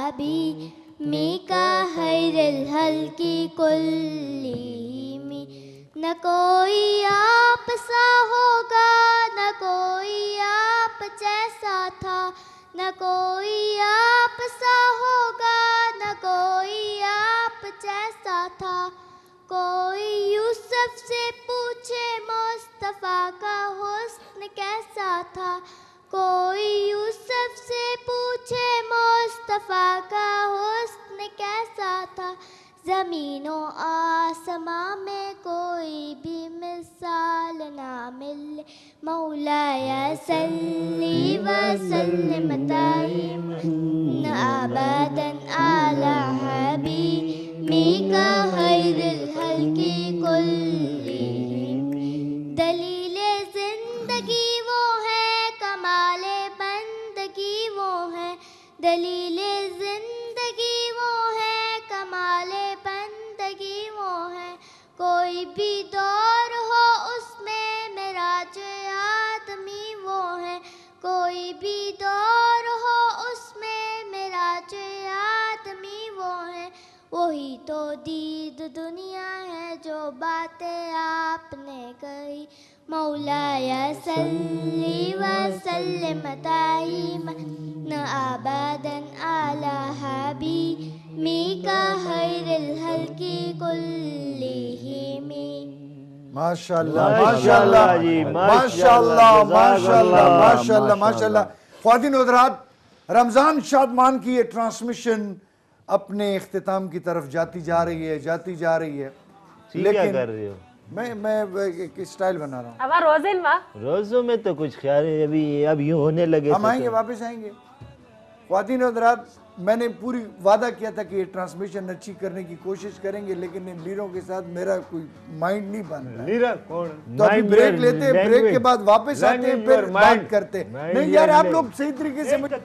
हबीबिका खैरिल खल्क़ि कुल्लिहिम। न कोई आप सा होगा, न कोई आप जैसा था, न कोई आप सा होगा, न कोई आप जैसा था। कोई यूसुफ से पूछे मुस्तफ़ा का हुस्न कैसा था। कोई यूसुफ से पूछे मुस्तफ़ा का हुस्न कैसा था। ज़मीनो आसमां में कोई भी मिसाल ना मिले। मौलाया सल्ली व सल्लिम ताहिमन अबदन अला हबीबिका खैरिल खल्क़ि कुल्लिहिम। दलीले जिंदगी वो है, कमाले बंदगी वो है। दलीले जिंदगी वो है, कमाले बंदगी वो है। कोई भी दौर हो उसमें मेराज आदमी वो है। कोई भी दौर हो उसमें मेराज आदमी वो है। वही तो दीद दुनिया है जो बातें आपने कही। मौलाया सल्ली व सल्लिम ताहिमन अबदन अला हबीबिका खैरिल खल्क़ि कुल्लिहिम। माशाल्लाह माशाल्लाह माशाल्लाह जी, माशाल्लाह माशाल्लाह, माशाल्लाह जज़ाकल्लाह, माशाल्लाह माशाल्लाह। ख्वातीन और हज़रात, रमज़ान शादमान की ये ट्रांसमिशन अपने इख्तिताम की तरफ जाती जा रही है जाती जा रही है। ठीक क्या कर रहे हो? मैं मैं एक स्टाइल बना रहा हूँ। अब रोज़िन वा रोजों में तो कुछ ख्याल है, अभी अब यूं होने लगे हम थे आएंगे, तो- वापस आएंगे। ख्वातीन और हज़रात, मैंने पूरी वादा किया था कि ये ट्रांसमिशन अच्छी करने की कोशिश करेंगे, लेकिन इन लीरों के साथ मेरा कोई माइंड नहीं बन रहा है। लीरा कौन? तो अभी Mind ब्रेक your लेते हैं, ब्रेक के language. बाद वापस आते हैं, Language फिर your बात mind. करते हैं। Mind नहीं your यार, आप language. लोग सही तरीके से मुझे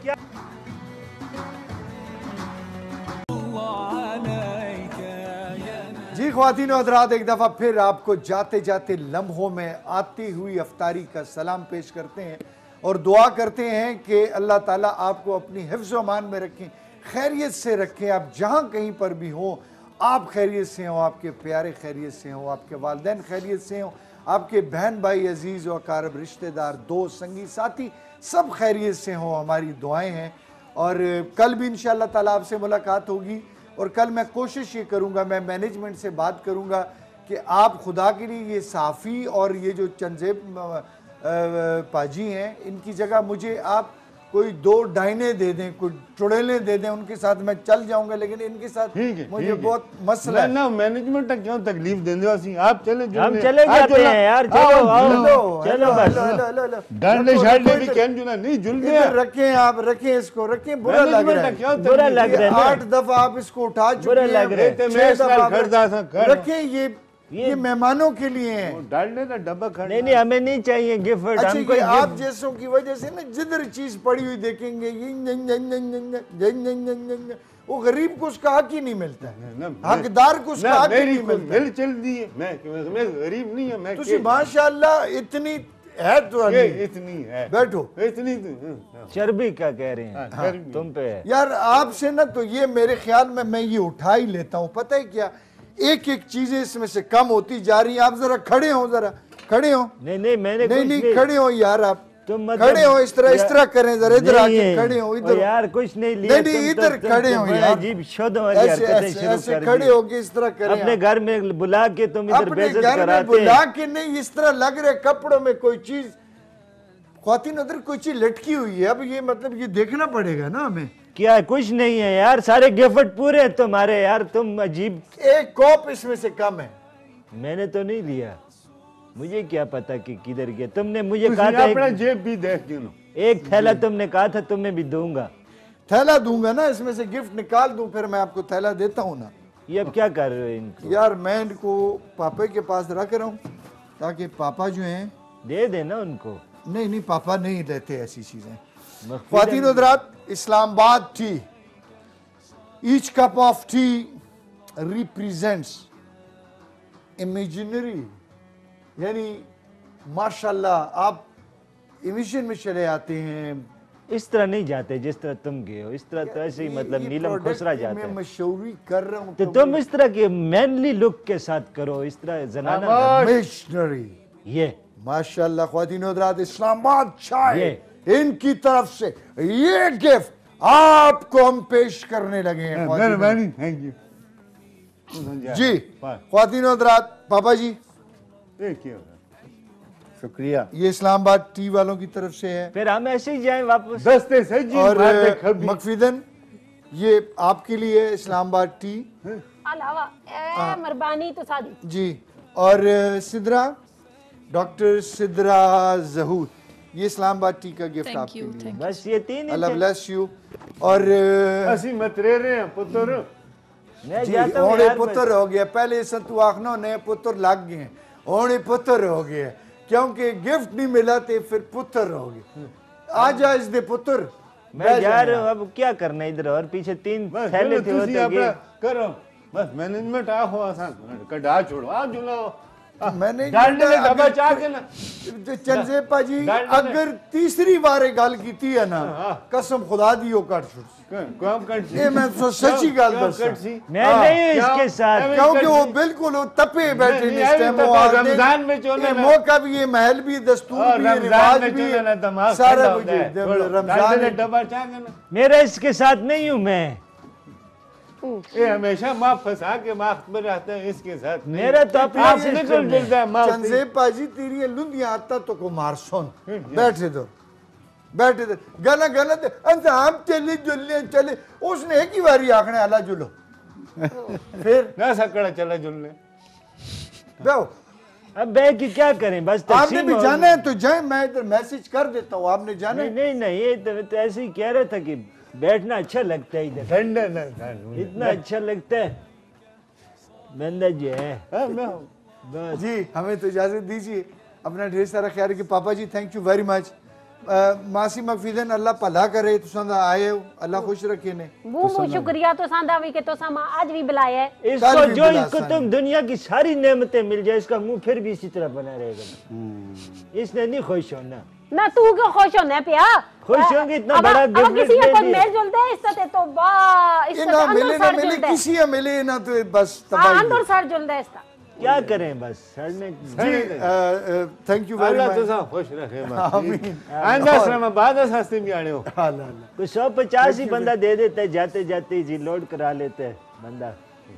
जी ख्वातीन और हज़रात, एक दफ़ा फिर आपको जाते जाते लम्हों में आती हुई अफ्तारी का सलाम पेश करते हैं और दुआ करते हैं कि अल्लाह ताला आपको अपनी हिफ्ज़ व अमान में रखें, खैरियत से रखें। आप जहाँ कहीं पर भी हों, आप खैरियत से हों, आपके प्यारे खैरियत से हों, आपके वालिदैन खैरियत से हों, आपके बहन भाई अजीज़ व अकारब रिश्तेदार दोस्त संगी साथी सब खैरियत से हों, हमारी दुआएँ हैं। और कल भी इंशाअल्लाह ताला आपसे मुलाकात होगी और कल मैं कोशिश ये करूँगा, मैं मैनेजमेंट से बात करूँगा कि आप खुदा के लिए ये साफ़ी और ये जो चंजेब पाजी हैं, इनकी जगह मुझे आप कोई दो डाइने दे दें, कोई चुड़ैलें दे दें, उनके साथ मैं चल जाऊंगा, लेकिन इनके साथ ठीक है, मुझे ठीक है। बहुत मसला है। ना मैनेजमेंट तक क्यों तकलीफ देंगे वासी? आप चले जुलने। हम चले आप जाते जुलना। हैं यार, आओ, चलो आओ, जुलो। चलो बस। डांडे शांडे भी कैन जुना नहीं जुलते हैं। रखें आप, रखें इसको, रखें। बुरा लग मैनेजमेंट रहा का क्या है, तकलीफ बुरा लग है? रहा है ना। आठ दफा आप इसको उठा चुके बुरा हैं, लग रहा है। छह मैं इस दफा साल आप खरीदा था, कर। रखें। ये ये मेहमानों के लिए है। डालने का डब्बा खरीदा। नहीं नहीं, हमें नहीं चाहिए गिफ्ट। अच्छा, हमको ये आप gift- जैसों की वजह से ना जिधर चीज पड़ी हुई देखेंगे, ये जन जन जन जन जन जन जन जन जन, वो गरीब को उसका हक ही नहीं मिलता है, ना, हकदार को उसका ना, हक ही मेरी नहीं कोई मिलता। मिल चल दी है। मैं मैं गरीब नहीं है, मैं तुसी माशाल्लाह इतनी है तो ये नहीं। इतनी है। बैठो। इतनी तो चर्बी का कह रहे हैं। हाँ, चर्बी। तुम पे है। यार आपसे ना तो ये मेरे ख्याल में मैं ये उठा ही लेता हूँ। पता है क्या, एक एक चीजें इसमें से कम होती जा रही हैं। आप जरा खड़े हो, जरा खड़े हो। नहीं नहीं, मैंने नहीं कुछ नहीं खड़े हो यार आप। तुम खड़े हो इस तरह इस तरह करें जरा इधर नहीं आके है। खड़े हो ओ इधर यार कुछ नहीं लिया नहीं नहीं तुम तो- इधर तुम खड़े तो हो बड़े यार अजीब शोध वाली ऐसे हरकतें ऐसे शुरू ऐसे कर खड़े दी। होके इस तरह करें अपने आप। घर में बुला के तुम इधर अपने बेइज्जत घर में कराते बुला के नहीं इस तरह लग रहे कपड़ों में कोई चीज ख्वातीन उधर कोई चीज लटकी हुई है अब ये मतलब ये देखना पड़ेगा ना हमें क्या कुछ नहीं है यार सारे गिफ्ट पूरे हैं तुम्हारे यार तुम अजीब एक कॉप इसमें से कम है मैंने तो नहीं लिया मुझे क्या पता कि किधर गया तुमने मुझे तुसी कहा था अपना एक, जेब भी देख गिनो एक थैला तुमने कहा था तुम्हें भी दूंगा थैला दूंगा ना इसमें से गिफ्ट निकाल दूं फिर मैं आपको थैला देता हूं ना ये अब क्या कर रहे हो इनको यार मैं इनको पापा के पास रख रहा हूं ताकि पापा जो हैं दे देना उनको नहीं नहीं पापा नहीं लेते ऐसी चीजें मखफूरन- ख्वातीन हज़रात Islamabad tea each cup of tea represents imaginary यानी माशाल्लाह आप इमिशन में चले आते हैं इस तरह नहीं जाते जिस तरह तुम गए हो इस तरह तो ऐसे ही मतलब ये नीलम product खुसरा की जाता मैं है मशहूरी कर रहा हूँ तो तुम इस तरह के मैनली लुक के साथ करो इस तरह जनाना मिशनरी ये माशाल्लाह ख्वातीन हज़रात इस्लामाबाद चाय ये। इनकी तरफ से ये गिफ्ट आपको हम पेश करने लगे हैं ख्वातीन मेहरबानी थैंक यू जी ख्वातीन हज़रात पापा जी ये क्या शुक्रिया ये इस्लामाबाद टी वालों की तरफ से है फिर हम ऐसे ही जाएं वापस दस्ते सजी और मारते खबी मकफिदन ये आपके लिए इस्लामाबाद टी अलावा ए मेहरबानी तो सादी जी और अ, सिद्रा डॉक्टर सिद्रा जहूर ये इस्लामाबाद टी का गिफ्ट थैंक आपके यू लिए थैंक बस ये तीन ही अल्लाह थे। ब्लेस यू और अ, ਅਸੀਂ ਮਤਰੇ ਰਹੇ ਹਾਂ ਪੁੱਤਰ मैं जी जाता हूँ होने यार पुत्र हो गया पहले संतु आखनो ने पुत्र लग गए होने पुत्र हो गया क्योंकि गिफ्ट नहीं मिला तो फिर पुत्र हो गए आ जा इस दे पुत्र मैं जा रहा हूँ अब क्या करना है इधर और पीछे तीन बस थैले चलो थे वो ਤੁਸੀਂ तो ਆਪਣਾ गए। करो बस मैनेजमेंट आ हो आसान कढ़ा छोड़ो आप जुलाओ मैंने डालने में डब्बा चाह के ना चंजे पाजी डाल देना। अगर तीसरी बार ये गल की है ना कसम खुदा दी वो कर छुड़ काम कर ये मैं तो सच्ची गल दस मैं नहीं हूँ इसके साथ क्योंकि वो बिल्कुल वो तपे बैठे नहीं, नहीं इस नहीं, टाइम तपे, वो आने- रमजान में चोले ये ना। मौका भी ये महल भी दस्तूर और भी ये रमजान रिवाज में भी चोले ना दिमाग सारा ठंडा कुछ होता है। जब छोड़ो, रमजान डाल देना है। डब्बा चाह के ना मेरा इसके साथ नहीं हूँ मैं ये हमेशा माँ फंसा के माँ पर रहता है इसके साथ नहीं। मेरा तो अपना आप सिस्टम निकल है। जुलता है माँ चंजे पाजी तेरी ये लुंदियां आता तो को मार सुन बैठे दो बैठे दो गाना गाना ते अंत हम चले जुलने चले उसने एक ही बारी आखने आला जुलो फिर ना सकड़ा चला जुलने जाओ अब बह की क्या करें बस आपने तकसीम भी हो- जाना है तो जाए मैं इधर मैसेज कर देता हूँ आपने जाना नहीं है नहीं नहीं ये तो, तो ऐसे ही कह रहा था कि बैठना अच्छा लगता है इधर ठंडा ना इतना अच्छा लगता है बंदा जो है हाँ, मैं बस जी हमें तो इजाजत दीजिए अपना ढेर सारा ख्याल रखिए पापा जी थैंक यू वेरी मच मासी मकफीदन अल्लाह भला करे तुसां दा आए हो अल्लाह खुश रखे ने बहुत बहुत शुक्रिया तो सांदा भी के तो समा आज भी बुलाया है इसको कल भी जो बुला इसको सानी। तुम दुनिया की सारी नेमतें मिल जाए इसका मुंह फिर भी इसी तरह बना रहेगा इसने नहीं खुश होना ना तू क्यों खुश होना है पिया खुश होंगे इतना अब- बड़ा अब गिफ्ट किसी दे का दिया। मेल जुलता है इससे तो बा ये इससे ना अंदर मिले ना सर मिले जुलता है किसी या मिले ना तो बस हाँ, तबाही अंदर सर जुलता है इसका क्या करें बस सड़ने जी थैंक यू वेरी अल्लाह मच तुसा खुश रखे आमीन आंदा श्रम बाद हस्ते में आने हो अल्लाह अल्लाह कुछ सौ पचास ही बंदा दे देता है जाते जाते जी लोड करा लेते हैं बंदा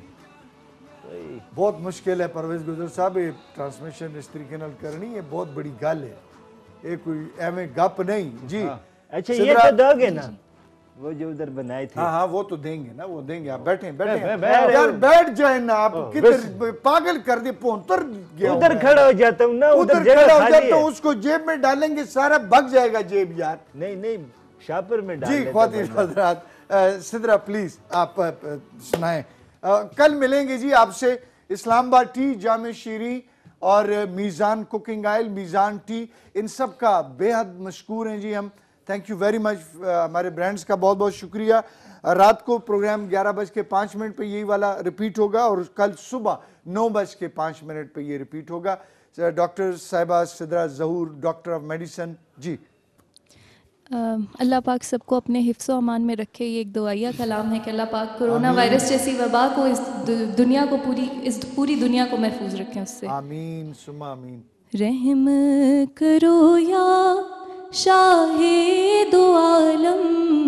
बहुत मुश्किल है परवेज गुजर साहब ये ट्रांसमिशन इस तरीके नाल करनी है बहुत बड़ी गल है ये कोई एवं गप नहीं जी अच्छा ये सिद्रा- तो दोगे ना वो जो उधर बनाए थे हाँ हाँ वो तो देंगे ना वो देंगे आप बैठे बैठे बैठ- बैठ- यार बैठ जाए ना आप किधर पागल कर दे पोंतर गया हूं उधर मैं। खड़ा हो जाता हूँ ना उधर उधर जगह खड़ा हो खाली जाता है हूं उसको जेब में डालेंगे सारा भग जाएगा जेब यार नहीं नहीं शापर में डाल जी देता ख्वातीन बंदा। हज़रात अ, सिद्रा प्लीज आप अ, अ, सुनाएं अ, कल मिलेंगे जी आपसे इस्लामाबाद टी जामे शीरी और अ, Meezan cooking oil Meezan tea इन सब का बेहद मशकूर हैं जी हम थैंक यू वेरी मच हमारे ब्रांड्स का बहुत बहुत शुक्रिया अ, रात को प्रोग्राम ग्यारह बज के पाँच मिनट पे यही वाला रिपीट होगा और कल सुबह नौ बज के पाँच मिनट पे ये रिपीट होगा डॉक्टर साहिबा Sidra Zahoor doctor of medicine जी अम, अल्लाह पाक सबको अपने हिफ्ज़ अमान में रखे। ये एक दुआया कलाम है कि अल्लाह पाक कोरोना वायरस जैसी वबा को इस दु- दुनिया को पूरी इस पूरी दुनिया को महफूज रखें उससे। आमीन सुमा आमीन रहम करो या शाहे दो आलम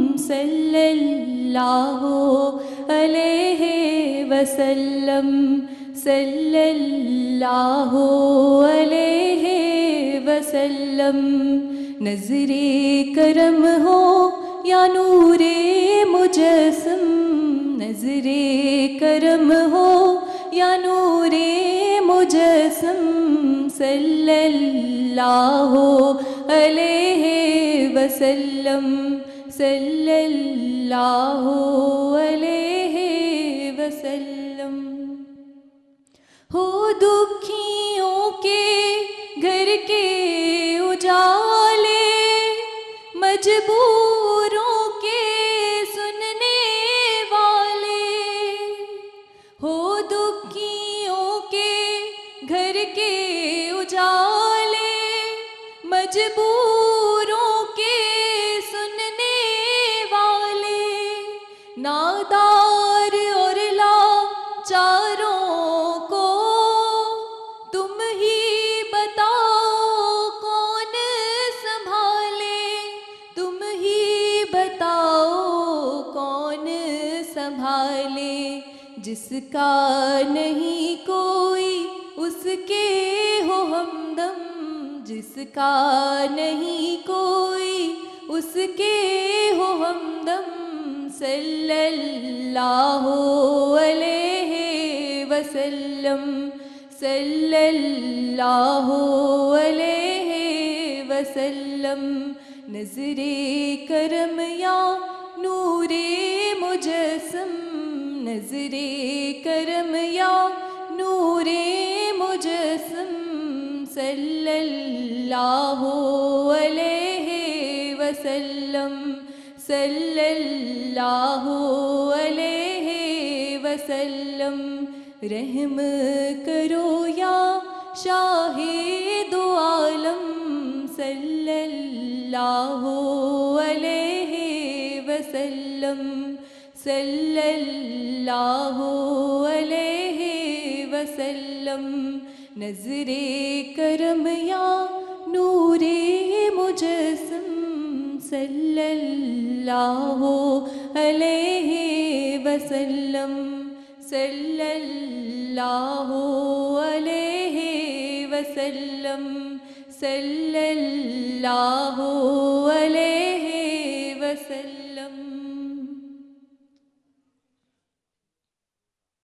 सल्लल्लाहु अलैहि वसल्लम सल्लल्लाहु अलैहि वसल्लम। नजरे करम हो या नूरे मुजस्सम, नजरे करम हो या नूरे मुजस्सम सल्लल्लाहु अलैहि वसल्लम सल्लल्लाहु अलैहि वसल्लम। हो दुखियों के घर के उजाले, मजबूरों के सुनने वाले, हो दुखियों के घर के उजाले, मजबूरों के सुनने वाले, नादार और लाचारों को तुम ही बताओ कौन संभाले, तुम ही बताओ कौन संभाले। जिसका नहीं कोई उसके हो हमदम, जिसका नहीं कोई उसके हो हमदम सल्लल्लाहु अलैहि वसल्लम सल्लल्लाहु अलैहि वसल्लम। नजरे करम या नूरे मुजस्सम, नजरे करम या नूरे मुजस्सम सल्लल्लाहु अलैहि वसल्लम सल्लल्लाहु अलैहि वसल्लम। रहम करो या शाहे दो आलम सल्लल्लाहु अलैहि वसल्लम सल्लल्लाहु अलैहि वसल्लम। नजरे करम या नूरे मुजस्सम सल्लल्लाहु अलैहि वसल्लम सल्लल्लाहु अलैहि वसल्लम सल्लल्लाहु अलैहि